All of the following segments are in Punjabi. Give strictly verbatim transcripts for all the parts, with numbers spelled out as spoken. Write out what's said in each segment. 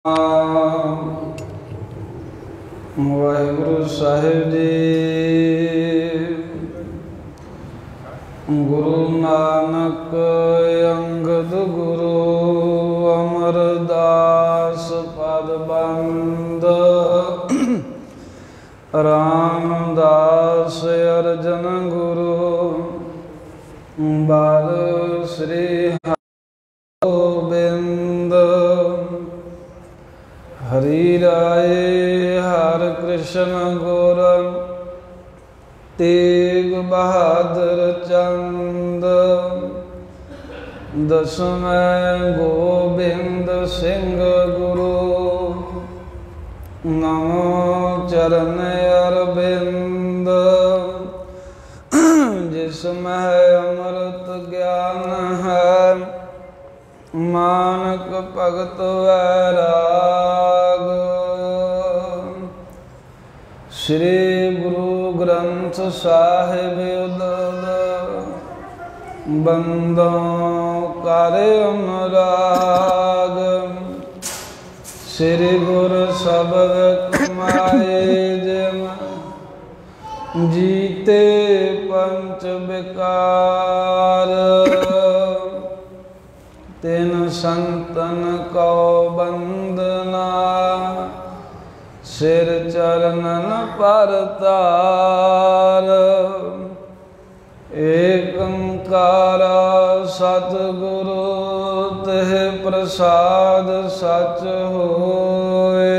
ਵਾਹਿਗੁਰੂ ਸਾਹਿਬ ਜੀ। ਗੁਰੂ ਨਾਨਕ ਅੰਗਦ ਗੁਰੂ ਅਮਰਦਾਸ ਪਦ ਬੰਦ ਰਾਮਦਾਸ ਅਰਜਨ ਗੁਰੂ ਬਾਲ ਸ੍ਰੀ ਗੋਬਿੰਦ ਹਰੀ ਰਾਏ ਹਰਿ ਕ੍ਰਿਸ਼ਨ ਗੁਰ ਤੇਗ ਬਹਾਦਰ ਚੰਦ ਦਸਵੇਂ ਗੋਬਿੰਦ ਸਿੰਘ ਗੁਰੂ ਨਮੋ ਚਰਨ ਅਰਬਿੰਦ ਜਿਸ ਮਹਿ ਅੰਮ੍ਰਿਤ ਗਿਆਨ ਹੈ ਮਾਨਕ ਭਗਤ ਵੈਰਾਗ। ਸ੍ਰੀ ਗੁਰੂ ਗ੍ਰੰਥ ਸਾਹਿਬ ਉਦਦ ਬੰਦੋਂ ਕਰ ਅਨੁਰਾਗ। ਸ੍ਰੀ ਗੁਰ ਸ਼ਬਦ ਕਮਾਏ ਜਿਮ ਜੀਤੇ ਪੰਚ ਵਿਕਾਰ। ਤਿਨ ਸੰਤਨ ਕਉ ਬੰਦਨਾ ਸਿਰ ਚਰਨਨ ਪਰਤਾਰ। ਏਕ ਓੰਕਾਰ ਸਤਿਗੁਰੂ ਤਿਹ ਪ੍ਰਸਾਦ ਸਚ ਹੋਏ।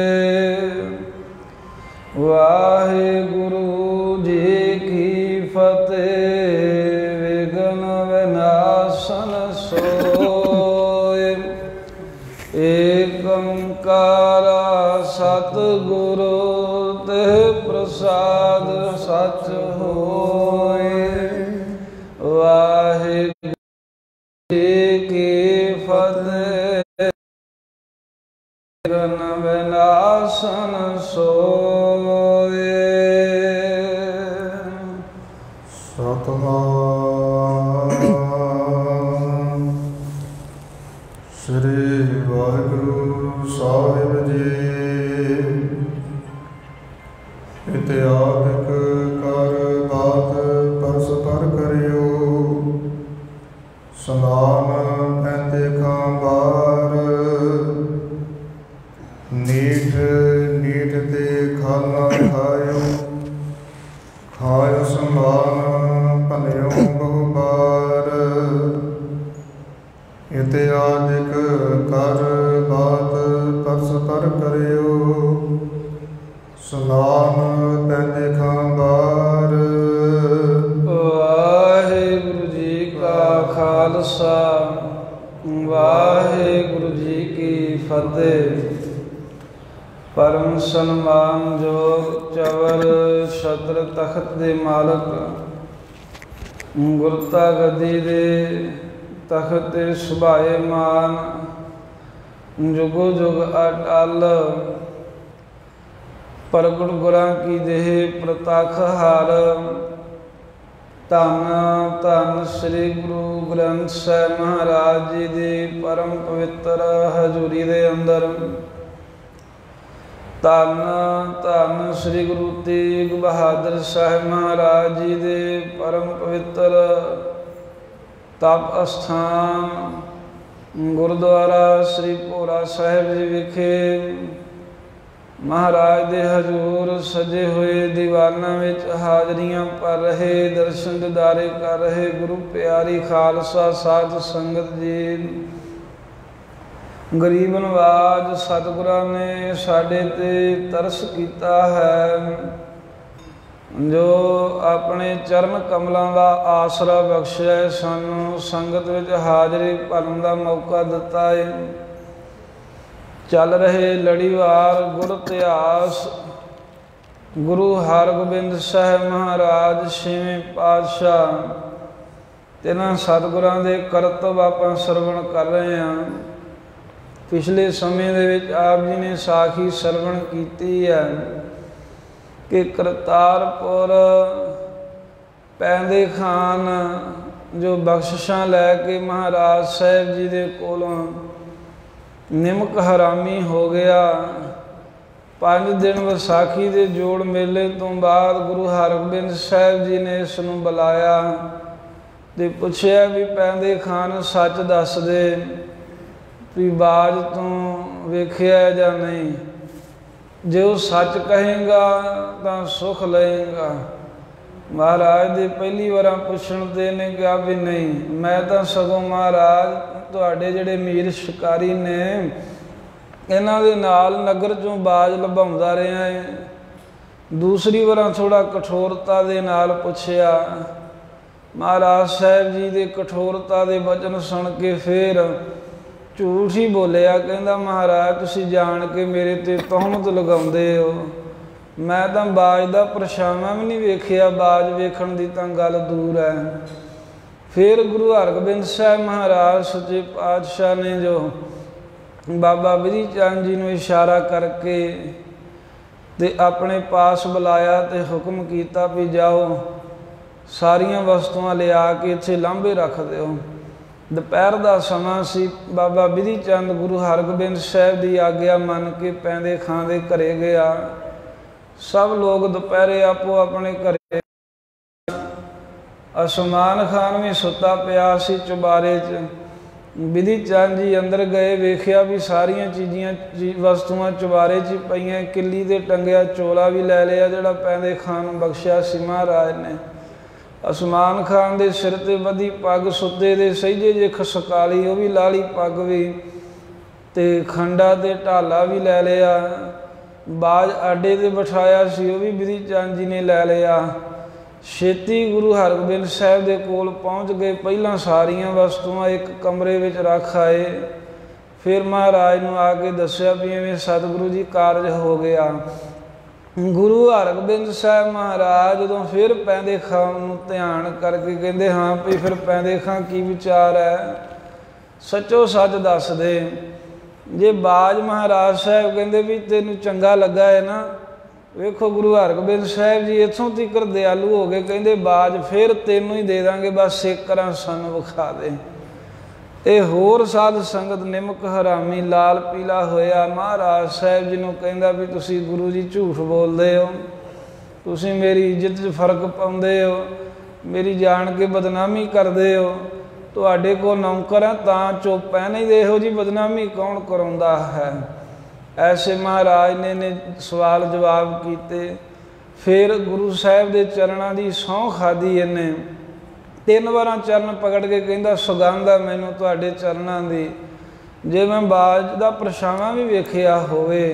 ਵਾਹਿਗੁਰੂ ਜੀ ਕੀ ਫਤਿਹ। ਵਿਘਨ ਵਿਨਾਸ਼ਨ ਸੋਇ। ਏਕ ਓੰਕਾਰ ਸਤਿਗੁਰੂ ਤਿਹ ਪ੍ਰਸਾਦ ਸਚ ਹੋਏ। ਵਾਹਿਗੁਰੂ ਜੀ ਕੀ ਫਤਿਹ। ਵਿਘਨ ਵਿਨਾਸ਼ਨ ਸੋਇ। ਸਤਿਨਾਮ ਸ੍ਰੀ ਵਾਹਿਗੁਰੂ ਸਾਹਿਬ ਜੀ। ਇਤਿਆਦਿਕ ਕਰ ਬਾਤ ਪਰਸਪਰ ਕਰਿਓ। ਸਨਾਨ ਪੈਂਦੇ ਖਾਂ ਬਾਰ ਨੀਠ ਨੀਠ ਤੇ ਖਾਣਾ ਖਾਇਓ। ਖਾਇਓ ਸੰਭਾਨ ਭਲਿਓ ਬਹੁ ਬਾਰ। ਇਤਿਆਦਿਕ ਕਰ ਬਾਤ ਪਰਸਪਰ ਕਰਿਓ। ਸਨਾਨ ਪੈਂਦੇ ਖਾਂ ਬਾਰ। ਵਾਹਿਗੁਰੂ ਜੀ ਕਾ ਖਾਲਸਾ ਵਾਹਿਗੁਰੂ ਜੀ ਕੀ ਫਤਿਹ। ਪਰਮ ਸਨਮਾਨਯੋਗ ਚਵਰ ਛਤਰ ਤਖਤ ਦੇ ਮਾਲਕ ਗੁਰਤਾ ਗੱਦੀ ਦੇ ਤਖਤ ਤੇ ਸੁਭਾਏਮਾਨ ਜੁਗੋ ਜੁਗ ਅਟਲ ਪ੍ਰਗਟ ਗੁਰਾਂ ਕੀ ਦੇਹ ਪ੍ਰਤੱਖ ਹਾਰ। ਧੰਨ ਧੰਨ ਸ੍ਰੀ ਗੁਰੂ ਗ੍ਰੰਥ ਸਾਹਿਬ ਮਹਾਰਾਜ ਜੀ ਦੀ ਪਰਮ ਪਵਿੱਤਰ ਹਜ਼ੂਰੀ ਦੇ ਅੰਦਰ। ਧੰਨ ਧੰਨ ਸ੍ਰੀ ਗੁਰੂ ਤੇਗ ਬਹਾਦਰ ਸਾਹਿਬ ਮਹਾਰਾਜ ਜੀ ਦੇ ਪਰਮ ਪਵਿੱਤਰ ਤਪ ਅਸਥਾਨ ਗੁਰਦੁਆਰਾ ਸ੍ਰੀ ਭੋਰਾ ਸਾਹਿਬ ਜੀ ਵਿਖੇ ਮਹਾਰਾਜ ਦੇ ਹਜ਼ੂਰ ਸਜੇ ਹੋਏ ਦੀਵਾਨਾਂ ਵਿੱਚ ਹਾਜ਼ਰੀਆਂ ਭਰ ਰਹੇ, ਦਰਸ਼ਨ ਦਿਦਾਰੇ ਕਰ ਰਹੇ ਗੁਰੂ ਪਿਆਰੀ ਖਾਲਸਾ ਸਾਧ ਸੰਗਤ ਜੀ। ਗਰੀਬ ਨਵਾਜ ਸਤਿਗੁਰਾਂ ਨੇ ਸਾਡੇ ਤੇ ਤਰਸ ਕੀਤਾ ਹੈ, ਜੋ ਆਪਣੇ ਚਰਨ ਕਮਲਾਂ ਦਾ ਆਸਰਾ ਬਖਸ਼ਿਆ। ਸਾਨੂੰ ਸੰਗਤ ਵਿੱਚ ਹਾਜ਼ਰੀ ਭਰਨ ਦਾ ਮੌਕਾ ਦਿੱਤਾ ਹੈ। ਚੱਲ ਰਹੇ ਲੜੀਵਾਰ ਗੁਰ ਇਤਿਹਾਸ ਗੁਰੂ ਹਰਗੋਬਿੰਦ ਸਾਹਿਬ ਮਹਾਰਾਜ ਛੇਵੇਂ ਪਾਤਸ਼ਾਹ ਤਿੰਨਾਂ ਸਤਿਗੁਰਾਂ ਦੇ ਕਰਤੱਵ ਆਪਾਂ ਸਰਵਣ ਕਰ ਰਹੇ ਹਾਂ। ਪਿਛਲੇ ਸਮੇਂ ਦੇ ਵਿੱਚ ਆਪ ਜੀ ਨੇ ਸਾਖੀ ਸਰਵਣ ਕੀਤੀ ਹੈ ਕਿ ਕਰਤਾਰਪੁਰ ਪੈਂਦੇ ਖਾਨ ਜੋ ਬਖਸ਼ਿਸ਼ਾਂ ਲੈ ਕੇ ਮਹਾਰਾਜ ਸਾਹਿਬ ਜੀ ਦੇ ਕੋਲੋਂ ਨਿਮਕ ਹਰਾਮੀ ਹੋ ਗਿਆ। ਪੰਜ ਦਿਨ ਵਿਸਾਖੀ ਦੇ ਜੋੜ ਮੇਲੇ ਤੋਂ ਬਾਅਦ ਗੁਰੂ ਹਰਗੋਬਿੰਦ ਸਾਹਿਬ ਜੀ ਨੇ ਇਸ ਨੂੰ ਬੁਲਾਇਆ ਤੇ ਪੁੱਛਿਆ ਵੀ ਪੈਂਦੇ ਖਾਨ ਸੱਚ ਦੱਸ ਦੇ ਵੀ ਬਾਜ ਤੂੰ ਵੇਖਿਆ ਜਾਂ ਨਹੀਂ। ਜੇ ਉਹ ਸੱਚ ਕਹੇਗਾ ਤਾਂ ਸੁਖ ਲਏਗਾ। ਮਹਾਰਾਜ ਦੇ ਪਹਿਲੀ ਵਾਰਾਂ ਪੁੱਛਣ ਤੇ ਨੇ ਕਿਹਾ ਵੀ ਨਹੀਂ, ਮੈਂ ਤਾਂ ਸਗੋਂ ਮਹਾਰਾਜ ਤੁਹਾਡੇ ਜਿਹੜੇ ਮੀਰ ਸ਼ਿਕਾਰੀ ਨੇ ਇਹਨਾਂ ਦੇ ਨਾਲ ਨਗਰ ਚੋਂ ਬਾਜ ਲਭਾਉਂਦਾ ਰਿਹਾ ਹੈ। ਦੂਸਰੀ ਵਾਰਾਂ ਥੋੜ੍ਹਾ ਕਠੋਰਤਾ ਦੇ ਨਾਲ ਪੁੱਛਿਆ। ਮਹਾਰਾਜ ਸਾਹਿਬ ਜੀ ਦੇ ਕਠੋਰਤਾ ਦੇ ਵਚਨ ਸੁਣ ਕੇ ਫਿਰ ਝੂਠ ਹੀ ਬੋਲਿਆ। ਕਹਿੰਦਾ ਮਹਾਰਾਜ ਤੁਸੀਂ ਜਾਣ ਕੇ ਮੇਰੇ 'ਤੇ ਤੋਹਮਤ ਲਗਾਉਂਦੇ ਹੋ, ਮੈਂ ਤਾਂ ਬਾਜ ਦਾ ਪਰਛਾਵਾਂ ਵੀ ਨਹੀਂ ਵੇਖਿਆ, ਬਾਜ ਵੇਖਣ ਦੀ ਤਾਂ ਗੱਲ ਦੂਰ ਹੈ। ਫਿਰ ਗੁਰੂ ਹਰਗੋਬਿੰਦ ਸਾਹਿਬ ਮਹਾਰਾਜ ਸੱਚੇ ਪਾਤਸ਼ਾਹ ਨੇ ਜੋ ਬਾਬਾ ਬਿਧੀ ਚੰਦ ਜੀ ਨੂੰ ਇਸ਼ਾਰਾ ਕਰਕੇ ਤੇ ਆਪਣੇ ਪਾਸ ਬੁਲਾਇਆ ਤੇ ਹੁਕਮ ਕੀਤਾ ਵੀ ਜਾਓ ਸਾਰੀਆਂ ਵਸਤੂਆਂ ਲਿਆ ਕੇ ਇੱਥੇ ਲਾਂਭੇ ਰੱਖ ਦਿਓ। ਦੁਪਹਿਰ ਦਾ ਸਮਾਂ ਸੀ। ਬਾਬਾ ਬਿਧੀ ਚੰਦ ਗੁਰੂ ਹਰਗੋਬਿੰਦ ਸਾਹਿਬ ਦੀ ਆਗਿਆ ਮੰਨ ਕੇ ਪੈਂਦੇ ਖਾਂ ਦੇ ਘਰੇ ਗਿਆ। ਸਭ ਲੋਕ ਦੁਪਹਿਰੇ ਆਪੋ ਆਪਣੇ ਘਰੇ। ਅਸਮਾਨ ਖਾਨ ਵੀ ਸੁੱਤਾ ਪਿਆ ਸੀ ਚੁਬਾਰੇ 'ਚ। ਬਿਧੀ ਚੰਦ ਜੀ ਅੰਦਰ ਗਏ, ਵੇਖਿਆ ਵੀ ਸਾਰੀਆਂ ਚੀਜ਼ਾਂ ਵਸਤੂਆਂ ਚੁਬਾਰੇ 'ਚ ਪਈਆਂ। ਕਿੱਲੀ 'ਤੇ ਟੰਗਿਆ ਚੋਲਾ ਵੀ ਲੈ ਲਿਆ ਜਿਹੜਾ ਪੈਂਦੇ ਖਾਨ ਨੂੰ ਬਖਸ਼ਿਆ ਸੀ ਮਹਾਰਾਜ ਨੇ। ਅਸਮਾਨ ਖਾਨ ਦੇ ਸਿਰ 'ਤੇ ਬੱਧੀ ਪੱਗ, ਸੁੱਤੇ ਦੇ ਸਹਿਜੇ ਜੇ ਖਸਕਾਲੀ ਉਹ ਵੀ ਲਾ ਲਈ ਪੱਗ ਵੀ, ਤੇ ਖੰਡਾ ਤੇ ਢਾਲਾ ਵੀ ਲੈ ਲਿਆ। ਬਾਜ ਆਡੇ 'ਤੇ ਬਿਠਾਇਆ ਸੀ ਉਹ ਵੀ ਬਿਧੀ ਚੰਦ ਜੀ ਨੇ ਲੈ ਲਿਆ। ਛੇਤੀ ਗੁਰੂ ਹਰਗੋਬਿੰਦ ਸਾਹਿਬ ਦੇ ਕੋਲ ਪਹੁੰਚ ਗਏ। ਪਹਿਲਾਂ ਸਾਰੀਆਂ ਵਸਤੂਆਂ ਇੱਕ ਕਮਰੇ ਵਿੱਚ ਰੱਖ ਆਏ। ਫਿਰ ਮਹਾਰਾਜ ਨੂੰ ਆ ਕੇ ਦੱਸਿਆ ਵੀ ਐਵੇਂ ਸਤਿਗੁਰੂ ਜੀ ਕਾਰਜ ਹੋ ਗਿਆ। ਗੁਰੂ ਹਰਗੋਬਿੰਦ ਸਾਹਿਬ ਮਹਾਰਾਜ ਜਦੋਂ ਫਿਰ ਪੈਂਦੇ ਖਾਂ ਨੂੰ ਧਿਆਨ ਕਰਕੇ ਕਹਿੰਦੇ ਹਾਂ ਵੀ ਫਿਰ ਪੈਂਦੇ ਖਾਂ ਕੀ ਵਿਚਾਰ ਹੈ, ਸੱਚੋ ਸੱਚ ਦੱਸ ਦੇ। ਜੇ ਬਾਜ ਮਹਾਰਾਜ ਸਾਹਿਬ ਕਹਿੰਦੇ ਵੀ ਤੈਨੂੰ ਚੰਗਾ ਲੱਗਾ ਹੈ ਨਾ, ਵੇਖੋ ਗੁਰੂ ਹਰਗੋਬਿੰਦ ਸਾਹਿਬ ਜੀ ਇੱਥੋਂ ਤੀਕਰ ਦਿਆਲੂ ਹੋ ਗਏ, ਕਹਿੰਦੇ ਬਾਜ ਫਿਰ ਤੈਨੂੰ ਹੀ ਦੇ ਦਾਂਗੇ, ਬਸ ਸੇਕਰਾਂ ਸਾਨੂੰ ਵਿਖਾ ਦੇ। ਇਹ ਹੋਰ ਸਾਧ ਸੰਗਤ ਨਿਮਕ ਹਰਾਮੀ ਲਾਲ ਪੀਲਾ ਹੋਇਆ। ਮਹਾਰਾਜ ਸਾਹਿਬ ਜੀ ਨੂੰ ਕਹਿੰਦਾ ਵੀ ਤੁਸੀਂ ਗੁਰੂ ਜੀ ਝੂਠ ਬੋਲਦੇ ਹੋ, ਤੁਸੀਂ ਮੇਰੀ ਇੱਜ਼ਤ 'ਚ ਫਰਕ ਪਾਉਂਦੇ ਹੋ, ਮੇਰੀ ਜਾਣ ਕੇ ਬਦਨਾਮੀ ਕਰਦੇ ਹੋ। ਤੁਹਾਡੇ ਕੋਲ ਨੌਕਰ ਹੈ ਤਾਂ ਚੁੱਪ ਹੈ, ਨਹੀਂ ਤੇ ਇਹੋ ਜਿਹੀ ਬਦਨਾਮੀ ਕੌਣ ਕਰਾਉਂਦਾ ਹੈ। ਐਸੇ ਮਹਾਰਾਜ ਨੇ ਨੇ ਸਵਾਲ ਜਵਾਬ ਕੀਤੇ। ਫਿਰ ਗੁਰੂ ਸਾਹਿਬ ਦੇ ਚਰਨਾਂ ਦੀ ਸਹੁੰ ਖਾਧੀ ਇਹਨੇ। ਤਿੰਨ ਵਾਰਾਂ ਚਰਨ ਪਕੜ ਕੇ ਕਹਿੰਦਾ ਸੁਗੰਧ ਹੈ ਮੈਨੂੰ ਤੁਹਾਡੇ ਚਰਨਾਂ ਦੀ, ਜੇ ਮੈਂ ਬਾਜ ਦਾ ਪਰਛਾਵਾਂ ਵੀ ਵੇਖਿਆ ਹੋਵੇ।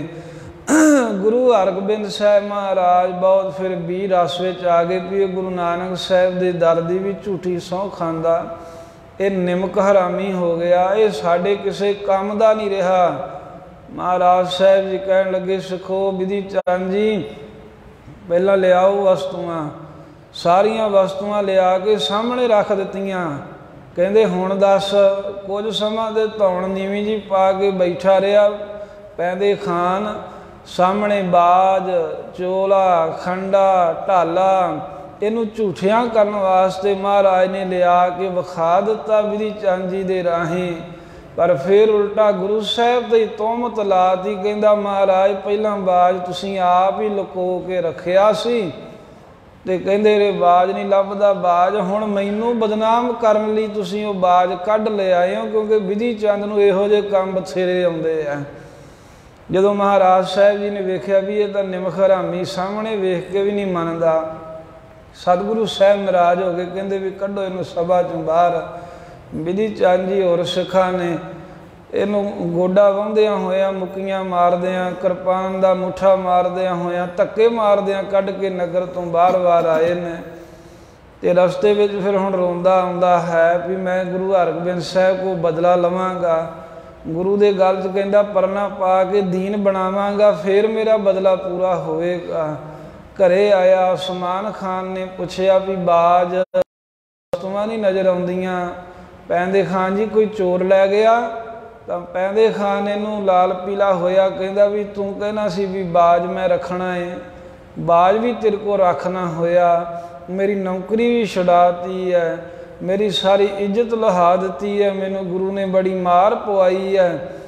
ਗੁਰੂ ਹਰਗੋਬਿੰਦ ਸਾਹਿਬ ਮਹਾਰਾਜ ਬਹੁਤ ਫਿਰ ਵੀ ਰਸ ਵਿੱਚ ਆ ਗਏ ਵੀ ਇਹ ਗੁਰੂ ਨਾਨਕ ਸਾਹਿਬ ਦੇ ਦਰ ਦੀ ਵੀ ਝੂਠੀ ਸਹੁੰ ਖਾਂਦਾ, ਇਹ ਨਿਮਕ ਹਰਾਮੀ ਹੋ ਗਿਆ, ਇਹ ਸਾਡੇ ਕਿਸੇ ਕੰਮ ਦਾ ਨਹੀਂ ਰਿਹਾ। ਮਹਾਰਾਜ ਸਾਹਿਬ ਜੀ ਕਹਿਣ ਲੱਗੇ ਸਿੱਖੋ ਬਿਧੀ ਚੰਦ ਜੀ ਪਹਿਲਾਂ ਲਿਆਓ ਵਸਤੂਆਂ। ਸਾਰੀਆਂ ਵਸਤੂਆਂ ਲਿਆ ਕੇ ਸਾਹਮਣੇ ਰੱਖ ਦਿੱਤੀਆਂ। ਕਹਿੰਦੇ ਹੁਣ ਦੱਸ। ਕੁਝ ਸਮਾਂ ਦੇ ਧੌਣ ਨੀਵੀਂ ਜੀ ਪਾ ਕੇ ਬੈਠਾ ਰਿਹਾ ਪੈਂਦੇ ਖਾਨ ਸਾਹਮਣੇ। ਬਾਜ, ਚੋਲਾ, ਖੰਡਾ, ਢਾਲਾ ਇਹਨੂੰ ਝੂਠਿਆਂ ਕਰਨ ਵਾਸਤੇ ਮਹਾਰਾਜ ਨੇ ਲਿਆ ਕੇ ਵਿਖਾ ਦਿੱਤਾ ਬਿਧੀ ਚੰਦ ਜੀ ਦੇ ਰਾਹੀਂ। ਪਰ ਫਿਰ ਉਲਟਾ ਗੁਰੂ ਸਾਹਿਬ ਦੀ ਤੋਹਮਤ ਲਾਤੀ। ਕਹਿੰਦਾ ਮਹਾਰਾਜ ਪਹਿਲਾਂ ਬਾਜ ਤੁਸੀਂ ਆਪ ਹੀ ਲੁਕੋ ਕੇ ਰੱਖਿਆ ਸੀ ਤੇ ਕਹਿੰਦੇ ਰੇ ਬਾਜ ਨਹੀਂ ਲੱਭਦਾ। ਬਾਜ ਹੁਣ ਮੈਨੂੰ ਬਦਨਾਮ ਕਰਨ ਲਈ ਤੁਸੀਂ ਉਹ ਬਾਜ ਕੱਢ ਲੈ ਆਏ ਹੋ, ਕਿਉਂਕਿ ਬਿਧੀ ਚੰਦ ਨੂੰ ਇਹੋ ਜਿਹੇ ਕੰਮ ਬਥੇਰੇ ਆਉਂਦੇ ਆ। ਜਦੋਂ ਮਹਾਰਾਜ ਸਾਹਿਬ ਜੀ ਨੇ ਵੇਖਿਆ ਵੀ ਇਹ ਤਾਂ ਨਿਮਕ ਹਰਾਮੀ ਸਾਹਮਣੇ ਵੇਖ ਕੇ ਵੀ ਨਹੀਂ ਮੰਨਦਾ, ਸਤਿਗੁਰੂ ਸਾਹਿਬ ਨਾਰਾਜ਼ ਹੋ ਗਏ। ਕਹਿੰਦੇ ਵੀ ਕੱਢੋ ਇਹਨੂੰ ਸਭਾ ਚੋਂ ਬਾਹਰ। ਬਿਧੀ ਚੰਦ ਜੀ ਹੋਰ ਸਿੱਖਾਂ ਨੇ ਇਹਨੂੰ ਗੋਡਾ ਵਾਹੁੰਦਿਆਂ ਹੋਇਆਂ, ਮੁੱਕੀਆਂ ਮਾਰਦਿਆਂ, ਕਿਰਪਾਨ ਦਾ ਮੁੱਠਾ ਮਾਰਦਿਆਂ ਹੋਇਆਂ, ਧੱਕੇ ਮਾਰਦਿਆਂ ਕੱਢ ਕੇ ਨਗਰ ਤੋਂ ਬਾਹਰ ਬਾਹਰ ਆਏ ਨੇ। ਤੇ ਰਸਤੇ ਵਿੱਚ ਫਿਰ ਹੁਣ ਰੋਂਦਾ ਆਉਂਦਾ ਹੈ ਵੀ ਮੈਂ ਗੁਰੂ ਹਰਗੋਬਿੰਦ ਸਾਹਿਬ ਕੋਲ ਬਦਲਾ ਲਵਾਂਗਾ। ਗੁਰੂ ਦੇ ਗਲ 'ਚ ਕਹਿੰਦਾ ਪਰਨਾ ਪਾ ਕੇ ਦੀਨ ਬਣਾਵਾਂਗਾ, ਫਿਰ ਮੇਰਾ ਬਦਲਾ ਪੂਰਾ ਹੋਵੇਗਾ। ਘਰੇ ਆਇਆ ਉਸਮਾਨ ਖਾਨ ਨੇ ਪੁੱਛਿਆ ਵੀ ਬਾਜ ਵਸਤੂਆਂ ਨਹੀਂ ਨਜ਼ਰ ਆਉਂਦੀਆਂ। ਪੈਂਦੇ ਖਾਨ ਜੀ ਕੋਈ ਚੋਰ ਲੈ ਗਿਆ? ਤਾਂ ਪੈਂਦੇ ਖਾਨ ਇਹਨੂੰ ਲਾਲ ਪੀਲਾ ਹੋਇਆ। ਕਹਿੰਦਾ ਵੀ ਤੂੰ ਕਹਿਣਾ ਸੀ ਵੀ ਬਾਜ ਮੈਂ ਰੱਖਣਾ ਹੈ, ਬਾਜ ਵੀ ਤੇਰੇ ਕੋਲ ਰੱਖਣਾ ਹੋਇਆ, ਮੇਰੀ ਨੌਕਰੀ ਵੀ ਛੁਡਾਤੀ ਹੈ, ਮੇਰੀ ਸਾਰੀ ਇੱਜ਼ਤ ਲਹਾ ਦਿੱਤੀ ਹੈ, ਮੈਨੂੰ ਗੁਰੂ ਨੇ ਬੜੀ ਮਾਰ ਪਵਾਈ ਹੈ।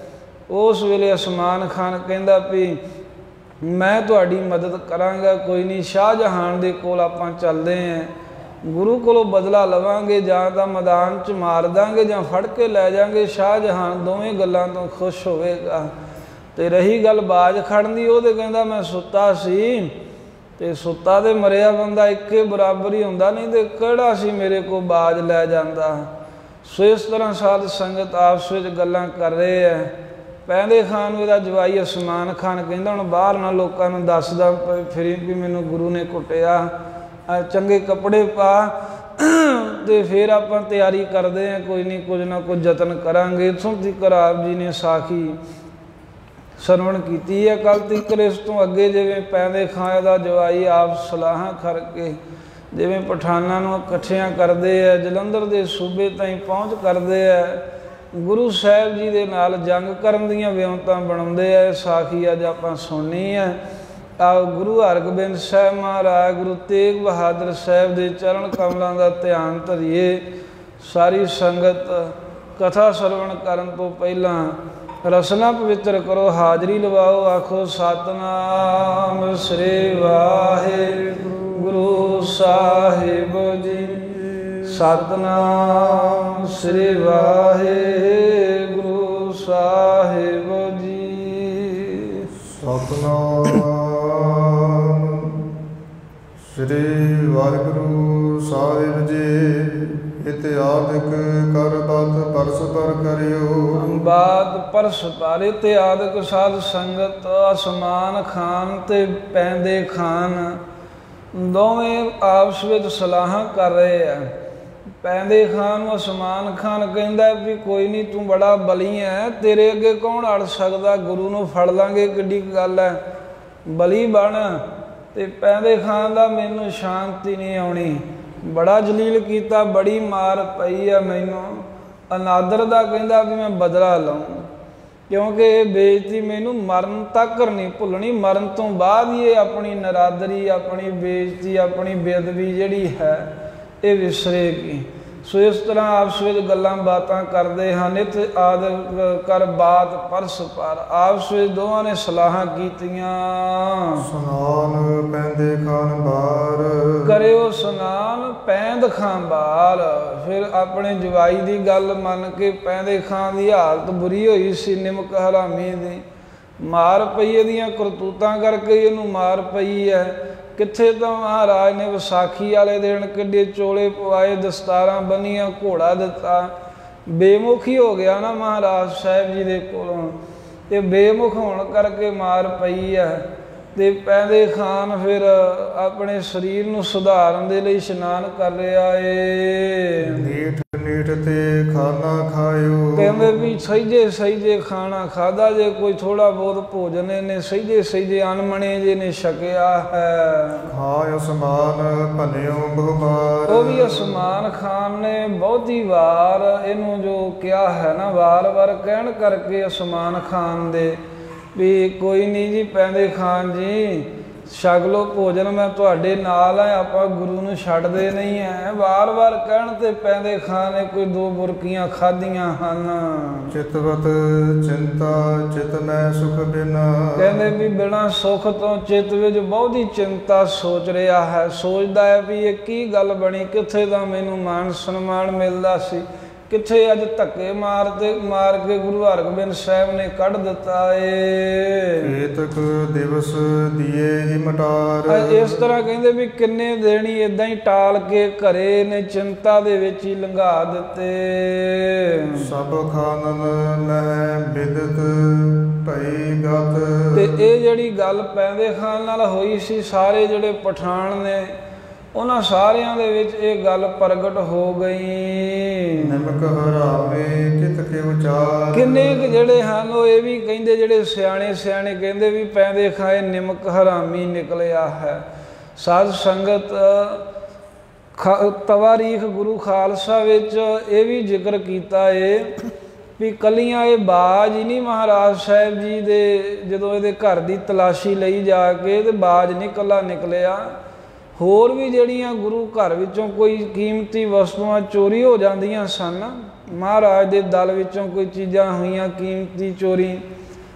उस वेले उस्मान खान कहंदा भी मैं तुहाडी मदद करांगा, कोई नहीं शाहजहान दे कोल आपां चलदे हैं, गुरु कोलों बदला लवांगे, जां तां मैदान च मार दांगे जां फड़ के लै जांगे, शाहजहान दोवें गल्लां तो खुश होवेगा। ते रही गल बाज खड़न दी, ओह ते कहंदा मैं सुत्ता सी, ते सुत्ता ते मरिया बंदा इक्के बराबर ही हुंदा, नहीं ते किहड़ा सी मेरे को बाज लै जांदा। सो इस तरह साध संगत आपस विच गल्लां कर रहे है। पैंदे खान ओहदा जवाई उस्मान खान कहंदा हुण बाहर ना लोकां नूं दसदा फिरी भी मैनूं गुरु ने कुटिया, चंगे कपड़े पा ते फिर आपां तैयारी करदे हैं, कोई नहीं कुछ ना कुछ जतन करांगे। इत्थों तक आप जी ने साखी सरवण की है। कल तक इस तो अगे जिवें पैंदे खां दा जवाई आप सलाहां करके जिवें पठानां नूं इकट्ठियां करदे है, जलंधर दे सूबे ताईं पहुँच करदे है, गुरु साहिब जी दे नाल जंग करन दीआं विਉਂਤਾਂ बनाउंदे है। साखी अज आपां सुननी है। आओ गुरु हरगोबिंद साहिब महाराज, गुरु तेग बहादुर साहिब दे चरण कमलों का ध्यान धरिए। सारी संगत कथा सरवण करन तो पहलां रसना पवित्र करो, हाजरी लवाओ, आखो सतनाम श्री वाहिगुरु साहिब जी, सतनाम श्री वाहिगुरु साहिब जी, सतनाम श्री वाहिगुरु साहिब जी। इतिहादिक कर बात परस पर करियो, बात परस पर इतिहादिक साध संगत उस्मान खान ते पैंदे खान दोवें आपस विच सलाहां कर रहे हैं। पैंदे खान उस्मान खान कहंदा भी कोई नहीं तू बड़ा बली है, तेरे अगे कौन अड़ सकदा, गुरु नूं फड़ लांगे, किड्डी गल है, बली बन। ते पैंदे खान दा मैनूं शांति नहीं आउणी, बड़ा जलील किया, बड़ी मार पई है मैनू, अनादर दा कहंदा भी मैं बदला लऊँ, क्योंकि बेइज्जती मैनू मरण तक नहीं भुलनी, मरण तो बाद ही अपनी नरादरी, अपनी बेइज्जती, अपनी बेअदबी जिहड़ी है ये विसरेगी। सो इस तरह आपस विच गल्लां बातां करदे हैं। नित आदर कर बात परस पर, आपस विच दोवां ने सलाहां कीतियां। स्नान पैंदे खान बार, करियो स्नान पैंद खां बार। फिर अपने जवाई की गल मन के पैंदे खां की हालत बुरी हुई सी, निमक हरामी दी मार पई, इहदियां करतूतां करके इहनूं मार पई है। कित्थे तो महाराज ने विसाखी वाले दिन किड्डे चोले पवाए, दस्तारां बनिया, घोड़ा दिता, बेमुख ही हो गया ना महाराज साहिब जी दे कोलों, ते बेमुख होने करके मार पई है। ते पैंदे खान फिर अपने शरीर नूं सुधारन दे लई इशनान कर रहा है। नीठ नीठ ते खाना खायो, कहंदे भी सहीजे सहीजे खाना खादा जे, कोई थोड़ा बहुत भोजन ने सहीजे सहीजे अनमने जे ने छकिया है। खाय उस्मान भनियो बहुबार, वो भी उस्मान खान ने बहुत ही वार इनू जो क्या है ना, वार वार कहण करके उस्मान खान दे भी कोई नहीं जी पैंदे खान जी छक लो भोजन, मैं तुहाडे नाल है, आपां गुरु नूं छड्डदे नहीं है। वार वार कहण ते पैंदे खान ने कोई दो बुरकियां खाधियां हन। चितवत चिंता चित मैं सुख बिना, कहंदे भी बिना सुख तो चित विच बहुत ही चिंता सोच रहा है, सोचदा है भी ये की गल बनी, कित्थे दा मैनूं मान सन्मान मिलदा सी, कित्थे अज धक्के मार ते मार के गुरु हरगोबिंद साहिब ने कढ़ दिता है। तक दिवस दिए ही मटार, इस तरह कहंदे भी किन्ने दिन ही इदां ही टाल के घरे ने चिंता दे विच ही लंघा दिते। सब खानन लह बिदत भई गत, ते ये जिहड़ी गल पैंदे खान नाल होई सी, सारे जिहड़े पठान ने उन्हां सारियां दे विच ये गल प्रगट हो गई। निमक हरामे कित के उचार, किन्ने क जिहड़े हन वो ये भी कहिंदे, जिहड़े सियाणे सियाणे कहंदे भी पैंदे खाए निमक हरामी निकलिया है। साध संगत तवारीख गुरु खालसा विच ये भी जिक्र कीता है भी कलियां ये बाज ही नहीं, महाराज साहिब जी दे जदों इहदे घर दी तलाशी लई जाके ते बाज नहीं कला निकलिया, होर भी जिहड़ियां गुरु घर विचों कोई कीमती वस्तुआं चोरी हो जांदियां सन। महाराज दे दल विचों कोई चीज़ां होईयां कीमती चोरी,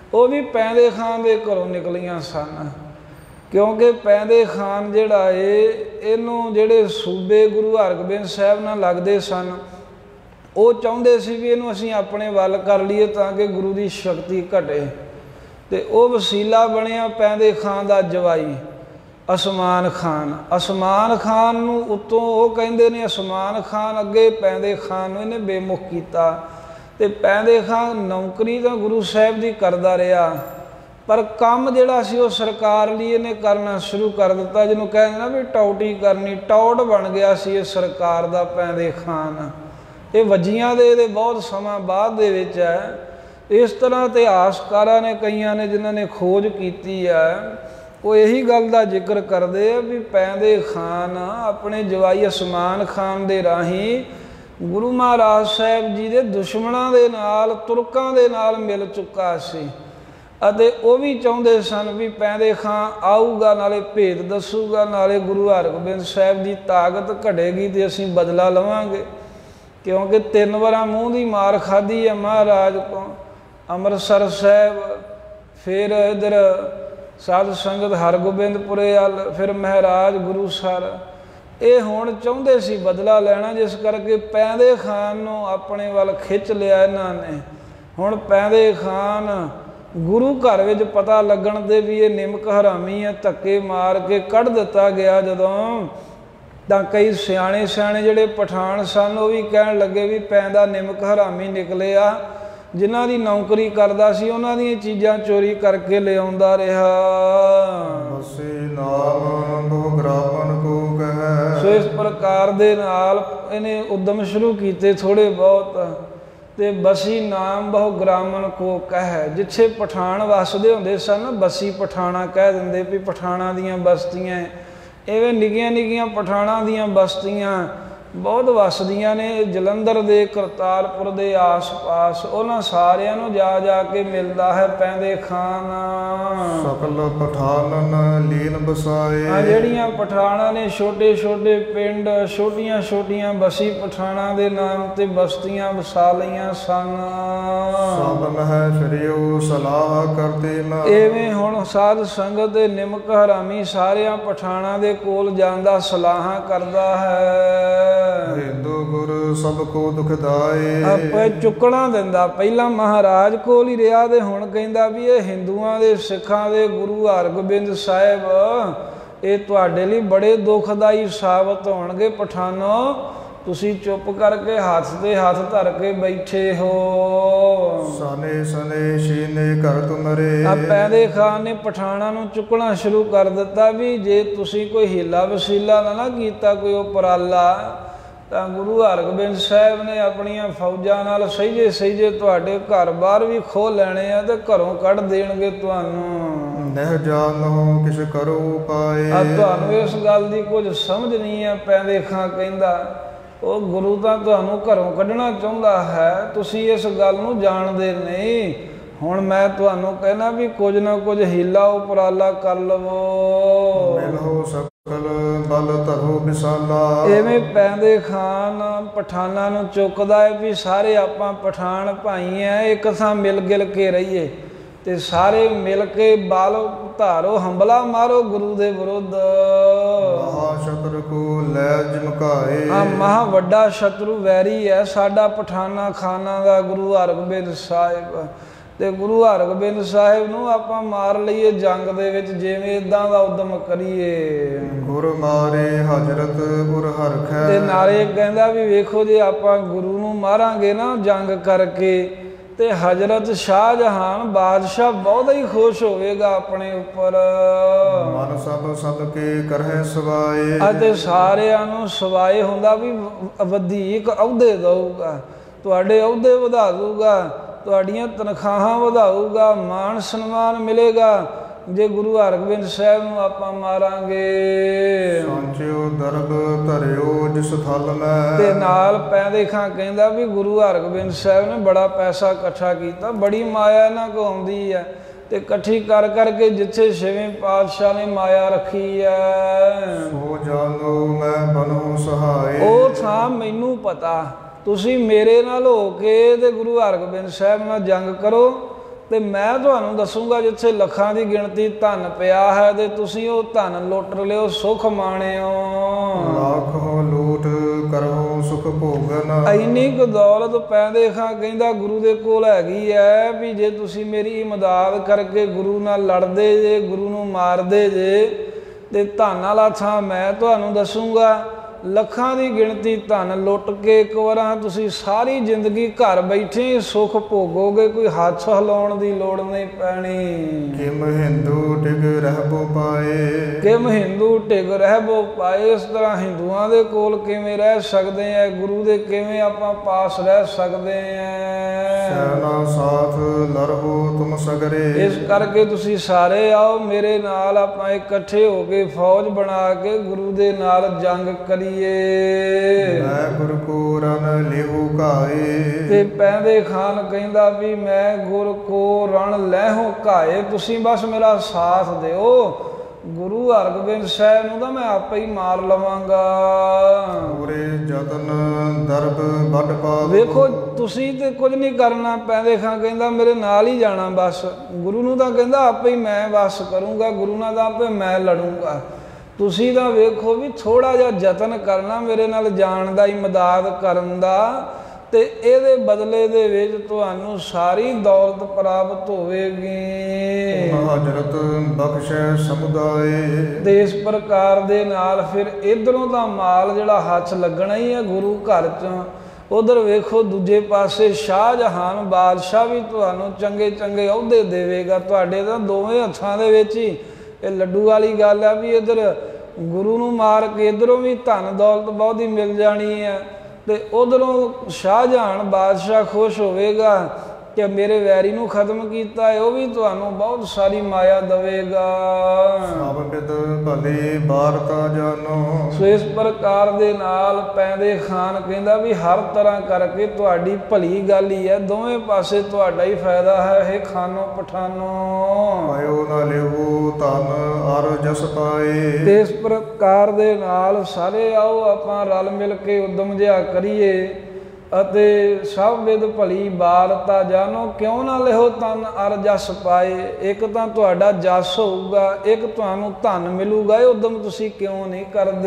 ਉਹ ਵੀ ਪੈਂਦੇ ਖਾਨ ਦੇ ਘਰੋਂ ਨਿਕਲੀਆਂ ਸਨ। ਕਿਉਂਕਿ ਪੈਂਦੇ ਖਾਨ ਜਿਹੜਾ ਏ ਇਹਨੂੰ ਜਿਹੜੇ ਸੂਬੇ ਗੁਰੂ ਹਰਗੋਬਿੰਦ ਸਾਹਿਬ ਨਾਲ ਲੱਗਦੇ ਸਨ ਉਹ ਚਾਹੁੰਦੇ ਸੀ ਵੀ ਇਹਨੂੰ ਅਸੀਂ ਆਪਣੇ ਵੱਲ ਕਰ ਲਈਏ ਤਾਂ ਕਿ ਗੁਰੂ ਦੀ ਸ਼ਕਤੀ ਘਟੇ। ਤੇ ਉਹ ਵਸੀਲਾ ਬਣਿਆ ਪੈਂਦੇ ਖਾਨ ਦਾ ਜਵਾਈ ਅਸਮਾਨ ਖਾਨ। ਅਸਮਾਨ ਖਾਨ ਨੂੰ ਉੱਤੋਂ ਉਹ ਕਹਿੰਦੇ ਨੇ ਅਸਮਾਨ ਖਾਨ ਅੱਗੇ ਪੈਂਦੇ ਖਾਨ ਨੂੰ ਇਹਨੇ ਬੇਮੁਖ ਕੀਤਾ। ਤੇ ਪੈਂਦੇ ਖਾਨ ਨੌਕਰੀ ਤਾਂ ਗੁਰੂ ਸਾਹਿਬ ਦੀ ਕਰਦਾ ਰਿਹਾ ਪਰ ਕੰਮ ਜਿਹੜਾ ਸੀ ਉਹ ਸਰਕਾਰ ਲਈ ਇਹਨੇ ਕਰਨਾ ਸ਼ੁਰੂ ਕਰ ਦਿੱਤਾ, ਜਿਹਨੂੰ ਕਹਿੰਦੇ ਨਾ ਵੀ ਟੌਟੀ ਕਰਨੀ। ਟੌਟ ਬਣ ਗਿਆ ਸੀ ਇਹ ਸਰਕਾਰ ਦਾ ਪੈਂਦੇ ਖਾਨ। ਇਹ ਵਜੀਆਂ ਦੇ ਇਹਦੇ ਬਹੁਤ ਸਮਾਂ ਬਾਅਦ ਦੇ ਵਿੱਚ ਹੈ। ਇਸ ਤਰ੍ਹਾਂ ਇਤਿਹਾਸਕਾਰਾਂ ਨੇ ਕਈਆਂ ਨੇ ਜਿਨ੍ਹਾਂ ਨੇ ਖੋਜ ਕੀਤੀ ਹੈ ਉਹ ਇਹੀ ਗੱਲ ਦਾ ਜ਼ਿਕਰ ਕਰਦੇ ਆ ਵੀ ਪੈਂਦੇ ਖਾਨ ਆਪਣੇ ਜਵਾਈ ਅਸਮਾਨ ਖਾਨ ਦੇ ਰਾਹੀਂ ਗੁਰੂ ਮਹਾਰਾਜ ਸਾਹਿਬ ਜੀ ਦੇ ਦੁਸ਼ਮਣਾਂ ਦੇ ਨਾਲ ਤੁਰਕਾਂ ਦੇ ਨਾਲ ਮਿਲ ਚੁੱਕਾ ਸੀ ਅਤੇ ਉਹ ਵੀ ਚਾਹੁੰਦੇ ਸਨ ਵੀ ਪੈਂਦੇ ਖਾਨ ਆਊਗਾ ਨਾਲੇ ਭੇਦ ਦੱਸੂਗਾ ਨਾਲੇ ਗੁਰੂ ਹਰਗੋਬਿੰਦ ਸਾਹਿਬ ਦੀ ਤਾਕਤ ਘਟੇਗੀ ਤੇ ਅਸੀਂ ਬਦਲਾ ਲਵਾਂਗੇ। ਕਿਉਂਕਿ ਤਿੰਨ ਵਾਰਾਂ ਮੂੰਹ ਦੀ ਮਾਰ ਖਾਧੀ ਹੈ ਮਹਾਰਾਜ ਕੋਲ, ਅੰਮ੍ਰਿਤਸਰ ਸਾਹਿਬ, ਫਿਰ ਇੱਧਰ ਸਾਧ ਸੰਗਤ ਹਰਗੋਬਿੰਦਪੁਰੇ ਵੱਲ, ਫਿਰ ਮਹਾਰਾਜ ਗੁਰੂਸਰ। ਇਹ ਹੁਣ ਚਾਹੁੰਦੇ ਸੀ ਬਦਲਾ ਲੈਣਾ, ਜਿਸ ਕਰਕੇ ਪੈਂਦੇ ਖਾਨ ਨੂੰ ਆਪਣੇ ਵੱਲ ਖਿੱਚ ਲਿਆ ਇਹਨਾਂ ਨੇ। ਹੁਣ ਪੈਂਦੇ ਖਾਨ ਗੁਰੂ ਘਰ ਵਿੱਚ ਪਤਾ ਲੱਗਣ ਦੇ ਵੀ ਇਹ ਨਿਮਕ ਹਰਾਮੀ ਹੈ, ਧੱਕੇ ਮਾਰ ਕੇ ਕੱਢ ਦਿੱਤਾ ਗਿਆ ਜਦੋਂ, ਤਾਂ ਕਈ ਸਿਆਣੇ ਸਿਆਣੇ ਜਿਹੜੇ ਪਠਾਨ ਸਨ ਉਹ ਵੀ ਕਹਿਣ ਲੱਗੇ ਵੀ ਪੈਂਦਾ ਨਿਮਕ ਹਰਾਮੀ ਨਿਕਲਿਆ, ਜਿਨ੍ਹਾਂ ਦੀ ਨੌਕਰੀ ਕਰਦਾ ਸੀ ਉਹਨਾਂ ਦੀਆਂ ਚੀਜ਼ਾਂ ਚੋਰੀ ਕਰਕੇ ਲਿਆਉਂਦਾ ਰਿਹਾ। ਸੋ ਇਸ ਪ੍ਰਕਾਰ ਦੇ ਨਾਲ ਇਹਨੇ ਉਦਮ ਸ਼ੁਰੂ ਕੀਤੇ ਥੋੜ੍ਹੇ ਬਹੁਤ। ਤੇ ਬਸੀ ਨਾਮ ਬਹੁ ਗ੍ਰਾਮਨ ਕੋ ਕਹਿ, ਜਿੱਥੇ ਪਠਾਨ ਵੱਸਦੇ ਹੁੰਦੇ ਸਨ ਬਸੀ ਪਠਾਣਾ ਕਹਿ ਦਿੰਦੇ ਵੀ ਪਠਾਣਾਂ ਦੀਆਂ ਬਸਤੀਆਂ। ਇਵੇਂ ਨਿੱਕੀਆਂ ਨਿੱਕੀਆਂ ਪਠਾਣਾਂ ਦੀਆਂ ਬਸਤੀਆਂ ਬਹੁਤ ਵੱਸਦੀਆਂ ਨੇ ਜਲੰਧਰ ਦੇ ਕਰਤਾਰਪੁਰ ਦੇ ਆਸ ਪਾਸ। ਉਹਨਾਂ ਸਾਰਿਆਂ ਨੂੰ ਜਾ ਜਾ ਕੇ ਮਿਲਦਾ ਹੈ ਪੈਂਦੇ ਖਾਨ। ਸਕਲ ਪਠਾਨਨ ਲੀਨ ਬਸਾਏ, ਆ ਜਿਹੜੀਆਂ ਪਠਾਣਾਂ ਨੇ ਛੋਟੇ ਛੋਟੇ ਪਿੰਡ ਛੋਟੀਆਂ ਛੋਟੀਆਂ ਬਸੀ ਪਠਾਣਾਂ ਦੇ ਨਾਮ ਤੇ ਬਸਤੀਆਂ ਵਸਾ ਲਈਆਂ ਸਨ। ਸਭ ਮਹਿ ਫਿਰਿਓ ਸਲਾਹ ਕਰਦੇ ਨਾ। ਇਵੇਂ ਹੁਣ ਸਾਧ ਸੰਗਤ ਦੇ ਨਿਮਕ ਹਰਾਮੀ ਸਾਰਿਆਂ ਪਠਾਣਾਂ ਦੇ ਕੋਲ ਜਾਂਦਾ ਸਲਾਹਾਂ ਕਰਦਾ ਹੈ। ਹਿੰਦੂ ਗੁਰੂ ਸਭ ਕੋ ਦੁਖਦਾਏ, ਆਪੇ ਚੁੱਕਣਾ ਦਿੰਦਾ। ਪਹਿਲਾਂ ਮਹਾਰਾਜ ਕੋਲ ਹੀ ਰਿਹਾ ਤੇ ਹੁਣ ਕਹਿੰਦਾ ਵੀ ਇਹ ਹਿੰਦੂਆਂ ਦੇ ਸਿੱਖਾਂ ਦੇ ਗੁਰੂ ਹਰਗੋਬਿੰਦ ਸਾਹਿਬ ਇਹ ਤੁਹਾਡੇ ਲਈ ਬੜੇ ਦੁਖਦਾਈ ਸਾਬਤ ਹੋਣਗੇ ਪਠਾਨੋ। ਤੁਸੀਂ ਚੁੱਪ ਕਰਕੇ ਹੱਥ ਤੇ ਹੱਥ ਧਰ ਕੇ ਬੈਠੇ ਹੋ। ਸਾਨੇ ਸਨੇ ਸ਼ੀਨੇ ਘਰ ਤੁਮਰੇ। ਆ ਪੈਂਦੇ ਖਾਨ ਨੇ ਪਠਾਣਾਂ ਨੂੰ ਚੁੱਕਣਾ ਸ਼ੁਰੂ ਕਰ ਦਿੱਤਾ ਵੀ ਜੇ ਤੁਸੀਂ ਕੋਈ ਹੀਲਾ ਵਸੀਲਾ ਨਾ ਨਾ ਕੀਤਾ ਕੋਈ ਉਪਰਾਲਾ ਤਾਂ ਗੁਰੂ ਹਰਗੋਬਿੰਦ ਸਾਹਿਬ ਨੇ ਆਪਣੀਆਂ ਫੌਜਾਂ ਨਾਲ ਸਹਿਜੇ ਸਹਿਜੇ ਤੁਹਾਡੇ ਘਰ ਬਾਹਰ ਵੀ ਖੋਹ ਲੈਣੇ ਆ ਤੇ ਘਰੋਂ ਕੱਢ ਦੇਣਗੇ ਤੁਹਾਨੂੰ। ਨਹਿ ਜਾਣੋ ਕਿਛ ਕਰੋ ਪਾਏ। ਆ ਤੁਹਾਨੂੰ ਇਸ ਗੱਲ ਦੀ ਕੁਝ ਸਮਝ ਨਹੀਂ ਆ। ਪੈਂਦੇ ਖਾਂ ਕਹਿੰਦਾ ਉਹ ਗੁਰੂ ਤਾਂ ਤੁਹਾਨੂੰ ਘਰੋਂ ਕੱਢਣਾ ਚਾਹੁੰਦਾ ਹੈ, ਤੁਸੀਂ ਇਸ ਗੱਲ ਨੂੰ ਜਾਣਦੇ ਨਹੀਂ। ਹੁਣ ਮੈਂ ਤੁਹਾਨੂੰ ਕਹਿਣਾ ਵੀ ਕੁਝ ਨਾ ਕੁਝ ਹੀਲਾ ਉਪਰਾਲਾ ਕਰ ਲਵੋ। ਮਿਲੋ ਸਕਲ ਬਲ ਧਰੋ ਵਿਸਾਲਾ। ਇਵੇਂ ਪੈਂਦੇ ਖਾਨ ਪਠਾਨਾਂ ਨੂੰ ਚੁੱਕਦਾ ਹੈ ਵੀ ਸਾਰੇ ਆਪਾਂ ਪਠਾਨ ਭਾਈ ਐ, ਇੱਕ ਥਾਂ ਮਿਲ ਗਿਲ ਕੇ ਰਹੀਏ ਤੇ ਸਾਰੇ ਮਿਲ ਕੇ ਬਲ ਧਾਰੋ, ਹੰਬਲਾ ਮਾਰੋ ਗੁਰੂ ਦੇ ਵਿਰੁੱਧ। ਮਹਾ ਸ਼ਤਰ ਕੋ ਲੈ ਜਮਕਾਏ। ਆ ਮਹਾ ਵੱਡਾ ਸ਼ਤਰੂ ਵੈਰੀ ਹੈ ਸਾਡਾ ਪਠਾਨਾ ਖਾਨਾ ਦਾ ਗੁਰੂ ਹਰਗੋਬਿੰਦ ਸਾਹਿਬ। ਤੇ ਗੁਰੂ ਹਰਗੋਬਿੰਦ ਸਾਹਿਬ ਨੂੰ ਆਪਾਂ ਮਾਰ ਲਈਏ ਜੰਗ ਦੇ ਵਿੱਚ, ਜਿਵੇਂ ਇਦਾਂ ਦਾ ਉਦਮ ਕਰੀਏ। ਗੁਰ ਮਾਰੇ ਹਜ਼ਰਤ ਗੁਰ ਹਰਖੈ। ਤੇ ਨਾਲੇ ਕਹਿੰਦਾ ਵੀ ਵੇਖੋ ਜੇ ਆਪਾਂ ਗੁਰੂ ਨੂੰ ਮਾਰਾਂਗੇ ਨਾ ਜੰਗ ਕਰਕੇ ਤੇ ਹਜ਼ਰਤ ਸ਼ਾਹਜਹਾਨ ਬਾਦਸ਼ਾਹ ਬਹੁਤ ਹੀ ਖੁਸ਼ ਹੋਵੇਗਾ ਆਪਣੇ ਉੱਪਰ। ਮਨ ਸਭ ਸਦਕੇ ਕਰਹਿ ਸਵਾਏ। ਅਤੇ ਸਾਰਿਆਂ ਨੂੰ ਸਵਾਏ ਹੁੰਦਾ ਵੀ ਵਧੀਕ ਅਹੁਦੇ ਦਊਗਾ, ਤੁਹਾਡੇ ਅਹੁਦੇ ਵਧਾ ਦਊਗਾ, ਤੁਹਾਡੀਆਂ ਤਨਖਾਹਾਂ ਵਧਾਊਗਾ, ਮਾਣ ਸਨਮਾਨ ਮਿਲੇਗਾ ਜੇ ਗੁਰੂ ਹਰਗੋਬਿੰਦ ਸਾਹਿਬ ਨੂੰ ਆਪਾਂ ਮਾਰਾਂਗੇ। ਸਾਂਚਿਓ ਦਰਬ ਧਰਿਓ ਜਿਸ ਥਲ ਮੈਂ। ਤੇ ਨਾਲ ਪੈਂਦੇ ਖਾਂ ਕਹਿੰਦਾ ਵੀ ਗੁਰੂ ਹਰਗੋਬਿੰਦ ਸਾਹਿਬ ਨੇ ਬੜਾ ਪੈਸਾ ਇਕੱਠਾ ਕੀਤਾ, ਬੜੀ ਮਾਇਆ ਇਹਨਾਂ ਕੋ ਆਉਂਦੀ ਹੈ ਤੇ ਇਕੱਠੀ ਕਰ ਕਰਕੇ ਜਿੱਥੇ ਛੇਵੇਂ ਪਾਤਸ਼ਾਹ ਨੇ ਮਾਇਆ ਰੱਖੀ ਹੈ ਸੋ ਜਾਣੋ ਮੈਂ ਬਣੋ ਸਹਾਏ। ਉਹ ਥਾਂ ਮੈਨੂੰ ਪਤਾ, ਤੁਸੀਂ ਮੇਰੇ ਨਾਲ ਹੋ ਕੇ ਤੇ ਗੁਰੂ ਹਰਗੋਬਿੰਦ ਸਾਹਿਬ ਨਾਲ ਜੰਗ ਕਰੋ ਤੇ ਮੈਂ ਤੁਹਾਨੂੰ ਦੱਸੂਗਾ ਜਿੱਥੇ ਲੱਖਾਂ ਦੀ ਗਿਣਤੀ ਧਨ ਪਿਆ ਹੈ ਤੇ ਤੁਸੀਂ ਉਹ ਧਨ ਲੁੱਟ ਲਿਓ, ਸੁਖ ਮਾਣਿਓ। ਲੱਖੋ ਲੂਟ ਕਰੋ ਸੁਖ ਭੋਗਨ। ਇੰਨੀ ਕੁ ਦੌਲਤ ਪੈਂਦੇ ਖਾਂ ਕਹਿੰਦਾ ਗੁਰੂ ਦੇ ਕੋਲ ਹੈਗੀ ਹੈ ਵੀ ਜੇ ਤੁਸੀਂ ਮੇਰੀ ਇਮਦਾਦ ਕਰਕੇ ਗੁਰੂ ਨਾਲ ਲੜਦੇ ਜੇ, ਗੁਰੂ ਨੂੰ ਮਾਰਦੇ ਜੇ ਤੇ ਧਨ ਵਾਲਾ ਥਾਂ ਮੈਂ ਤੁਹਾਨੂੰ ਦੱਸੂਗਾ। ਲੱਖਾਂ ਦੀ ਗਿਣਤੀ ਧਨ ਲੁੱਟ ਕੇ ਇੱਕ ਵਾਰ ਤੁਸੀਂ ਸਾਰੀ ਜ਼ਿੰਦਗੀ ਘਰ ਬੈਠੇ ਸੁੱਖ ਭੋਗੋਗੇ, ਕੋਈ ਹੱਥ ਹਿਲਾਉਣ ਦੀ ਲੋੜ ਨਹੀਂ ਪੈਣੀ। ਕਿਮ ਹਿੰਦੂ ਟਿਕ ਰਹਿਬੋ ਪਾਏ। ਕਿਮ ਹਿੰਦੂ ਟਿਕ ਰਹਿਬੋ ਪਾਏ। ਇਸ ਤਰ੍ਹਾਂ ਹਿੰਦੂਆਂ ਦੇ ਕੋਲ ਕਿਵੇਂ ਰਹਿ ਸਕਦੇ ਆ, ਗੁਰੂ ਦੇ ਕਿਵੇਂ ਆਪਾਂ ਪਾਸ ਰਹਿ ਸਕਦੇ ਆ। ਸੈਨਾ ਸਾਥ ਲੜੋ ਤੁਮ ਸਗਰੇ। ਇਸ ਕਰਕੇ ਤੁਸੀਂ ਸਾਰੇ ਆਓ ਮੇਰੇ ਨਾਲ, ਆਪਾਂ ਇਕੱਠੇ ਹੋ ਕੇ ਫੌਜ ਬਣਾ ਕੇ ਗੁਰੂ ਦੇ ਨਾਲ ਜੰਗ ਕਰੀਏ। ਮੈਂ ਗੁਰ ਕੋ ਰਣ ਲਿਹੂ ਘਾਏ। ਤੇ ਪੈਂਦੇ ਖਾਨ ਕਹਿੰਦਾ ਵੀ ਮੈਂ ਗੁਰ ਕੋ ਰਣ ਲੈਹੂ ਘਾਏ, ਤੁਸੀਂ ਬਸ ਮੇਰਾ ਸਾਥ ਦਿਓ। ਗੁਰੂ ਹਰਗੋਬਿੰਦ ਸਾਹਿਬ ਨੂੰ ਤਾਂ ਮੈਂ ਆਪੇ ਹੀ ਮਾਰ ਲਵਾਂਗਾ। ਪੂਰੇ ਜਤਨ ਦਰਬ ਵੱਟ ਪਾ। ਵੇਖੋ ਤੁਸੀਂ ਤੇ ਕੁਝ ਨਹੀਂ ਕਰਨਾ। ਪੈਂਦੇ ਖਾਂ ਕਹਿੰਦਾ ਮੇਰੇ ਨਾਲ ਹੀ ਜਾਣਾ ਬਸ। ਗੁਰੂ ਨੂੰ ਤਾਂ ਕਹਿੰਦਾ ਆਪੇ ਹੀ ਮੈਂ ਬਸ ਕਰੂੰਗਾ, ਗੁਰੂ ਨਾਲ ਤਾਂ ਆਪੇ ਮੈਂ ਲੜੂੰਗਾ। ਤੁਸੀਂ ਤਾਂ ਵੇਖੋ ਵੀ ਥੋੜ੍ਹਾ ਜਿਹਾ ਯਤਨ ਕਰਨਾ ਮੇਰੇ ਨਾਲ ਜਾਣ ਦਾ, ਇਮਦਾਦ ਕਰਨ ਦਾ, ਤੇ ਇਹਦੇ ਬਦਲੇ ਦੇ ਵਿੱਚ ਤੁਹਾਨੂੰ ਸਾਰੀ ਦੌਲਤ ਪ੍ਰਾਪਤ ਹੋਵੇਗੀ। ਹਜ਼ਰਤ ਬਖਸ਼ੈ ਸਮੁਦਾਏ। ਤੇ ਇਸ ਪ੍ਰਕਾਰ ਦੇ ਨਾਲ ਫਿਰ ਇੱਧਰੋਂ ਦਾ ਮਾਲ ਜਿਹੜਾ ਹੱਥ ਲੱਗਣਾ ਹੀ ਹੈ ਗੁਰੂ ਘਰ 'ਚੋਂ। ਉਧਰ ਵੇਖੋ ਦੂਜੇ ਪਾਸੇ ਸ਼ਾਹਜਹਾਨ ਬਾਦਸ਼ਾਹ ਵੀ ਤੁਹਾਨੂੰ ਚੰਗੇ ਚੰਗੇ ਅਹੁਦੇ ਦੇਵੇਗਾ। ਤੁਹਾਡੇ ਤਾਂ ਦੋਵੇਂ ਹੱਥਾਂ ਦੇ ਵਿੱਚ ਹੀ ਇਹ ਲੱਡੂ ਵਾਲੀ ਗੱਲ ਆ ਵੀ ਇੱਧਰ ਗੁਰੂ ਨੂੰ ਮਾਰ ਕੇ ਇੱਧਰੋਂ ਵੀ ਧਨ ਦੌਲਤ ਬਹੁਤੀ ਮਿਲ ਜਾਣੀ ਹੈ, ਤੇ ਉਧਰੋਂ ਸ਼ਾਹਜਹਾਨ ਬਾਦਸ਼ਾਹ ਖੁਸ਼ ਹੋਵੇਗਾ ਕਿ ਮੇਰੇ ਵੈਰੀ ਨੂੰ ਖਤਮ ਕੀਤਾ ਹੈ, ਉਹ ਵੀ ਤੁਹਾਨੂੰ ਬਹੁਤ ਸਾਰੀ ਮਾਇਆ ਦੇਵੇਗਾ। ਸਭ ਬਿਦ ਭਲੇ ਬਾਰਤਾ ਜਾਨੋ। ਸੋ ਇਸ ਪ੍ਰਕਾਰ ਦੇ ਨਾਲ ਪੈਂਦੇ ਖਾਨ ਕਹਿੰਦਾ ਵੀ ਹਰ ਤਰ੍ਹਾਂ ਕਰਕੇ ਤੁਹਾਡੀ ਭਲੀ ਗੱਲ ਹੀ ਹੈ, ਦੋਵੇਂ ਪਾਸੇ ਤੁਹਾਡਾ ਹੀ ਫਾਇਦਾ ਹੈ। ਇਹ ਖਾਨੋ ਪਠਾਨੋ ਪਾਇਓ ਨਾ ਲਿਹੂ ਧਨ ਅਰ ਜਸ ਪਾਏ। ਤੇ ਇਸ ਪ੍ਰਕਾਰ ਦੇ ਨਾਲ ਸਾਰੇ ਆਓ ਆਪਾਂ ਰਲ ਮਿਲ ਕੇ ਉਦਮ ਜਿਹਾ ਕਰੀਏ ਅਤੇ ਸਭ ਵਿਦ ਭਲੀ ਬਾਰਤਾ ਜਾਨੋ। ਕਿਉਂ ਨਾ ਲਿਹੋ ਧਨ ਅਰ ਜਸ ਪਾਏ। ਇੱਕ ਤਾਂ ਤੁਹਾਡਾ ਜਸ ਹੋਊਗਾ, ਇੱਕ ਤੁਹਾਨੂੰ ਧਨ ਮਿਲੂਗਾ। ਇਹ ਉਦਮ ਤੁਸੀਂ ਕਿਉਂ ਨਹੀਂ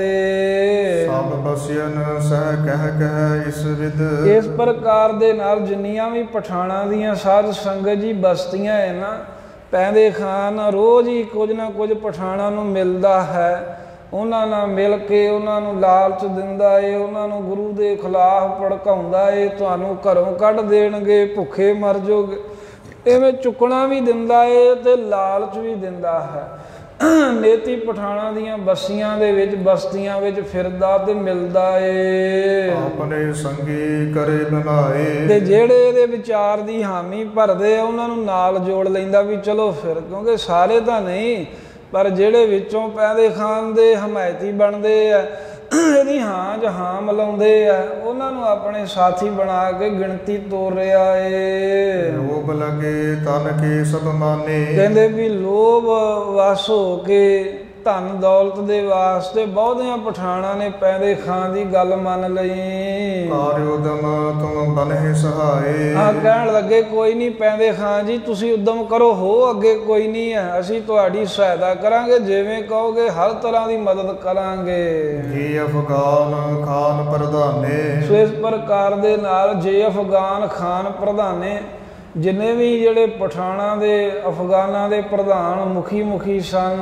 ਕਰਦੇ? ਸਭ ਬਸਿਅਨ ਸਹਿ ਕਹਿ ਕਹਿ ਇਸ ਵਿਦ। ਇਸ ਪ੍ਰਕਾਰ ਦੇ ਨਾਲ ਜਿੰਨੀਆਂ ਵੀ ਪਠਾਣਾਂ ਦੀਆਂ ਸਾਧ ਸੰਗਤ ਜੀ ਬਸਤੀਆਂ ਹੈ ਨਾ, ਪੈਂਦੇ ਖਾਨ ਰੋਜ਼ ਹੀ ਕੁਝ ਨਾ ਕੁਝ ਪਠਾਣਾਂ ਨੂੰ ਮਿਲਦਾ ਹੈ। ਉਹਨਾਂ ਨਾਲ ਮਿਲ ਕੇ ਉਹਨਾਂ ਨੂੰ ਲਾਲਚ ਦਿੰਦਾ ਏ, ਉਹਨਾਂ ਨੂੰ ਗੁਰੂ ਦੇ ਖਿਲਾਫ ਭੜਕਾਉਂਦਾ ਏ, ਤੁਹਾਨੂੰ ਘਰੋਂ ਕੱਢ ਦੇਣਗੇ, ਭੁੱਖੇ ਮਰ ਜਾਓਗੇ। ਇਵੇਂ ਚੁੱਕਣਾ ਵੀ ਦਿੰਦਾ ਏ ਤੇ ਲਾਲਚ ਵੀ ਦਿੰਦਾ ਹੈ। ਨੇਤੀ ਪਠਾਣਾਂ ਦੀਆਂ ਬਸੀਆਂ ਦੇ ਵਿੱਚ ਬਸਤੀਆਂ ਵਿੱਚ ਫਿਰਦਾ ਤੇ ਮਿਲਦਾ ਏ। ਆਪਣੇ ਸੰਗੀ ਕਰੇ ਬਣਾਏ। ਤੇ ਜਿਹੜੇ ਇਹਦੇ ਵਿਚਾਰ ਦੀ ਹਾਮੀ ਭਰਦੇ ਆ ਉਹਨਾਂ ਨੂੰ ਨਾਲ ਜੋੜ ਲੈਂਦਾ ਵੀ ਚਲੋ ਫਿਰ, ਕਿਉਂਕਿ ਸਾਰੇ ਤਾਂ ਨਹੀਂ, ਪਰ ਜਿਹੜੇ ਵਿੱਚੋਂ ਪੈਂਦੇ ਖਾਨ ਦੇ ਹਮਾਇਤੀ ਬਣਦੇ ਆ, ਇਹਦੀ ਹਾਂ ਚ ਹਾਂ ਮਿਲਾਉਂਦੇ ਆ, ਉਹਨਾਂ ਨੂੰ ਆਪਣੇ ਸਾਥੀ ਬਣਾ ਕੇ ਗਿਣਤੀ ਤੋਰ ਰਿਹਾ ਏ। ਲੋਭ ਲਗੇ ਤਨ ਕੇ ਸਭ ਮਾਨੇ। ਕਹਿੰਦੇ ਵੀ ਲੋਭ ਵਸ ਹੋ ਕੇ ਧਨ ਦੌਲਤ ਦੇ ਵਾਸਤੇ ਬਹੁਤਿਆਂ ਪਠਾਣਾਂ ਨੇ ਪੈਂਦੇ ਖਾਨ ਦੀ ਗੱਲ ਮੰਨ ਲਈ। ਕਾਰਿ ਉਦਮ ਤੁਮ ਬਨਹਿ ਸਹਾਏ। ਹਾਂ ਕਹਿਣ ਲੱਗੇ ਕੋਈ ਨਹੀਂ ਪੈਂਦੇ ਖਾਨ ਜੀ, ਤੁਸੀਂ ਉਦਮ ਕਰੋ, ਹੋ ਅੱਗੇ ਕੋਈ ਨਹੀਂ ਹੈ, ਅਸੀਂ ਤੁਹਾਡੀ ਸਹਾਇਤਾ ਕਰਾਂਗੇ, ਜਿਵੇਂ ਕਹੋਗੇ ਹਰ ਤਰ੍ਹਾਂ ਦੀ ਮਦਦ ਕਰਾਂਗੇ। ਜੀ ਅਫਗਾਨ ਖਾਨ ਪ੍ਰਧਾਨੇ। ਸੋ ਇਸ ਪ੍ਰਕਾਰ ਦੇ ਨਾਲ ਜੇ ਅਫਗਾਨ ਖਾਨ ਪ੍ਰਧਾਨੇ, ਜਿੰਨੇ ਵੀ ਜਿਹੜੇ ਪਠਾਣਾਂ ਦੇ ਅਫਗਾਨਾਂ ਦੇ ਪ੍ਰਧਾਨ ਮੁਖੀ ਮੁਖੀ ਸਨ,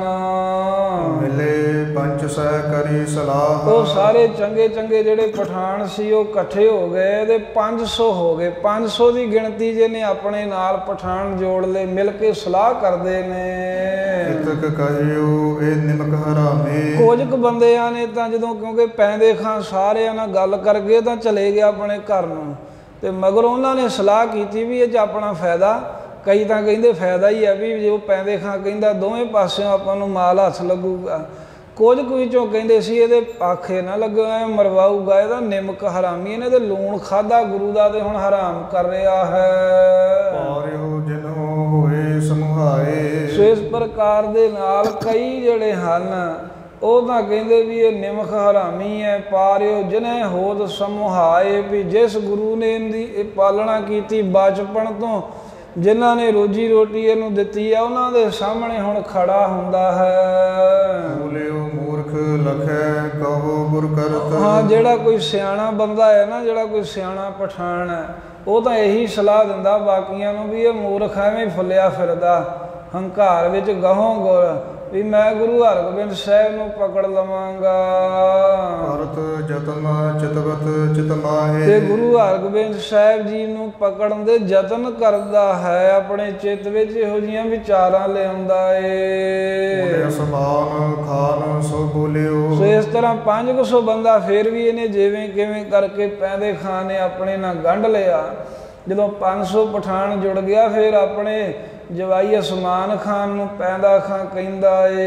ਮਿਲੇ ਪੰਚ ਸਹਿ ਕਰੀ ਸਲਾਹ। ਉਹ ਸਾਰੇ ਚੰਗੇ ਚੰਗੇ ਜਿਹੜੇ ਪਠਾਨ ਸੀ ਉਹ ਇਕੱਠੇ ਹੋ ਗਏ ਤੇ ਪੰਜ ਸੌ ਹੋ ਗਏ। ਪੰਜ ਸੌ ਦੀ ਗਿਣਤੀ ਜਿਹਨੇ ਆਪਣੇ ਨਾਲ ਪਠਾਨ ਜੋੜ ਲਏ, ਮਿਲ ਕੇ ਸਲਾਹ ਕਰਦੇ ਨੇ। ਇਤਕ ਕਹਿਓ ਇਹ ਨਿਮਕ ਹਰਾਮੇ। ਕੁਝ ਕੁ ਬੰਦਿਆਂ ਨੇ ਤਾਂ ਜਦੋਂ, ਕਿਉਂਕਿ ਪੈਂਦੇ ਖਾਂ ਸਾਰਿਆਂ ਨਾਲ ਗੱਲ ਕਰ ਗਏ ਤਾਂ ਚਲੇ ਗਿਆ ਆਪਣੇ ਘਰ ਨੂੰ, ਤੇ ਮਗਰ ਉਹਨਾਂ ਨੇ ਸਲਾਹ ਕੀਤੀ ਵੀ ਇਹ 'ਚ ਆਪਣਾ ਫਾਇਦਾ। ਕਈ ਤਾਂ ਕਹਿੰਦੇ ਫਾਇਦਾ ਹੀ ਹੈ ਵੀ ਜੋ ਪੈਂਦੇ ਖਾਂ ਕਹਿੰਦਾ ਦੋਵੇਂ ਪਾਸਿਓਂ ਆਪਾਂ ਨੂੰ ਮਾਲ ਹੱਥ ਲੱਗੂਗਾ। ਕੁਝ ਕੁ ਵਿੱਚੋਂ ਕਹਿੰਦੇ ਸੀ ਇਹਦੇ ਆਖੇ ਨਾ ਲੱਗੋ, ਐ ਮਰਵਾਊਗਾ, ਇਹਦਾ ਨਿਮਕ ਹਰਾਮੀ, ਇਹਨੇ ਤੇ ਲੂਣ ਖਾਧਾ ਗੁਰੂ ਦਾ ਤੇ ਹੁਣ ਹਰਾਮ ਕਰ ਰਿਹਾ ਹੈ। ਪਾਰਿਓ ਜਿਨੋ ਹੋਏ ਸਮੁਹਾਏ। ਸੋ ਇਸ ਪ੍ਰਕਾਰ ਦੇ ਨਾਲ ਕਈ ਜਿਹੜੇ ਹਨ ਉਹ ਤਾਂ ਕਹਿੰਦੇ ਵੀ ਇਹ ਨਿਮਕ ਹਰਾਮੀ ਹੈ। ਪਾਰਿਓ ਜਿਨ੍ਹੇ ਹੋਦ ਸਮੁਹਾਏ, ਵੀ ਜਿਸ ਗੁਰੂ ਨੇ ਇਹਦੀ ਇਹ ਪਾਲਣਾ ਕੀਤੀ ਬਚਪਨ ਤੋਂ, ਜਿਨ੍ਹਾਂ ਨੇ ਰੋਜੀ ਰੋਟੀ ਇਹਨੂੰ ਦਿੱਤੀ ਹੈ ਉਹਨਾਂ ਦੇ ਸਾਹਮਣੇ ਹੁਣ ਖੜਾ ਹੁੰਦਾ ਹੈ। ਬੋਲਿਓ ਮੂਰਖ ਲਖੈ ਕਹੋ ਗੁਰ ਕਰਤ। ਹਾਂ, ਜਿਹੜਾ ਕੋਈ ਸਿਆਣਾ ਬੰਦਾ ਹੈ ਨਾ, ਜਿਹੜਾ ਕੋਈ ਸਿਆਣਾ ਪਠਾਨ ਹੈ, ਉਹ ਤਾਂ ਇਹੀ ਸਲਾਹ ਦਿੰਦਾ ਬਾਕੀਆਂ ਨੂੰ ਵੀ ਇਹ ਮੂਰਖ ਐਵੇਂ ਫੁੱਲਿਆ ਫਿਰਦਾ ਹੰਕਾਰ ਵਿੱਚ ਗਹੋਂ ਗੁਰ, ਵੀ ਮੈਂ ਗੁਰੂ ਹਰਗੋਬਿੰਦ ਸਾਹਿਬ ਨੂੰ ਪਕੜ ਲਵਾਂਗਾ। ਕਰਤ ਜਤਨ ਚਿਤਵਤ ਚਿਤ ਮਾਹੇ। ਤੇ ਗੁਰੂ ਹਰਗੋਬਿੰਦ ਸਾਹਿਬ ਜੀ ਨੂੰ ਪਕੜਨ ਦੇ ਯਤਨ ਕਰਦਾ ਹੈ, ਆਪਣੇ ਚਿੱਤ ਵਿੱਚ ਇਹੋ ਜਿਹੀਆਂ ਵਿਚਾਰਾਂ ਲਿਆਉਂਦਾ ਏ। ਸਮਾਨ ਖਾਨ ਸੋ ਬੋਲਿਓ। ਸੋ ਇਸ ਤਰ੍ਹਾਂ ਪੰਜ ਕੁ ਸੌ ਬੰਦਾ ਫੇਰ ਵੀ ਇਹਨੇ ਜਿਵੇਂ ਕਿਵੇਂ ਕਰਕੇ ਪੈਂਦੇ ਖਾਨ ਨੇ ਆਪਣੇ ਨਾਲ ਗੰਢ ਲਿਆ। ਜਦੋਂ ਪੰਜ ਸੌ ਪਠਾਨ ਜੁੜ ਗਿਆ, ਫਿਰ ਆਪਣੇ ਜਵਾਈ ਉਸਮਾਨ ਖਾਨ ਨੂੰ ਪੈਂਦਾ ਖਾਂ ਕਹਿੰਦਾ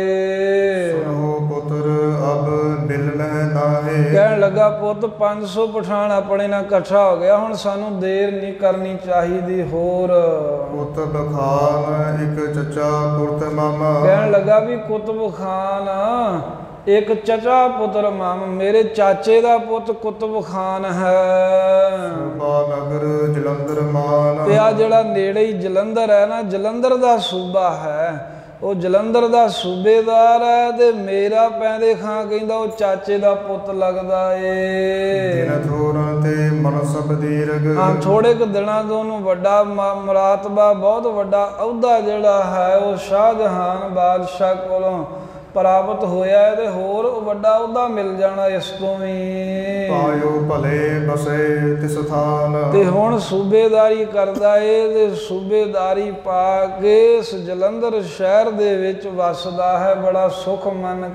ਏ, ਸੁਣੋ ਪੁੱਤਰ ਅਬ ਮਿਲਣਾ ਨਾਹੇ। ਕਹਿਣ ਲੱਗਾ, ਪੁੱਤ ਪੰਜ ਸੌ ਪਠਾਨ ਆਪਣੇ ਨਾਲ ਇਕੱਠਾ ਹੋ ਗਿਆ, ਹੁਣ ਸਾਨੂੰ ਦੇਰ ਨਹੀਂ ਕਰਨੀ ਚਾਹੀਦੀ ਹੋਰ। ਕੁਤਬ ਖਾਨ ਇੱਕ ਚੱਚਾ ਪੁਰਤ ਮਾਮਾ। ਕਹਿਣ ਲੱਗਾ ਵੀ ਕੁਤਬ ਖਾਨ ਇੱਕ ਚਚਾ ਪੁੱਤਰ ਮਾਮ, ਮੇਰੇ ਚਾਚੇ ਦਾ ਪੁੱਤ ਕੁਤਬ ਖਾਨ ਹੈ। ਸੂਬਾ ਨਗਰ ਜਲੰਧਰ ਮਾਨ। ਤੇ ਆ ਜਿਹੜਾ ਨੇੜੇ ਹੀ ਜਲੰਧਰ ਹੈ ਨਾ, ਜਲੰਧਰ ਦਾ ਸੂਬਾ ਹੈ, ਉਹ ਜਲੰਧਰ ਦਾ ਸੂਬੇਦਾਰ ਹੈ। ਤੇ ਮੇਰਾ ਪੈਂਦੇ ਖਾਂ ਕਹਿੰਦਾ ਉਹ ਚਾਚੇ ਦਾ ਪੁੱਤ ਲੱਗਦਾ ਏ। ਦਿਨ ਥੋੜਾਂ ਤੇ ਮਨਸਬ ਦੀਰਘ। ਹਾਂ, ਥੋੜੇ ਕੁ ਦਿਨਾਂ ਤੋਂ ਉਹਨੂੰ ਵੱਡਾ ਮਰਾਤਬਾ, ਬਹੁਤ ਵੱਡਾ ਅਹੁਦਾ ਜਿਹੜਾ ਹੈ ਉਹ ਸ਼ਾਹਜਹਾਨ ਬਾਦਸ਼ਾਹ ਕੋਲੋਂ ਪ੍ਰਾਪਤ ਹੋਇਆ ਹੈ, ਤੇ ਹੋਰ ਵੱਡਾ ਅਹੁਦਾ ਮਿਲ ਜਾਣਾ ਇਸ ਤੋਂ ਵੀ। ਪਾਇਓ ਭਲੇ ਬਸੇ ਤਿਸ ਥਾਨ। ਤੇ ਹੁਣ ਸੂਬੇਦਾਰੀ ਕਰਦਾ ਏ, ਤੇ ਸੂਬੇਦਾਰੀ ਪਾ ਕੇ ਇਸ ਜਲੰਧਰ ਸ਼ਹਿਰ ਦੇ ਵਿੱਚ ਵੱਸਦਾ ਹੈ ਬੜਾ ਸੁਖ ਮੰਨ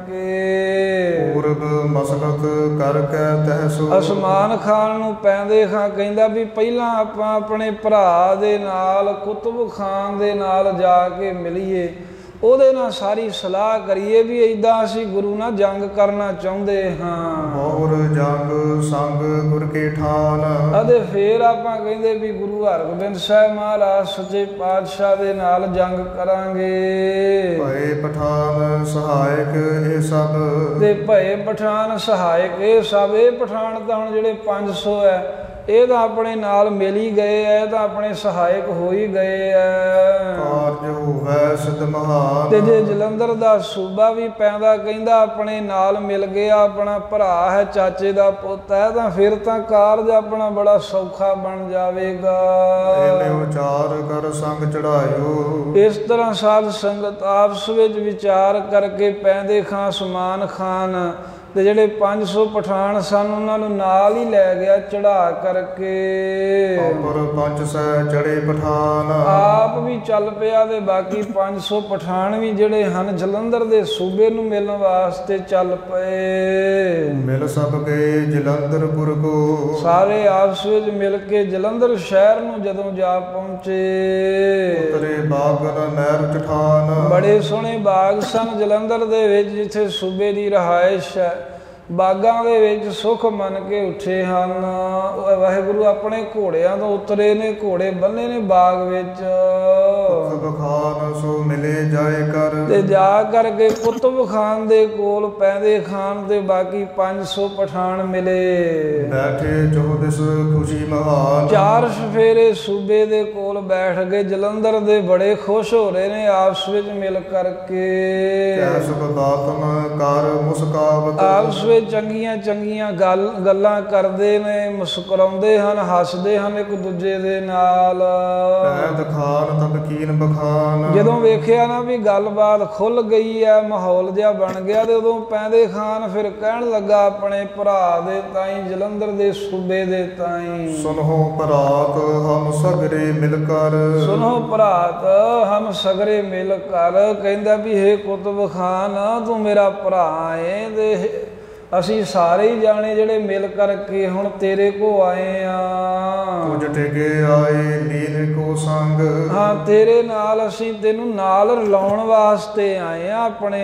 ਕੇ। ਪੂਰਬ ਮਸਕਤ ਕਰਕੇ ਤਹਿਸੋ। ਉਸਮਾਨ ਖਾਨ ਨੂੰ ਪੈਂਦੇ ਖਾਂ ਕਹਿੰਦਾ ਵੀ ਪਹਿਲਾਂ ਆਪਾਂ ਆਪਣੇ ਭਰਾ ਦੇ ਨਾਲ ਕੁਤਬ ਖਾਨ ਦੇ ਨਾਲ ਜਾ ਕੇ ਮਿਲੀਏ, ਉਹਦੇ ਨਾਲ ਸਾਰੀ ਸਲਾਹ ਕਰੀਏ ਵੀ ਏਦਾਂ ਅਸੀਂ ਗੁਰੂ ਨਾਲ ਜੰਗ ਕਰਨਾ ਚਾਹੁੰਦੇ ਹਾਂ। ਹੋਰ ਜੰਗ ਸੰਗ ਗੁਰ ਕੇ ਠਾਨ। ਅਤੇ ਫੇਰ ਆਪਾਂ ਕਹਿੰਦੇ ਵੀ ਗੁਰੂ ਹਰਗੋਬਿੰਦ ਸਾਹਿਬ ਮਹਾਰਾਜ ਸੱਚੇ ਪਾਤਸ਼ਾਹ ਦੇ ਨਾਲ ਜੰਗ ਕਰਾਂਗੇ। ਭਏ ਪਠਾਨ ਸਹਾਇਕ ਇਹ ਸਭ। ਤੇ ਭਏ ਪਠਾਨ ਸਹਾਇਕ ਇਹ ਸਭ। ਇਹ ਪਠਾਨ ਤਾਂ ਹੁਣ ਜਿਹੜੇ ਪੰਜ ਸੌ ਹੈ, ਇਹ ਤਾਂ ਆਪਣੇ ਨਾਲ ਮਿਲ ਹੀ ਗਏ ਐ, ਤਾਂ ਆਪਣੇ ਸਹਾਇਕ ਹੋ ਹੀ ਗਏ ਐ। ਕਾਰਜ ਹੋਵੇ ਸਿਧ ਮਹਾਨ। ਤੇ ਜੇ ਜਲੰਧਰ ਦਾ ਸੂਬਾ ਵੀ ਪੈਂਦਾ ਕਹਿੰਦਾ ਆਪਣੇ ਨਾਲ ਮਿਲ ਗਿਆ, ਆਪਣਾ ਭਰਾ ਹੈ, ਚਾਚੇ ਦਾ ਪੁੱਤ ਹੈ, ਤਾਂ ਫਿਰ ਤਾਂ ਕਾਰਜ ਆਪਣਾ ਬੜਾ ਸੌਖਾ ਬਣ ਜਾਵੇਗਾ। ਇਹ ਵਿਚਾਰ ਕਰ ਸੰਗ ਚੜਾਇਓ। ਇਸ ਤਰ੍ਹਾਂ ਸਾਧ ਸੰਗਤ ਆਪਸ ਵਿੱਚ ਵਿਚਾਰ ਕਰਕੇ ਪੈਂਦੇ ਖਾਂ ਉਸਮਾਨ ਖਾਨ ਤੇ ਜਿਹੜੇ ਪੰਜ ਸੌ ਪਠਾਨ ਸਨ ਉਹਨਾਂ ਨੂੰ ਨਾਲ ਹੀ ਲੈ ਗਿਆ ਚੜਾ ਕਰਕੇ। ਉੱਪਰ ਪੰਜ ਸੈ ਚੜੇ ਪਠਾਨ। ਆਪ ਵੀ ਚੱਲ ਪਿਆ ਤੇ ਬਾਕੀ ਪੰਜ ਸੌ ਪਠਾਨ ਵੀ ਜਿਹੜੇ ਹਨ ਜਲੰਧਰ ਦੇ ਸੂਬੇ ਨੂੰ ਮਿਲਣ ਵਾਸਤੇ ਚੱਲ ਪਏ। ਮਿਲ ਸਭ ਗਏ ਜਲੰਧਰਪੁਰ ਕੋ। ਸਾਰੇ ਆਪਸ ਵਿੱਚ ਮਿਲ ਕੇ ਜਲੰਧਰ ਸ਼ਹਿਰ ਨੂੰ ਜਦੋਂ ਜਾ ਪਹੁੰਚੇ, ਉਤਰੇ ਬਾਗਨ ਨਹਿਰ ਚਠਾਨ। ਬੜੇ ਸੋਹਣੇ ਬਾਗ ਸਨ ਜਲੰਧਰ ਦੇ ਵਿੱਚ, ਜਿੱਥੇ ਸੂਬੇ ਦੀ ਰਿਹਾਇਸ਼ ਹੈ। ਬਾਗਾਂ ਦੇ ਵਿੱਚ ਸੁੱਖ ਮੰਨ ਕੇ ਉੱਠੇ ਹਨ। ਵਾਹਿਗੁਰੂ ਆਪਣੇ ਘੋੜਿਆਂ ਤੋਂ ਉਤਰੇ ਨੇ, ਘੋੜੇ ਬੰਨੇ ਨੇ ਬਾਗ ਵਿੱਚ। ਕੁਤਬ ਖਾਨ ਸੋ ਮਿਲੇ ਜਾਏ ਕਰ। ਤੇ ਜਾ ਕਰਕੇ ਕੁਤਬ ਖਾਨ ਦੇ ਕੋਲ ਪੈਂਦੇ ਖਾਨ ਤੇ ਬਾਕੀ ਪੰਜ ਸੌ ਪਠਾਨ ਮਿਲੇ। ਬੈਠੇ ਚੌਦਸ ਖੁਸ਼ੀ ਮਹਾਨ। ਚਾਰ ਸਫੇਰੇ ਸੂਬੇ ਦੇ ਕੋਲ ਬੈਠ ਗਏ। ਜਲੰਧਰ ਦੇ ਬੜੇ ਖੁਸ਼ ਹੋ ਰਹੇ ਨੇ ਆਪਸ ਵਿੱਚ ਮਿਲ ਕਰਕੇ। ਕੈ ਸੁਖ ਦਾਤਨ ਕਰ ਮੁਸਕਾਵਤ। ਆਪਸ ਵਿੱਚ ਚੰਗੀਆਂ ਚੰਗੀਆਂ ਗੱਲ ਗੱਲਾਂ ਕਰਦੇ ਨੇ, ਮੁਸਕਰਾਉਂਦੇ ਹਨ, ਹੱਸਦੇ ਹਨ ਇੱਕ ਦੂਜੇ ਦੇ ਨਾਲ। ਪੈਦ ਖਾਨ ਤਬਕੀਨ ਬਖਾਨ। ਜਦੋਂ ਵੇਖਿਆ ਨਾ ਵੀ ਗੱਲਬਾਤ ਖੁੱਲ ਗਈ ਹੈ, ਮਾਹੌਲ ਜਿਹਾ ਬਣ ਗਿਆ, ਤੇ ਉਦੋਂ ਪੈਂਦੇ ਖਾਨ ਫਿਰ ਕਹਿਣ ਲੱਗਾ ਆਪਣੇ ਭਰਾ ਦੇ ਤਾਈਂ, ਜਲੰਧਰ ਦੇ ਸੂਬੇ ਦੇ ਤਾਈਂ, ਸੁਨੋ ਭਰਾਤ ਹਮ ਸਗਰੇ ਮਿਲ ਕਰ। ਸੁਨੋ ਭਰਾਤ ਹਮ ਸਗਰੇ ਮਿਲ ਕਰ। ਕਹਿੰਦਾ ਵੀ ਹੇ ਕੁਤਬ ਖਾਨ, ਤੂੰ ਮੇਰਾ ਭਰਾ ਏ, ਤੇ ਅਸੀਂ ਸਾਰੇ ਹੀ ਜਾਣੇ ਜਿਹੜੇ ਮਿਲ ਕਰਕੇ ਹੁਣ ਤੇਰੇ ਕੋ ਆਏ ਆ। ਕੁਝ ਟਿਕੇ ਆਏ ਲੀਨ ਕੋ ਸੰਗ। ਹਾਂ, ਤੇਰੇ ਨਾਲ ਅਸੀਂ ਤੈਨੂੰ ਨਾਲ ਰਲਾਉਣ ਵਾਸਤੇ ਆਏ ਆ ਆਪਣੇ।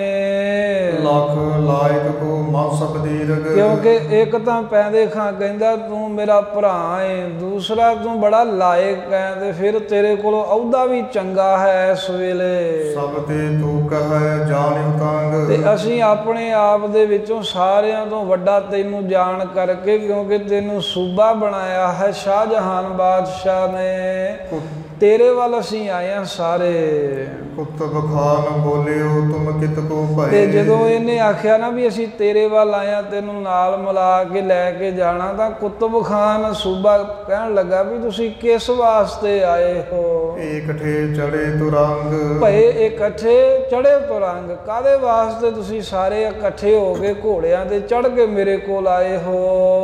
ਲੱਖ ਲਾਇਕ ਕੋ ਮਨ ਸਭ ਦੀਰਘ। ਕਿਉਂਕਿ ਇੱਕ ਤਾਂ ਪੈਂਦੇ ਖਾਂ ਕਹਿੰਦਾ ਤੂੰ ਮੇਰਾ ਭਰਾ ਏ, ਦੂਸਰਾ ਤੂੰ ਬੜਾ ਲਾਇਕ ਹੈ, ਤੇ ਫਿਰ ਤੇਰੇ ਕੋਲੋਂ ਅਹੁਦਾ ਵੀ ਚੰਗਾ ਹੈ ਇਸ ਵੇਲੇ। ਸਭ ਤੇ ਤੂੰ ਕਹੈ ਜਾਣਿ ਤੰਗ। ਤੇ ਅਸੀਂ ਆਪਣੇ ਆਪ ਦੇ ਵਿੱਚੋਂ ਸਾਰੇ ਤੋਂ ਵੱਡਾ ਤੈਨੂੰ ਜਾਣ ਕਰਕੇ, ਕਿਉਂਕਿ ਤੈਨੂੰ ਸੂਬਾ ਬਣਾਇਆ ਹੈ ਸ਼ਾਹਜਹਾਨ ਬਾਦਸ਼ਾਹ ਨੇ। ਤੇਰੇ ਵੱਲ ਅਸੀਂ ਆਏ ਹਾਂ ਸਾਰੇ। ਕੁਤਬ ਖਾਨ ਬੋਲਿਓ ਤੁਮ ਕਿਤ ਕੋ ਭਏ। ਤੇ ਜਦੋਂ ਇਹਨੇ ਆਖਿਆ ਨਾ ਵੀ ਅਸੀਂ ਤੇਰੇ ਵੱਲ ਆਏ ਹਾਂ, ਤੈਨੂੰ ਨਾਲ ਮਿਲਾ ਕੇ ਲੈ ਕੇ ਜਾਣਾ, ਤਾਂ ਕੁਤਬ ਖਾਨ ਸੂਬਾ ਕਹਿਣ ਲੱਗਾ ਵੀ ਤੁਸੀਂ ਕਿਸ ਵਾਸਤੇ ਆਏ ਹੋ? ਇਕੱਠੇ ਚੜੇ ਤੁਰੰਗ। ਭਏ ਇਕੱਠੇ ਚੜੇ ਤੁਰੰਗ, ਕਾਹਦੇ ਵਾਸਤੇ ਤੁਸੀਂ ਸਾਰੇ ਇਕੱਠੇ ਹੋ ਕੇ ਘੋੜਿਆਂ ਤੇ ਚੜ ਕੇ ਮੇਰੇ ਕੋਲ ਆਏ ਹੋ?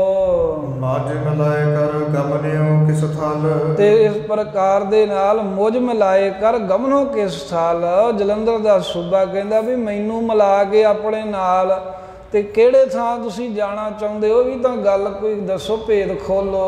ਮਾਝ ਮਿਲਾਏ ਕਰ ਗਮਨਿਓ ਕਿਸ ਥਲ। ਤੇ ਇਸ ਪ੍ਰਕਾਰ ਦੇ ਨਾਲ ਮੁਝ ਮਿਲਾਏ ਕਰ ਗਮਨੋ ਕਿਸ ਥਲ। ਜਲੰਧਰ ਦਾ ਸੂਬਾ ਕਹਿੰਦਾ ਵੀ ਮੈਨੂੰ ਮਿਲਾ ਕੇ ਆਪਣੇ ਨਾਲ, ਤੇ ਕਿਹੜੇ ਥਾਂ ਤੁਸੀਂ ਜਾਣਾ ਚਾਹੁੰਦੇ ਹੋ ਵੀ ਤਾਂ ਗੱਲ ਕੋਈ ਦੱਸੋ, ਭੇਦ ਖੋਲੋ।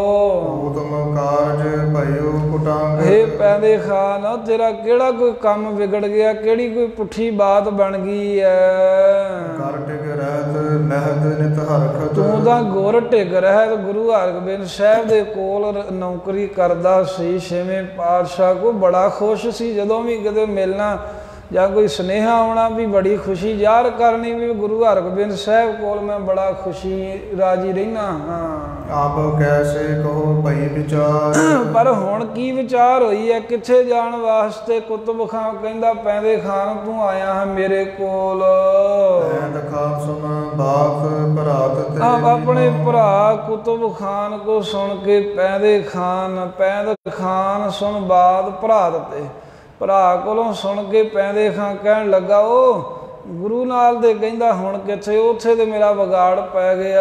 ਉਤਮ ਕਾਰਜ ਭਇਓ ਕੁਟਾਂਗ। ਹੇ ਪੈਂਦੇ ਖਾਨ, ਤੇਰਾ ਕਿਹੜਾ ਕੋਈ ਕੰਮ ਵਿਗੜ ਗਿਆ, ਕਿਹੜੀ ਕੋਈ ਪੁੱਠੀ ਬਾਤ ਬਣ ਗਈ ਹੈ? ਕਰ ਟਿਕ ਰਹਿਤ ਮਹਿਦ ਨਿਤ ਹਰਖਤ। ਤੂੰ ਤਾਂ ਗੁਰ ਟਿਕ ਰਹਿਤ ਗੁਰੂ ਹਰਗੋਬਿੰਦ ਸਾਹਿਬ ਦੇ ਕੋਲ ਨੌਕਰੀ ਕਰਦਾ ਸੀ। ਛੇਵੇਂ ਪਾਤਸ਼ਾਹ ਕੋ ਬੜਾ ਖੁਸ਼ ਸੀ, ਜਦੋਂ ਵੀ ਕਿਤੇ ਮਿਲਣਾ ਜਾਂ ਕੋਈ ਸੁਨੇਹਾ ਆਉਣਾ ਵੀ ਬੜੀ ਖੁਸ਼ੀ ਜ਼ਾਹਰ ਕਰਨੀ ਵੀ ਗੁਰੂ ਹਰਗੋਬਿੰਦ ਸਾਹਿਬ ਕੋਲ ਮੈਂ ਬੜਾ ਖੁਸ਼ੀ ਰਾਜੀ ਰਹਿਣਾ ਹਾਂ। ਆਪ ਕੈਸੇ ਕਹੋ ਭਈ ਵਿਚਾਰ। ਪਰ ਹੁਣ ਕੀ ਵਿਚਾਰ ਹੋਈ ਹੈ, ਕਿੱਥੇ ਜਾਣ ਵਾਸਤੇ? ਕੁਤਬ ਖਾਨ ਕਹਿੰਦਾ ਪੈਂਦੇ ਖਾਨ ਤੂੰ ਆਇਆ ਹੈ ਮੇਰੇ ਕੋਲ। ਪੈਂਦ ਖਾਨ ਸੁਣ ਬਾਤ ਭਰਾਤ ਤੇ। ਆਪ ਆਪਣੇ ਭਰਾ ਕੁਤਬ ਖਾਨ ਕੋ ਸੁਣ ਕੇ ਪੈਂਦੇ ਖਾਨ, ਪੈਂਦ ਖਾਨ ਸੁਣ ਬਾਤ ਭਰਾਤ ਤੇ, ਭਰਾ ਕੋਲੋਂ ਸੁਣ ਕੇ ਪੈਂਦੇ ਖਾਂ ਕਹਿਣ ਲੱਗਾ ਉਹ ਗੁਰੂ ਨਾਲ ਦੇ ਕਹਿੰਦਾ ਹੁਣ ਕਿੱਥੇ, ਉੱਥੇ ਤੇ ਮੇਰਾ ਵਿਗਾੜ ਪੈ ਗਿਆ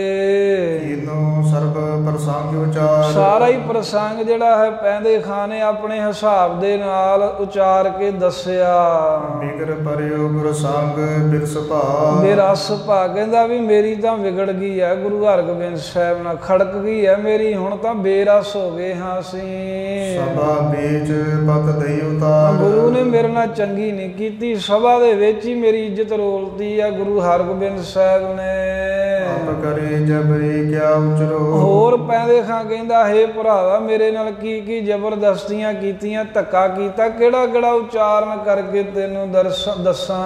ਏ। ਇਹਨੂੰ ਸਰਬ ਪ੍ਰਸੰਗ ਉਚਾਰ। ਸਾਰਾ ਹੀ ਪ੍ਰਸੰਗ ਜਿਹੜਾ ਹੈ ਪੈਂਦੇ ਖਾਂ ਨੇ ਆਪਣੇ ਹਿਸਾਬ ਦੇ ਨਾਲ ਉਚਾਰ ਕੇ ਦੱਸਿਆ। ਬਿਗੜ ਪਰਿਓ ਗੁਰ ਸੰਗ ਬਿਰਸ ਭਾ। ਬਿਰਸ ਭਾ ਕਹਿੰਦਾ ਵੀ ਮੇਰੀ ਤਾਂ ਵਿਗੜ ਗਈ ਹੈ, ਗੁਰੂ ਹਰਗੋਬਿੰਦ ਸਾਹਿਬ ਨਾਲ ਖੜਕ ਗਈ ਹੈ ਮੇਰੀ, ਹੁਣ ਤਾਂ ਬੇਰਸ ਹੋ ਗਏ ਹਾਂ ਅਸੀਂ। ਸਭਾ ਵਿੱਚ ਪਤ ਦਈ ਉਤਾਰ। ਗੁਰੂ ਨੇ ਮੇਰੇ ਨਾਲ ਚੰਗੀ ਨਹੀਂ ਕੀਤੀ, ਸਭਾ ਦੇ ਵਿੱਚ ਹੀ ਮੇਰੀ ਇੱਜ਼ਤ ਰੋਲਦੀ ਆ ਗੁਰੂ ਹਰਗੋਬਿੰਦ ਸਾਹਿਬ ਨੇ। ਆਪ ਕਰੇ ਜਬਰੀ ਕਿਆ ਉਚਰੋ। ਹੋਰ ਪੈਂਦੇ ਖਾਂ ਕਹਿੰਦਾ ਹੇ ਭਰਾਵਾ ਮੇਰੇ ਨਾਲ ਕੀ ਕੀ ਜ਼ਬਰਦਸਤੀਆਂ ਕੀਤੀਆਂ, ਧੱਕਾ ਕੀਤਾ, ਕਿਹੜਾ ਕਿਹੜਾ ਉਚਾਰਨ ਕਰਕੇ ਤੈਨੂੰ ਦੱਸਾਂ।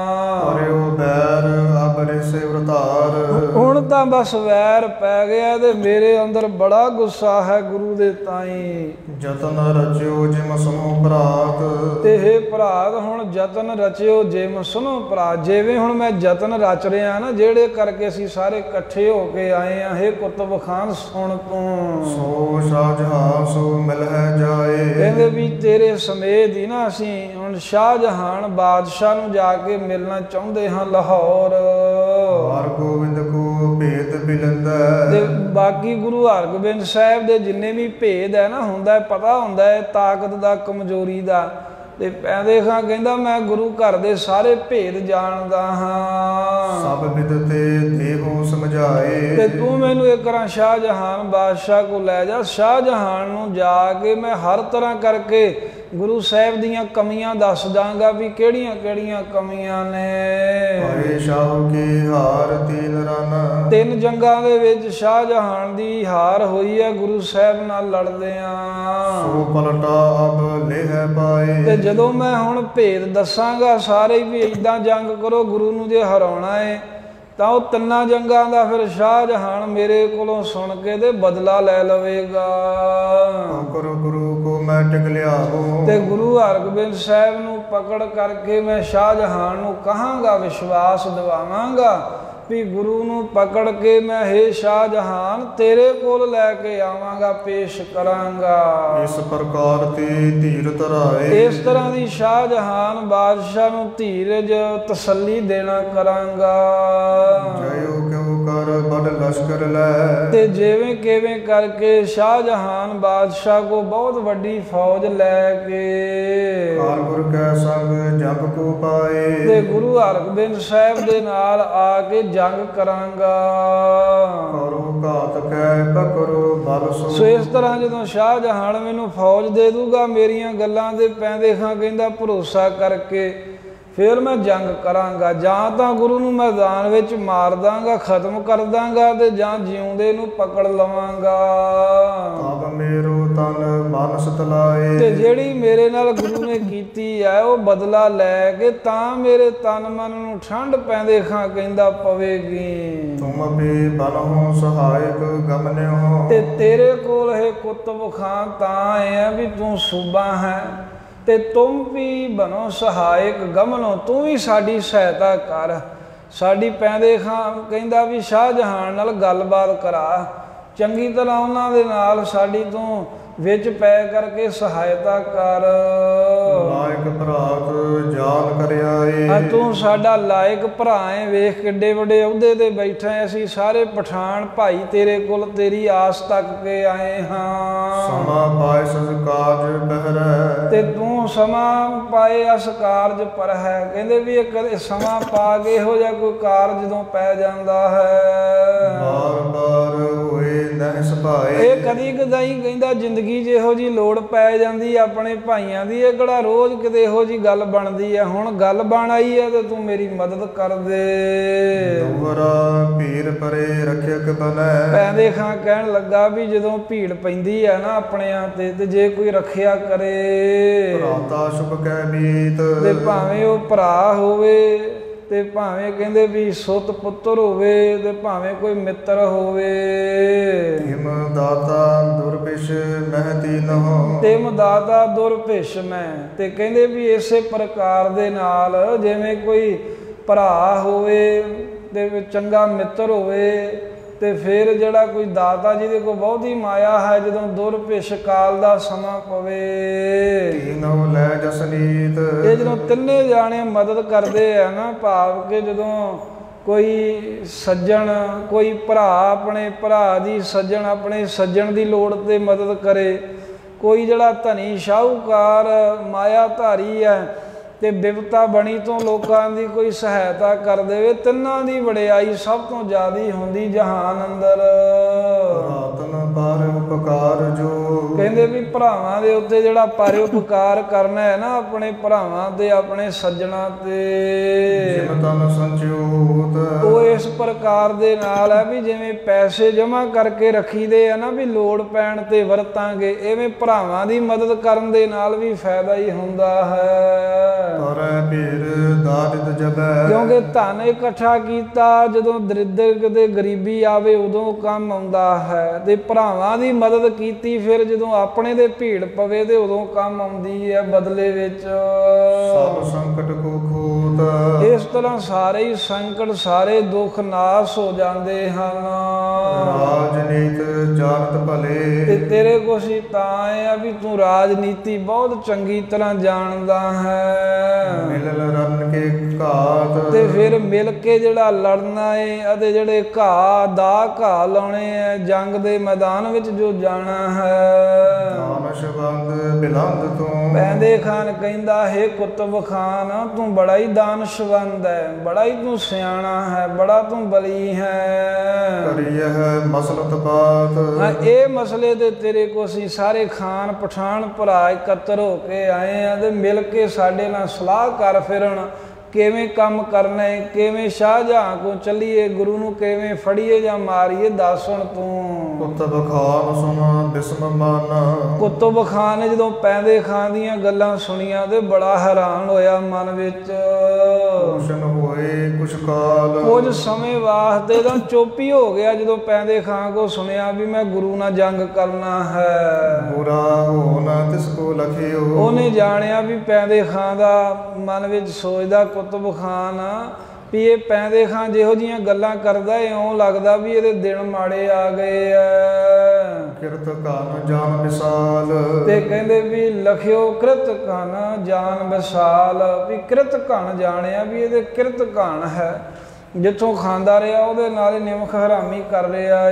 ਪਰਿਓ ਬੈਰ ਅਬ ਰਿਸੇ ਵਰਤਾਰ। ਹੁਣ ਤਾਂ ਬਸ ਵੈਰ ਪੈ ਗਿਆ ਤੇ ਮੇਰੇ ਅੰਦਰ ਬੜਾ ਗੁੱਸਾ ਹੈ ਗੁਰੂ ਦੇ ਤਾਈਂ। ਜਤਨ ਰਚਿਓ ਜਿਮ ਸੁਨੋ ਭਰਾਤ। ਤੇ ਹੇ ਭਰਾਤ ਹੁਣ ਜਤਨ ਰਚਿਓ ਜਿਮ ਸੁਨੋ ਭਰਾ, ਜਿਵੇਂ ਹੁਣ ਮੈਂ ਯਤਨ ਰਚ ਰਿਹਾ ਨਾ ਜਿਹੜੇ ਕਰਕੇ ਅਸੀਂ ਸਾਰੇ ਇਕੱਠੇ ਹੋ ਕੇ ਆਏ ਆ। ਹੇ ਕੁਤਬ ਖਾਨ ਸੁਣ ਤੂੰ। ਸੋ ਸ਼ਾਹਜਹਾਂ ਸੋ ਮਿਲ ਹੈ ਜਾਏ। ਕਹਿੰਦੇ ਵੀ ਤੇਰੇ ਸਮੇਤ ਹੀ ਨਾ ਅਸੀਂ ਹੁਣ ਸ਼ਾਹਜਹਾਨ ਬਾਦਸ਼ਾਹ ਨੂੰ ਜਾ ਕੇ ਮਿਲਣਾ ਚਾਹੁੰਦੇ ਹਾਂ ਲਾਹੌਰ। ਹਰਗੋਬਿੰਦ ਕੋ ਭੇਦ ਬਿਲੰਦਾ। ਤੇ ਬਾਕੀ ਗੁਰੂ ਹਰਗੋਬਿੰਦ ਸਾਹਿਬ ਦੇ ਜਿੰਨੇ ਵੀ ਭੇਦ ਹੈ ਨਾ ਹੁੰਦਾ, ਪਤਾ ਹੁੰਦਾ ਹੈ ਤਾਕਤ ਦਾ ਕਮਜ਼ੋਰੀ ਦਾ। ਤੇ ਪੈਂਦੇ ਖਾਂ ਕਹਿੰਦਾ ਮੈਂ ਗੁਰੂ ਘਰ ਦੇ ਸਾਰੇ ਭੇਦ ਜਾਣਦਾ ਹਾਂ। ਸਭ ਬਿਦਤੇ ਦੇਹੋ ਸਮਝਾਏ। ਤੇ ਤੂੰ ਮੈਨੂੰ ਇੱਕ ਵਾਰ ਸ਼ਾਹਜਹਾਨ ਬਾਦਸ਼ਾਹ ਕੋਲ ਲੈ ਜਾ। ਸ਼ਾਹਜਹਾਨ ਨੂੰ ਜਾ ਕੇ ਮੈਂ ਹਰ ਤਰ੍ਹਾਂ ਕਰਕੇ ਗੁਰੂ ਸਾਹਿਬ ਦੀਆਂ ਕਮੀਆਂ ਦੱਸ ਦਾਂਗਾ ਵੀ ਕਿਹੜੀਆਂ ਕਿਹੜੀਆਂ ਕਮੀਆਂ ਨੇ। ਭਾਈ ਸ਼ਾਹ ਕੀ ਹਾਰ ਤੀਨ ਰਨ। ਤਿੰਨ ਜੰਗਾਂ ਦੇ ਵਿੱਚ ਸ਼ਾਹਜਹਾਨ ਦੀ ਹਾਰ ਹੋਈ ਹੈ ਗੁਰੂ ਸਾਹਿਬ ਨਾਲ ਲੜਦਿਆਂ। ਸੋ ਪਲਟਾ ਅਬ ਲੇਹ ਪਾਏ। ਤੇ ਜਦੋਂ ਮੈਂ ਹੁਣ ਭੇਦ ਦੱਸਾਂਗਾ ਸਾਰੇ ਵੀ ਏਦਾਂ ਜੰਗ ਕਰੋ, ਗੁਰੂ ਨੂੰ ਜੇ ਹਰਾਉਣਾ ਹੈ ਤਾਂ ਉਹ ਤਿੰਨਾਂ ਜੰਗਾਂ ਦਾ ਫਿਰ ਸ਼ਾਹਜਹਾਨ ਮੇਰੇ ਕੋਲੋਂ ਸੁਣ ਕੇ ਤੇ ਬਦਲਾ ਲੈ ਲਵੇਗਾ। ਗੁਰੂ ਗੁਰੂ ਕੋ ਮੈਂ ਟਿਕ ਲਿਆਵੋ। ਤੇ ਗੁਰੂ ਹਰਗੋਬਿੰਦ ਸਾਹਿਬ ਨੂੰ ਪਕੜ ਕਰਕੇ ਮੈਂ ਸ਼ਾਹਜਹਾਨ ਨੂੰ ਕਹਾਂਗਾ, ਵਿਸ਼ਵਾਸ ਦਿਵਾਵਾਂਗਾ ਵੀ ਗੁਰੂ ਨੂੰ ਪਕੜ ਕੇ ਮੈਂ ਹੇ ਸ਼ਾਹਜਹਾਨ ਤੇਰੇ ਕੋਲ ਲੈ ਕੇ ਆਵਾਂਗਾ, ਪੇਸ਼ ਕਰਾਂਗਾ। ਇਸ ਪ੍ਰਕਾਰ ਤੇ ਧੀਰ ਧਰਾਏ। ਇਸ ਤਰ੍ਹਾਂ ਦੀ ਸ਼ਾਹਜਹਾਨ ਬਾਦਸ਼ਾਹ ਨੂੰ ਧੀਰਜ ਤਸੱਲੀ ਦੇਣਾ ਕਰਾਂਗਾ। ਜਯੋ ਕਿਉ ਕਰ ਬੜ ਲਸ਼ਕਰ ਲੈ। ਤੇ ਜਿਵੇਂ ਕਿਵੇਂ ਕਰਕੇ ਸ਼ਾਹਜਹਾਨ ਬਾਦਸ਼ਾਹ ਕੋ ਬਹੁਤ ਵੱਡੀ ਫੌਜ ਲੈ ਕੇ ਗੁਰ ਕੈ ਸੰਗ ਜਪ ਕੋ ਪਾਏ। ਤੇ ਗੁਰੂ ਹਰਗੋਬਿੰਦ ਸਾਹਿਬ ਦੇ ਨਾਲ ਆ ਕੇ ਜੰਗ ਕਰਾਂਗਾ। ਕਰੋ ਘਾਤ ਕੈ ਪਕਰੋ ਬਲ ਸੋ। ਸੋ ਇਸ ਤਰ੍ਹਾਂ ਜਦੋਂ ਸ਼ਾਹਜਹਾਨ ਮੈਨੂੰ ਫੌਜ ਦੇ ਦੂਗਾ, ਮੇਰੀਆਂ ਗੱਲਾਂ ਦੇ ਪੈਂਦੇ ਖਾਂ ਕਹਿੰਦਾ ਭਰੋਸਾ ਕਰਕੇ ਫਿਰ ਮੈਂ ਜੰਗ ਕਰਾਂਗਾ। ਜਾਂ ਤਾਂ ਗੁਰੂ ਨੂੰ ਮੈਦਾਨ ਵਿੱਚ ਮਾਰ ਦਾਂਗਾ, ਖਤਮ ਕਰ ਦਾਂਗਾ, ਤੇ ਜਾਂ ਜਿਉਂਦੇ ਨੂੰ ਪਕੜ ਲਵਾਂਗਾ। ਤਬ ਮੇਰੋ ਤਨ ਮਨ ਸਤਲਾਏ। ਤੇ ਜਿਹੜੀ ਮੇਰੇ ਨਾਲ ਗੁਰੂ ਨੇ ਕੀਤੀ ਹੈ ਉਹ ਬਦਲਾ ਲੈ ਕੇ ਤਾਂ ਮੇਰੇ ਤਨ ਮਨ ਨੂੰ ਠੰਡ ਪੈਂਦੇ ਖਾਂ ਕਹਿੰਦਾ ਪਵੇਗੀ। ਤੁਮ ਵੀ ਬਨਹੁ ਸਹਾਇਕ ਗਮਨਿਓ। ਤੇ ਤੇਰੇ ਕੋਲ ਇਹ ਕੁਤਬ ਖਾਂ ਤਾਂ ਆਏ ਆ ਵੀ ਤੂੰ ਸੂਬਾ ਹੈ, ਤੇ ਤੁਮ ਵੀ ਬਣੋ ਸਹਾਇਕ ਗਮਨੋ, ਤੂੰ ਵੀ ਸਾਡੀ ਸਹਾਇਤਾ ਕਰ। ਸਾਡੀ ਪੈਂਦੇ ਖਾਂ ਕਹਿੰਦਾ ਵੀ ਸ਼ਾਹਜਹਾਨ ਨਾਲ ਗੱਲਬਾਤ ਕਰਾ, ਚੰਗੀ ਤਰ੍ਹਾਂ ਉਹਨਾਂ ਦੇ ਨਾਲ ਸਾਡੀ ਤੂੰ ਵਿੱਚ ਪੈ ਕਰਕੇ ਸਹਾਇਤਾ ਕਰ। ਲਾਇਕ ਭਰਾਤ ਜਾਨ ਕਰਿਆਏ। ਆ ਤੂੰ ਸਾਡਾ ਲਾਇਕ ਭਰਾ ਹੈ, ਵੇਖ ਕਿੱਡੇ ਵੱਡੇ ਅਹੁਦੇ ਤੇ ਬੈਠਾ, ਅਸੀਂ ਸਾਰੇ ਪਠਾਨ ਭਾਈ ਤੇਰੇ ਕੋਲ ਤੇਰੀ ਆਸ ਤੱਕ ਕੇ ਆਏ ਹਾਂ। ਸਮਾਂ ਪਾਏ ਸਜ ਕਾਰਜ ਪਹਿਰੈ। ਤੇ ਤੂੰ ਸਮਾਂ ਪਾਏ ਅਸ ਕਾਰਜ ਪਰ ਹੈ। ਕਹਿੰਦੇ ਵੀ ਇਹ ਕਦੇ ਸਮਾਂ ਪਾ ਕੇ ਇਹੋ ਜਿਹਾ ਕੋਈ ਕਾਰਜ ਜਦੋਂ ਪੈ ਜਾਂਦਾ ਹੈ, ਬਾਰ ਬਾਰ ਹੋਏ ਨਹਿ ਸੁਭਾਏ। ਇਹ ਕਦੀ ਕਦਾਈ ਕਹਿੰਦਾ ਜ਼ਿੰਦਗੀ ਜਿਹੋ ਜੀ ਲੋੜ ਪੈ ਜਾਂਦੀ ਆਪਣੇ ਭਾਈਆਂ ਦੀ, ਇਹ ਕਿਹੜਾ ਰੋਜ਼ ਕਿਤੇ ਇਹੋ ਜੀ ਗੱਲ ਬਣਦੀ ਹੈ। ਹੁਣ ਗੱਲ ਬਣ ਆਈ ਹੈ ਤੇ ਤੂੰ ਮੇਰੀ ਮਦਦ ਕਰ ਦੇ। ਦੁਹਰਾ ਭੀੜ ਪਰੇ ਰੱਖਿਅਕ ਬਣੈ। ਪੈਂਦੇ ਖਾਂ ਕਹਿਣ ਲੱਗਾ ਵੀ ਜਦੋਂ ਭੀੜ ਪੈਂਦੀ ਹੈ ਨਾ ਆਪਣਿਆਂ ਤੇ, ਤੇ ਜੇ ਕੋਈ ਰੱਖਿਆ ਕਰੇ, ਭਰਾਤਾ ਸ਼ੁਭ ਕਹਿ ਮੀਤ। ਤੇ ਭਾਵੇਂ ਉਹ ਭਰਾ ਹੋਵੇ, ਤੇ ਭਾਵੇਂ ਕਹਿੰਦੇ ਵੀ ਸੁੱਤ ਪੁੱਤਰ ਹੋਵੇ, ਤੇ ਭਾਵੇਂ ਕੋਈ ਮਿੱਤਰ ਹੋਵੇ। ਤਿਮ ਦਾਤਾ ਦੁਰਭਿਸ਼ ਮਹਿ ਦੀਨਹੁ। ਤਿਮ ਦਾਤਾ ਦੁਰਭਿਸ਼ ਮੈਂ। ਤੇ ਕਹਿੰਦੇ ਵੀ ਇਸੇ ਪ੍ਰਕਾਰ ਦੇ ਨਾਲ ਜਿਵੇਂ ਕੋਈ ਭਰਾ ਹੋਵੇ ਤੇ ਚੰਗਾ ਮਿੱਤਰ ਹੋਵੇ, ਤੇ ਫਿਰ ਜਿਹੜਾ ਕੋਈ ਦਾਤਾ ਜਿਹਦੇ ਕੋਲ ਬਹੁਤੀ ਮਾਇਆ ਹੈ, ਜਦੋਂ ਦੁਰਭਿਸ਼ ਕਾਲ ਦਾ ਸਮਾਂ ਪਵੇ, ਤੀਨਹੁ ਲੈ ਜਸਨੀਤ। ਇਹ ਜਦੋਂ ਤਿੰਨੇ ਜਾਣੇ ਮਦਦ ਕਰਦੇ ਆ ਨਾ, ਭਾਵ ਕਿ ਜਦੋਂ ਕੋਈ ਸੱਜਣ, ਕੋਈ ਭਰਾ ਆਪਣੇ ਭਰਾ ਦੀ, ਸੱਜਣ ਆਪਣੇ ਸੱਜਣ ਦੀ ਲੋੜ ਤੇ ਮਦਦ ਕਰੇ, ਕੋਈ ਜਿਹੜਾ ਧਨੀ ਸ਼ਾਹੂਕਾਰ ਮਾਇਆ ਧਾਰੀ ਹੈ ਤੇ ਬਿਪਤਾ ਬਣੀ ਤੋਂ ਲੋਕਾਂ ਦੀ ਕੋਈ ਸਹਾਇਤਾ ਕਰ ਦੇਵੇ, ਤਿੰਨਾਂ ਦੀ ਵਡਿਆਈ ਸਭ ਤੋਂ ਜ਼ਿਆਦੀ ਹੁੰਦੀ ਜਹਾਨ ਅੰਦਰ। ਰਾਤਨ ਪਰ ਉਪਕਾਰ ਜੋ। ਕਹਿੰਦੇ ਵੀ ਭਰਾਵਾਂ ਦੇ ਉੱਤੇ ਜਿਹੜਾ ਪਰ ਉਪਕਾਰ ਕਰਨਾ ਹੈ ਨਾ, ਆਪਣੇ ਭਰਾਵਾਂ ਤੇ ਆਪਣੇ ਸੱਜਣਾ ਤੇ, ਜਿਮ ਤਨ ਸੰਚਿਓਤ। ਉਹ ਇਸ ਪ੍ਰਕਾਰ ਦੇ ਨਾਲ ਹੈ ਵੀ ਜਿਵੇਂ ਪੈਸੇ ਜਮ੍ਹਾਂ ਕਰਕੇ ਰੱਖੀਦੇ ਆ ਨਾ ਵੀ ਲੋੜ ਪੈਣ ਤੇ ਵਰਤਾਂਗੇ, ਇਵੇਂ ਭਰਾਵਾਂ ਦੀ ਮਦਦ ਕਰਨ ਦੇ ਨਾਲ ਵੀ ਫਾਇਦਾ ਹੀ ਹੁੰਦਾ ਹੈ। ਕਿਉਂਕਿ ਧਨ ਇਕੱਠਾ ਕੀਤਾ ਜਦੋਂ ਦਰਿਦਰ ਕਿਤੇ ਗਰੀਬੀ ਆਵੇ ਉਦੋਂ ਕੰਮ ਆਉਂਦਾ ਹੈ, ਤੇ ਭਰਾਵਾਂ ਦੀ ਮਦਦ ਕੀਤੀ ਫਿਰ ਜਦੋਂ ਆਪਣੇ ਦੇ ਭੀੜ ਪਵੇ ਤੇ ਉਦੋਂ ਕੰਮ ਆਉਂਦੀ ਹੈ ਬਦਲੇ ਵਿੱਚ। ਸਭ ਸੰਕਟ ਕੋ ਖੋਤ। ਇਸ ਤਰ੍ਹਾਂ ਸਾਰੇ ਹੀ ਸੰਕਟ, ਸਾਰੇ ਦੁੱਖ ਨਾਸ ਹੋ ਜਾਂਦੇ ਹਨ। ਰਾਜਨੀਤ ਜਾਣਤ ਭਲੇ। ਤੇ ਤੇਰੇ ਕੋਲ ਹੀ ਤਾਂ ਆ ਵੀ ਤੂੰ ਰਾਜਨੀਤੀ ਬਹੁਤ ਚੰਗੀ ਤਰ੍ਹਾਂ ਜਾਣਦਾ ਹੈ। ਮਿਲਲ ਰਨ ਕੇ ਘਾਤ। ਤੇ ਫਿਰ ਮਿਲ ਕੇ ਜਿਹੜਾ ਲੜਨਾ ਏ ਅਤੇ ਜਿਹੜੇ ਘਾਹ ਦਾ ਘਾਹ ਲਾਉਣੇ ਹੈ, ਜੰਗ ਦੇ ਮੈਦਾਨ ਵਿੱਚ ਜੋ ਜਾਣਾ ਹੈ। ਦਾਨਸ਼ਵੰਦ ਬਿਲੰਦ ਤੂੰ। ਪੈਂਦੇ ਖਾਨ ਕਹਿੰਦਾ ਹੈ ਕੁਤਬ ਖਾਨ, ਤੂੰ ਬੜਾ ਹੀ ਦਾਨਸ਼ਵੰਦ ਹੈ, ਬੜਾ ਹੀ ਤੂੰ ਸਿਆਣਾ ਹੈ, ਬੜਾ ਤੂੰ ਬਲੀ ਹੈ। ਕਰੀਏ ਮਸਲਤ ਬਾਤ। ਹਾਂ, ਇਹ ਮਸਲੇ ਤੇ ਤੇਰੇ ਕੋਲ ਅਸੀਂ ਸਾਰੇ ਖਾਨ ਪਠਾਨ ਭਰਾ ਇਕੱਤਰ ਹੋ ਕੇ ਆਏ ਆ, ਤੇ ਮਿਲ ਕੇ ਸਾਡੇ ਨਾਲ ਸਲਾਹ ਕਰ ਫਿਰਨ, ਕਿਵੇਂ ਕੰਮ ਕਰਨਾ ਹੈ, ਕਿਵੇਂ ਸ਼ਾਹਜਹਾਂ ਕੋ ਚੱਲੀਏ, ਗੁਰੂ ਨੂੰ ਕਿਵੇਂ ਫੜੀਏ ਜਾਂ ਮਾਰੀਏ, ਦੱਸ ਹੁਣ ਤੂੰ। ਕੁਤਬ ਖਾਨ ਸੁਣ ਬਿਸਮ ਮਨ। ਕੁਤਬ ਖਾਨ ਨੇ ਜਦੋਂ ਪੈਂਦੇ ਖਾਨ ਦੀਆਂ ਗੱਲਾਂ ਸੁਣੀਆਂ ਤੇ ਬੜਾ ਹੈਰਾਨ ਹੋਇਆ ਮਨ ਵਿੱਚ। ਰੋਸ਼ਨ ਹੋਏ ਕੁਛ ਕਾਲ। ਕੁਝ ਸਮੇਂ ਵਾਸਤੇ ਤਾਂ ਚੁੱਪ ਹੀ ਹੋ ਗਿਆ ਜਦੋਂ ਪੈਂਦੇ ਖਾਨ ਕੋ ਸੁਣਿਆ ਵੀ ਮੈਂ ਗੁਰੂ ਨਾਲ ਜੰਗ ਕਰਨਾ ਹੈ। ਬੁਰਾ ਹੋ ਨਾ ਤਿਸ ਕੋ ਲਖਿਓ। ਉਹਨੇ ਜਾਣਿਆ ਵੀ ਪੈਂਦੇ ਖਾਨ ਦਾ ਮਨ ਵਿੱਚ ਸੋਚਦਾ ਕੁਤਬ ਖਾਨ ਵੀ ਇਹ ਪੈਂਦੇ ਖਾਨ ਜਿਹੋ ਜਿਹੀਆਂ ਗੱਲਾਂ ਕਰਦਾ, ਇਉਂ ਲੱਗਦਾ ਵੀ ਇਹਦੇ ਦਿਨ ਮਾੜੇ ਆ ਗਏ ਆ। ਕਿਰਤ ਕਨ ਜਾਨ ਵਿਸਾਲ। ਤੇ ਕਹਿੰਦੇ ਵੀ ਲਖਿਓ ਕਿਰਤ ਕਨ ਜਾਨ ਵਿਸਾਲ, ਵੀ ਕਿਰਤ ਕਨ ਜਾਣਿਆ ਵੀ ਇਹਦੇ ਕਿਰਤ ਕਨ ਹੈ, ਜਿੱਥੋਂ ਖਾਂਦਾ ਰਿਹਾ ਉਹਦੇ ਨਾਲ ਹੀ ਨਿਮਖ ਹਰਾਮੀ ਕਰ ਰਿਹਾ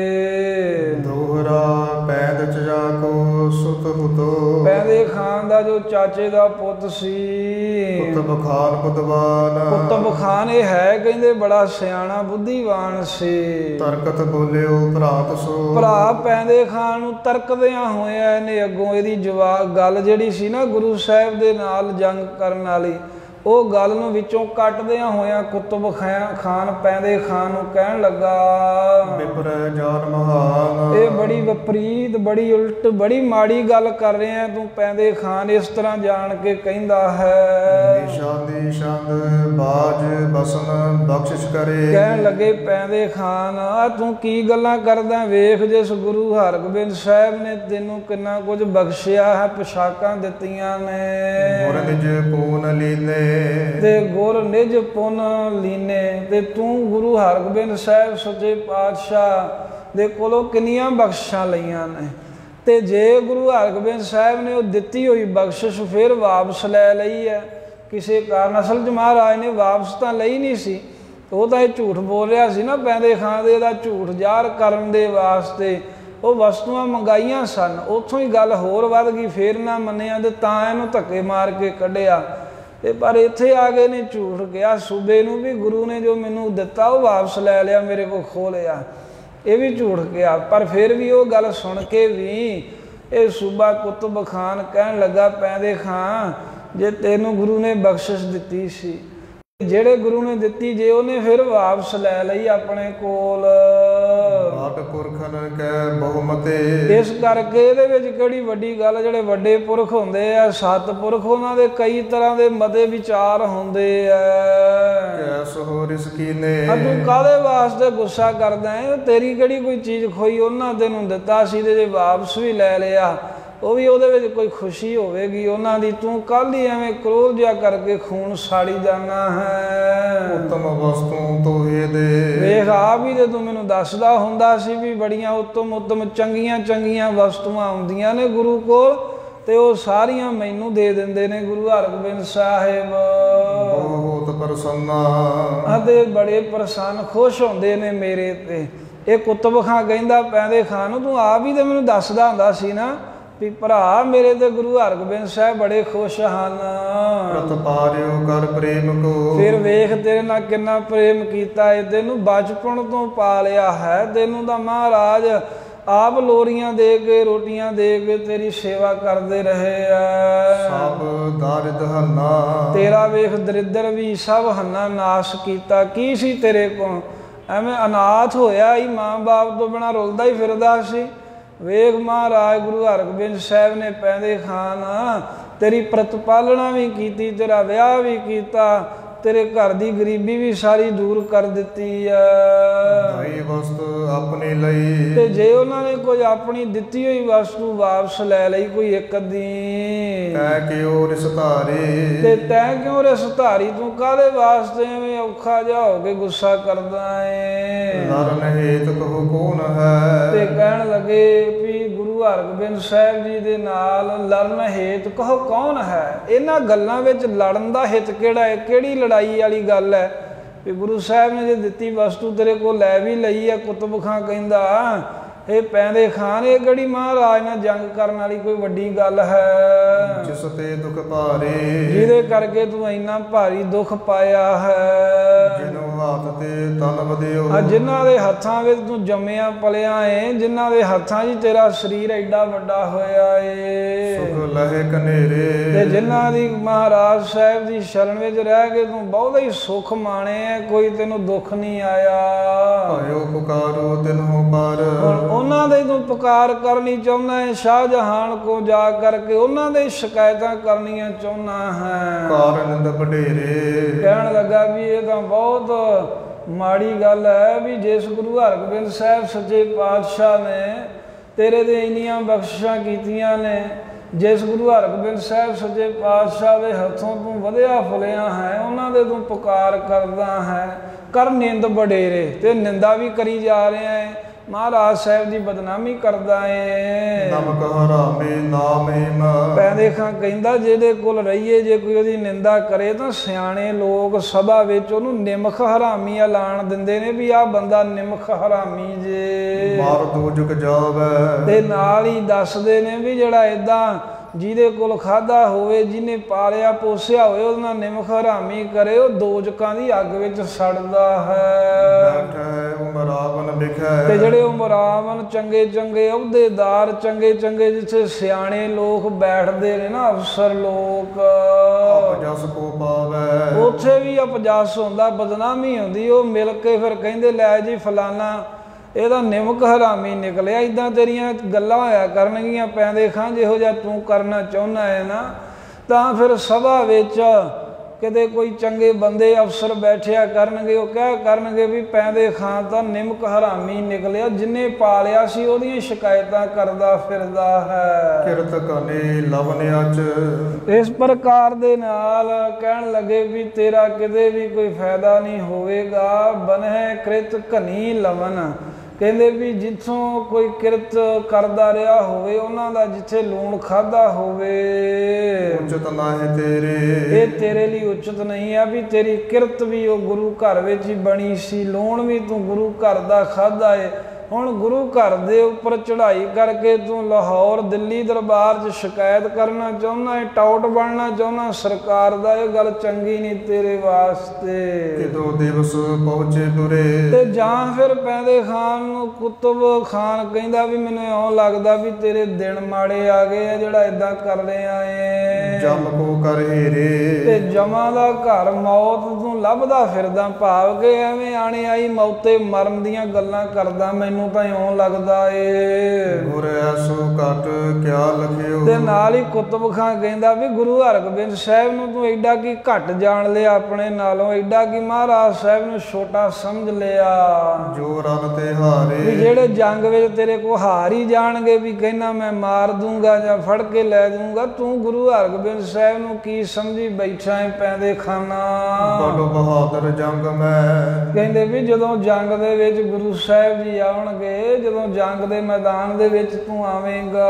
ਏ। ਦੋਹਰਾ ਪੈਦ ਚ ਜਾ ਕੋ ਸੁਤ ਹੁਤੋ। ਪੈਂਦੇ ਖਾਨ ਦਾ ਜੋ ਚਾਚੇ ਦਾ ਪੁੱਤ ਸੀ, ਕੁਤਬ ਖਾਨ ਬੁੱਧਵਾਨ। ਕੁਤਬ ਖਾਨ ਇਹ ਹੈ ਕਹਿੰਦੇ ਬੜਾ ਸਿਆਣਾ ਬੁੱਧੀਵਾਨ ਸੀ। ਤਰਕਤ ਬੋਲਿਓ ਭਰਾਤ ਸੋ। ਭਰਾ ਪੈਂਦੇ ਖਾਨ ਨੂੰ ਤਰਕਦਿਆਂ ਹੋਇਆ ਇਹਨੇ ਅੱਗੋਂ ਇਹਦੀ ਜਵਾਬ ਗੱਲ ਜਿਹੜੀ ਸੀ ਨਾ ਗੁਰੂ ਸਾਹਿਬ ਦੇ ਨਾਲ ਜੰਗ ਕਰਨ ਵਾਲੀ, ਉਹ ਗੱਲ ਨੂੰ ਵਿੱਚੋਂ ਕੱਟਦਿਆਂ ਹੋਇਆਂ ਕੁਤਬ ਖਾਨ ਪੈਂਦੇ ਖਾਨ ਨੂੰ ਕਹਿਣ ਲੱਗਾ, ਵਿਪਰ ਜਾਨ ਮਹਾਨ। ਇਹ ਬੜੀ ਵਿਪਰੀਤ, ਬੜੀ ਉਲਟ, ਬੜੀ ਮਾੜੀ ਗੱਲ ਕਰ ਰਿਹਾ ਤੂੰ ਪੈਂਦੇ ਖਾਨ। ਇਸ ਤਰ੍ਹਾਂ ਜਾਣ ਕੇ ਕਹਿੰਦਾ ਹੈ, ਨਿਸ਼ਾਨੀ ਛੰਦ ਬਾਜ ਬਸਨ ਬਖਸ਼ਿਸ਼ ਕਰੇ। ਕਹਿਣ ਲੱਗੇ ਪੈਂਦੇ ਖਾਨ ਆ ਤੂੰ ਕੀ ਗੱਲਾਂ ਕਰਦਾ, ਵੇਖ ਜਿਸ ਗੁਰੂ ਹਰਗੋਬਿੰਦ ਸਾਹਿਬ ਨੇ ਤੈਨੂੰ ਕਿੰਨਾ ਕੁਝ ਬਖਸ਼ਿਆ ਹੈ, ਪੁਸ਼ਾਕਾਂ ਦਿੱਤੀਆਂ ਨੇ, ਗੁਰ ਨਿਜ ਪੂਨ ਲੀਨੇ ਤੇ ਗੁਰ ਨਿਜ ਪੁੰਨ ਲੀਨੇ, ਤੇ ਤੂੰ ਗੁਰੂ ਹਰਗੋਬਿੰਦ ਸਾਹਿਬ ਸੱਚੇ ਪਾਤਸ਼ਾਹ ਦੇ ਕੋਲੋਂ ਕਿੰਨੀਆਂ ਬਖਸ਼ਿਸ਼ਾਂ ਲਈਆਂ ਨੇ। ਤੇ ਜੇ ਗੁਰੂ ਹਰਗੋਬਿੰਦ ਸਾਹਿਬ ਨੇ ਉਹ ਦਿੱਤੀ ਹੋਈ ਬਖਸ਼ਿਸ਼ ਫਿਰ ਵਾਪਸ ਲੈ ਲਈ ਹੈ ਕਿਸੇ ਕਾਰਨ, ਅਸਲ 'ਚ ਮਹਾਰਾਜ ਨੇ ਵਾਪਸ ਤਾਂ ਲਈ ਨਹੀਂ ਸੀ, ਉਹ ਤਾਂ ਇਹ ਝੂਠ ਬੋਲ ਰਿਹਾ ਸੀ ਨਾ ਪੈਂਦੇ ਖਾਂ ਦੇ, ਇਹਦਾ ਝੂਠ ਜ਼ਾਹਰ ਕਰਨ ਦੇ ਵਾਸਤੇ ਉਹ ਵਸਤੂਆਂ ਮੰਗਾਈਆਂ ਸਨ। ਉੱਥੋਂ ਹੀ ਗੱਲ ਹੋਰ ਵੱਧ ਗਈ, ਫੇਰ ਨਾ ਮੰਨਿਆ ਤੇ ਤਾਂ ਇਹਨੂੰ ਧੱਕੇ ਮਾਰ ਕੇ ਕੱਢਿਆ। ਤੇ ਪਰ ਇੱਥੇ ਆ ਗਏ ਨੇ ਝੂਠ ਕਿਹਾ ਸੂਬੇ ਨੂੰ ਵੀ ਗੁਰੂ ਨੇ ਜੋ ਮੈਨੂੰ ਦਿੱਤਾ ਉਹ ਵਾਪਸ ਲੈ ਲਿਆ, ਮੇਰੇ ਕੋਲ ਖੋਹ ਲਿਆ, ਇਹ ਵੀ ਝੂਠ ਕਿਹਾ। ਪਰ ਫਿਰ ਵੀ ਉਹ ਗੱਲ ਸੁਣ ਕੇ ਵੀ ਇਹ ਸੂਬਾ ਕੁਤਬ ਖਾਨ ਕਹਿਣ ਲੱਗਾ, ਪੈਂਦੇ ਖਾਂ ਜੇ ਤੈਨੂੰ ਗੁਰੂ ਨੇ ਬਖਸ਼ਿਸ਼ ਦਿੱਤੀ ਸੀ, ਜਿਹੜੇ ਗੁਰੂ ਨੇ ਦਿੱਤੀ ਜੇ ਉਹਨੇ ਫਿਰ ਵਾਪਸ ਲੈ ਲਈ ਆਪਣੇ ਕੋਲ, ਆਟ ਪੁਰਖਨ ਕੈ ਬਹੁਮਤੇ। ਇਸ ਕਰਕੇ ਇਹਦੇ ਵਿੱਚ ਕਿਹੜੀ ਵੱਡੀ ਗੱਲ, ਜਿਹੜੇ ਵੱਡੇ ਪੁਰਖ ਹੁੰਦੇ ਆ ਸੱਤ ਪੁਰਖ, ਉਹਨਾਂ ਦੇ ਕਈ ਤਰ੍ਹਾਂ ਦੇ ਮਤੇ ਵਿਚਾਰ ਹੁੰਦੇ ਆ। ਕੈਸ ਹੋ ਰਿਸਕੀਨੇ, ਤੂੰ ਕਾਹਦੇ ਵਾਸਤੇ ਗੁੱਸਾ ਕਰਦਾ ਹੈ, ਤੇਰੀ ਕਿਹੜੀ ਕੋਈ ਚੀਜ਼ ਖੋਈ, ਉਹਨਾਂ ਤੈਨੂੰ ਦਿੱਤਾ ਸੀ ਤੇ ਜੇ ਵਾਪਸ ਵੀ ਲੈ ਲਿਆ ਉਹ ਵੀ ਉਹਦੇ ਵਿੱਚ ਕੋਈ ਖੁਸ਼ੀ ਹੋਵੇਗੀ ਉਹਨਾਂ ਦੀ, ਤੂੰ ਕੱਲ ਹੀ ਐਵੇਂ ਕ੍ਰੋਧ ਜਿਹਾ ਕਰਕੇ ਖੂਨ ਸਾੜੀ ਜਾਣਾ ਹੈ। ਉੱਤਮ ਵਸਤੂ ਤੋਹੇ ਦੇ, ਵੇਖ ਆਪ ਵੀ ਤੇ ਤੂੰ ਮੈਨੂੰ ਦੱਸਦਾ ਹੁੰਦਾ ਸੀ ਵੀ ਬੜੀਆਂ ਉੱਤਮ ਉੱਤਮ ਚੰਗੀਆਂ ਚੰਗੀਆਂ ਵਸਤੂਆਂ ਆਉਂਦੀਆਂ ਨੇ ਗੁਰੂ ਕੋਲ, ਤੇ ਉਹ ਸਾਰੀਆਂ ਮੈਨੂੰ ਦੇ ਦਿੰਦੇ ਨੇ ਗੁਰੂ ਹਰਗੋਬਿੰਦ ਸਾਹਿਬ, ਬਹੁਤ ਪ੍ਰਸੰਨਾ, ਅਤੇ ਬੜੇ ਪ੍ਰਸੰਨ ਖੁਸ਼ ਹੁੰਦੇ ਨੇ ਮੇਰੇ ਤੇ। ਇਹ ਕੁਤਬ ਖਾਂ ਕਹਿੰਦਾ ਪੈਂਦੇ ਖਾਂ ਨੂੰ, ਤੂੰ ਆਪ ਹੀ ਤੇ ਮੈਨੂੰ ਦੱਸਦਾ ਹੁੰਦਾ ਸੀ ਨਾ ਵੀ ਭਰਾ ਮੇਰੇ ਤੇ ਗੁਰੂ ਹਰਗੋਬਿੰਦ ਸਾਹਿਬ ਬੜੇ ਖੁਸ਼ ਹਨ। ਪ੍ਰਤ ਪਾਰਿਓ ਕਰ ਪ੍ਰੇਮ ਕੋ, ਫਿਰ ਵੇਖ ਤੇਰੇ ਨਾਲ ਕਿੰਨਾ ਪ੍ਰੇਮ ਕੀਤਾ ਏ, ਤੈਨੂੰ ਬਚਪਨ ਤੋਂ ਪਾਲਿਆ ਹੈ, ਤੈਨੂੰ ਤਾਂ ਮਹਾਰਾਜ ਆਪ ਲੋਰੀਆਂ ਦੇ ਕੇ ਰੋਟੀਆਂ ਦੇ ਕੇ ਤੇਰੀ ਸੇਵਾ ਕਰਦੇ ਰਹੇ ਆ। ਸਭ ਦਾਰਿਦ ਹੰਨਾ, ਤੇਰਾ ਵੇਖ ਦਰਿਦਰ ਵੀ ਸਭ ਹੰਨਾ ਨਾਸ਼ ਕੀਤਾ। ਕੀ ਸੀ ਤੇਰੇ ਕੋਲ, ਐਵੇਂ ਅਨਾਥ ਹੋਇਆ ਹੀ, ਮਾਂ ਬਾਪ ਤੋਂ ਬਿਨਾਂ ਰੁਲਦਾ ਹੀ ਫਿਰਦਾ ਸੀ। ਵੇਖ ਮਹਾਰਾਜ ਗੁਰੂ ਹਰਗੋਬਿੰਦ ਸਾਹਿਬ ਨੇ ਪੈਂਦੇ ਖਾਨ ਤੇਰੀ ਪ੍ਰਤਪਾਲਣਾ ਵੀ ਕੀਤੀ, ਤੇਰਾ ਵਿਆਹ ਵੀ ਕੀਤਾ, ਤੇਰੇ ਘਰ ਦੀ ਗਰੀਬੀ ਵੀ ਸਾਰੀ ਦੂਰ ਕਰ ਦਿੱਤੀ ਆ। ਭਾਈ ਵਸਤੂ ਆਪਣੀ ਲਈ, ਤੇ ਜੇ ਉਹਨਾਂ ਨੇ ਕੋਈ ਆਪਣੀ ਦਿੱਤੀ ਹੋਈ ਵਸਤੂ ਵਾਪਸ ਲੈ ਲਈ ਕੋਈ ਇੱਕ ਦੀ, ਤੈ ਕਿਉ ਰਿਸ ਧਾਰੀ, ਤੇ ਤੈਂ ਕਿਉਂ ਰਿਸ ਧਾਰੀ, ਤੂੰ ਕਾਹਦੇ ਵਾਸਤੇ ਐਵੇਂ ਔਖਾ ਜਿਹਾ ਹੋ ਕੇ ਗੁੱਸਾ ਕਰਦਾ ਏ। ਲਰਨ ਹੇਤ ਕਹੋ ਕੌਣ ਹੈ, ਤੇ ਕਹਿਣ ਲੱਗੇ ਵੀ ਗੁਰੂ ਹਰਗੋਬਿੰਦ ਸਾਹਿਬ ਜੀ ਦੇ ਨਾਲ ਲੜਨ ਹੇਤ ਕਹੋ ਕੌਣ ਹੈ। ਇਹਨਾਂ ਗੱਲਾਂ ਵਿੱਚ ਲੜਨ ਦਾ ਹਿੱਤ ਕਿਹੜਾ ਹੈ, ਕਿਹੜੀ ਲੜਾਈ ਵਾਲੀ ਗੱਲ ਹੈ ਵੀ ਗੁਰੂ ਸਾਹਿਬ ਨੇ ਜੇ ਦਿੱਤੀ ਵਸਤੂ ਤੇਰੇ ਕੋਲ ਲੈ ਵੀ ਲਈ ਹੈ। ਕੁਤਬ ਖਾਂ ਕਹਿੰਦਾ ਇਹ ਪੈਂਦੇ ਖਾਨ, ਇਹ ਕਿਹੜੀ ਮਹਾਰਾਜ ਨਾਲ ਜੰਗ ਕਰਨ ਵਾਲੀ ਕੋਈ ਵੱਡੀ ਗੱਲ ਹੈ, ਜਿਸ ਤੇ ਦੁਖ ਭਾਰੇ, ਜਿਹਦੇ ਕਰਕੇ ਤੂੰ ਇੰਨਾ ਭਾਰੀ ਦੁੱਖ ਪਾਇਆ ਹੈ। ਜਿਨੋਂ ਹੱਥ ਤੇ ਤਨ ਵਧਿਓ, ਆ ਜਿਨ੍ਹਾਂ ਦੇ ਹੱਥਾਂ ਵਿੱਚ ਤੂੰ ਜੰਮਿਆ ਪਲਿਆ ਏ, ਜਿਨ੍ਹਾਂ ਦੇ ਹੱਥਾਂ 'ਚ ਤੇਰਾ ਸਰੀਰ ਐਡਾ ਵੱਡਾ ਹੋਇਆ ਏ, ਸੁਖ ਲਹੇ ਕਨੇਰੇ, ਤੇ ਜਿਨ੍ਹਾਂ ਦੀ ਮਹਾਰਾਜ ਸਾਹਿਬ ਦੀ ਸ਼ਰਨ ਵਿੱਚ ਰਹਿ ਕੇ ਤੂੰ ਬਹੁਤਾ ਹੀ ਸੁੱਖ ਮਾਣੇ, ਕੋਈ ਤੈਨੂੰ ਦੁੱਖ ਨਹੀਂ ਆਇਆ। ਆਇਓ ਪੁਕਾਰੋ ਤਿਨਹੁ ਪਰ, ਉਹਨਾਂ ਦੇ ਤੂੰ ਪੁਕਾਰ ਕਰਨੀ ਚਾਹੁੰਦਾ ਹੈ, ਸ਼ਾਹਜਹਾਨ ਕੋ ਜਾ ਕਰਕੇ ਉਹਨਾਂ ਦੇ ਸ਼ਿਕਾਇਤਾਂ ਕਰਨੀਆਂ ਚਾਹੁੰਦਾ ਹੈ। ਕਾਰਨ ਵਡੇਰੇ, ਕਹਿਣ ਲੱਗਾ ਵੀ ਇਹ ਤਾਂ ਬਹੁਤ ਮਾੜੀ ਗੱਲ ਹੈ ਵੀ ਜਿਸ ਗੁਰੂ ਹਰਗੋਬਿੰਦ ਸਾਹਿਬ ਸੱਚੇ ਪਾਤਸ਼ਾਹ ਨੇ ਤੇਰੇ ਦੇ ਇੰਨੀਆਂ ਬਖਸ਼ਿਸ਼ਾਂ ਕੀਤੀਆਂ ਨੇ, ਜਿਸ ਗੁਰੂ ਹਰਗੋਬਿੰਦ ਸਾਹਿਬ ਸੱਚੇ ਪਾਤਸ਼ਾਹ ਦੇ ਹੱਥੋਂ ਤੂੰ ਵਧਿਆ ਫੁੱਲਿਆ ਹੈ, ਉਹਨਾਂ ਦੇ ਤੂੰ ਪੁਕਾਰ ਕਰਦਾ ਹੈ। ਕਰ ਨਿੰਦ ਵਡੇਰੇ, ਤੇ ਨਿੰਦਾ ਵੀ ਕਰੀ ਜਾ ਰਿਹਾ ਹੈ, ਮਹਾਰਾਜ ਸਾਹਿਬ ਦੀ ਬਦਨਾਮੀ ਕਰਦਾ ਏ। ਨਮਕ ਹਰਾਮੇ ਨਾਮੇਮ, ਪੈਂਦੇ ਖਾਂ ਕਹਿੰਦਾ ਜਿਹਦੇ ਕੋਲ ਰਹੀਏ ਜੇ ਕੋਈ ਉਹਦੀ ਨਿੰਦਾ ਕਰੇ ਤਾਂ ਸਿਆਣੇ ਲੋਕ ਸਭਾ ਵਿੱਚ ਉਹਨੂੰ ਨਿਮਖ ਹਰਾਮੀ ਐਲਾਨ ਦਿੰਦੇ ਨੇ ਵੀ ਆਹ ਬੰਦਾ ਨਿਮਖ ਹਰਾਮੀ ਜੇ, ਮਾਰ ਦੋਜਕ ਜਾਵੇ, ਤੇ ਨਾਲ ਹੀ ਦੱਸਦੇ ਨੇ ਵੀ ਜਿਹੜਾ ਏਦਾਂ ਜਿਹਦੇ ਕੋਲ ਖਾਧਾ ਹੋਵੇ, ਜਿਹਨੇ ਪਾਲਿਆ ਪੋਸਿਆ ਹੋਵੇ, ਉਹਦੇ ਨਾਲ ਨਿਮਖ ਹਰਾਮੀ ਕਰੇ ਉਹ ਦੋਜਕਾਂ ਦੀ ਅੱਗ ਵਿੱਚ ਸੜਦਾ ਹੈ। ਬੈਠੈ ਮਰਾਵਨ ਵਿਖੈ। ਤੇ ਜਿਹੜੇ ਉਹ ਮਰਾਵਨ ਚੰਗੇ ਚੰਗੇ ਅਹੁਦੇਦਾਰ ਚੰਗੇ ਚੰਗੇ ਜਿੱਥੇ ਸਿਆਣੇ ਲੋਕ ਬੈਠਦੇ ਨੇ ਨਾ, ਅਫਸਰ ਲੋਕ, ਅਪਜਸ ਕੋ ਪਾਵੈ। ਉੱਥੇ ਵੀ ਅਪਜਸ ਹੁੰਦਾ, ਬਦਨਾਮੀ ਹੁੰਦੀ। ਉਹ ਮਿਲ ਕੇ ਫਿਰ ਕਹਿੰਦੇ ਲੈ ਜੀ ਫਲਾਨਾ ਇਹਦਾ ਨਿਮਕ ਹਰਾਮੀ ਨਿਕਲਿਆ। ਇੱਦਾਂ ਤੇਰੀਆਂ ਗੱਲਾਂ ਹੋਇਆ ਕਰਨਗੀਆਂ ਪੈਂਦੇ ਖਾਂ, ਜਿਹੋ ਜਿਹਾ ਤੂੰ ਕਰਨਾ ਚਾਹੁੰਦਾ ਹੈ ਨਾ। ਤਾਂ ਫਿਰ ਸਭਾ ਵਿੱਚ ਕਿਤੇ ਕੋਈ ਚੰਗੇ ਬੰਦੇ ਅਫਸਰ ਬੈਠਿਆ ਕਰਨਗੇ, ਉਹ ਕਹਿ ਕਰਨਗੇ ਵੀ ਪੈਂਦੇ ਖਾਂ ਤਾਂ ਨਿਮਕ ਹਰਾਮੀ ਨਿਕਲਿਆ, ਜਿੰਨੇ ਪਾਲਿਆ ਸੀ ਉਹਦੀਆਂ ਸ਼ਿਕਾਇਤਾਂ ਕਰਦਾ ਫਿਰਦਾ ਹੈ। ਕਿਰਤ ਕਨੇ ਲਵਨ ਅਚ। ਇਸ ਪ੍ਰਕਾਰ ਦੇ ਨਾਲ ਕਹਿਣ ਲੱਗੇ ਵੀ ਤੇਰਾ ਕਿਤੇ ਵੀ ਕੋਈ ਫਾਇਦਾ ਨਹੀਂ ਹੋਵੇਗਾ। ਬਨਹਿ ਕ੍ਰਿਤ ਘਨੀ ਲਵਨ, ਕਹਿੰਦੇ ਵੀ ਜਿੱਥੋਂ ਕੋਈ ਕਿਰਤ ਕਰਦਾ ਰਿਹਾ ਹੋਵੇ ਉਹਨਾਂ ਦਾ ਜਿੱਥੇ ਲੂਣ ਖਾਦਾ ਹੋਵੇ, ਉਚਿਤ ਨਾਹੀਂ ਤੇਰੇ। ਇਹ ਤੇਰੇ ਲਈ ਉਚਿਤ ਨਹੀਂ ਆ ਵੀ ਤੇਰੀ ਕਿਰਤ ਵੀ ਉਹ ਗੁਰੂ ਘਰ ਵਿੱਚ ਹੀ ਬਣੀ ਸੀ, ਲੂਣ ਵੀ ਤੂੰ ਗੁਰੂ ਘਰ ਦਾ ਖਾਦਾ ਏ। ਹੁਣ ਗੁਰੂ ਘਰ ਦੇ ਉੱਪਰ ਚੜ੍ਹਾਈ ਕਰਕੇ ਤੂੰ ਲਾਹੌਰ ਦਿੱਲੀ ਦਰਬਾਰ 'ਚ ਸ਼ਿਕਾਇਤ ਕਰਨਾ ਚਾਹੁੰਦਾ ਹੈ, ਟਾਊਟ ਬਣਨਾ ਚਾਹੁੰਦਾ ਸਰਕਾਰ ਦਾ। ਇਹ ਗੱਲ ਚੰਗੀ ਨਹੀਂ ਤੇਰੇ ਵਾਸਤੇ। ਕਿਦੋਂ ਦਿਵਸ ਪਹੁੰਚੇ ਤੁਰੇ। ਤੇ ਜਾਂ ਫਿਰ ਪੈਂਦੇ ਖਾਨ ਨੂੰ ਕੁਤਬ ਖਾਨ ਕਹਿੰਦਾ ਵੀ ਮੈਨੂੰ ਇਉਂ ਲੱਗਦਾ ਵੀ ਤੇਰੇ ਦਿਨ ਮਾੜੇ ਆ ਗਏ ਆ ਜਿਹੜਾ ਏਦਾਂ ਕਰ ਰਿਹਾ ਏ। ਜਮ ਕੋ ਕਰ ਹੀਰੇ। ਤੇ ਜਮਾਂ ਦਾ ਘਰ ਮੌਤ ਤੂੰ ਲੱਭਦਾ ਫਿਰਦਾ, ਭਾਵ ਕਿ ਐਵੇਂ ਆਣੇ ਆਈ ਮੌਤੇ ਮਰਨ ਦੀਆਂ ਗੱਲਾਂ ਕਰਦਾ, ਮੈਨੂੰ ਤਾਂ ਇਉਂ ਲੱਗਦਾ ਏ। ਗੁਰ ਐਸੋ ਘਟ ਕਿਆ ਲਖਿਓ। ਤੇ ਨਾਲ ਹੀ ਕੁਤਬ ਖਾਂ ਕਹਿੰਦਾ ਵੀ ਗੁਰੂ ਹਰਗੋਬਿੰਦ ਸਾਹਿਬ ਨੂੰ ਤੂੰ ਐਡਾ ਕੀ ਘੱਟ ਜਾਣ ਲਿਆ ਆਪਣੇ ਨਾਲੋਂ, ਐਡਾ ਕੀ ਮਹਾਰਾਜ ਸਾਹਿਬ ਨੂੰ ਛੋਟਾ ਸਮਝ ਲਿਆ। ਜੋ ਰਨ ਤੇ ਹਾਰੇ। ਵੀ ਜਿਹੜੇ ਜੰਗ ਵਿੱਚ ਤੇਰੇ ਕੋ ਹਾਰ ਹੀ ਜਾਣਗੇ ਵੀ ਕਹਿੰਦਾ ਮੈਂ ਮਾਰ ਦੂੰਗਾ ਜਾਂ ਫੜ ਕੇ ਲੈ ਦੂੰਗਾ, ਤੂੰ ਗੁਰੂ ਹਰਗੋਬਿੰਦ ਸਾਹਿਬ ਨੂੰ ਕੀ ਸਮਝੀ ਬੈਠਾ ਹੈ ਪੈਂਦੇ ਖਾਨਾ। ਬੜ ਬਹਾਦਰ ਜੰਗ ਮੈਂ। ਕਹਿੰਦੇ ਵੀ ਜਦੋਂ ਜੰਗ ਦੇ ਵਿੱਚ ਗੁਰੂ ਸਾਹਿਬ ਜੀ ਆਉਣ, ਜਦੋਂ ਜੰਗ ਦੇ ਮੈਦਾਨ ਦੇ ਵਿੱਚ ਤੂੰ ਆਵੇਂਗਾ,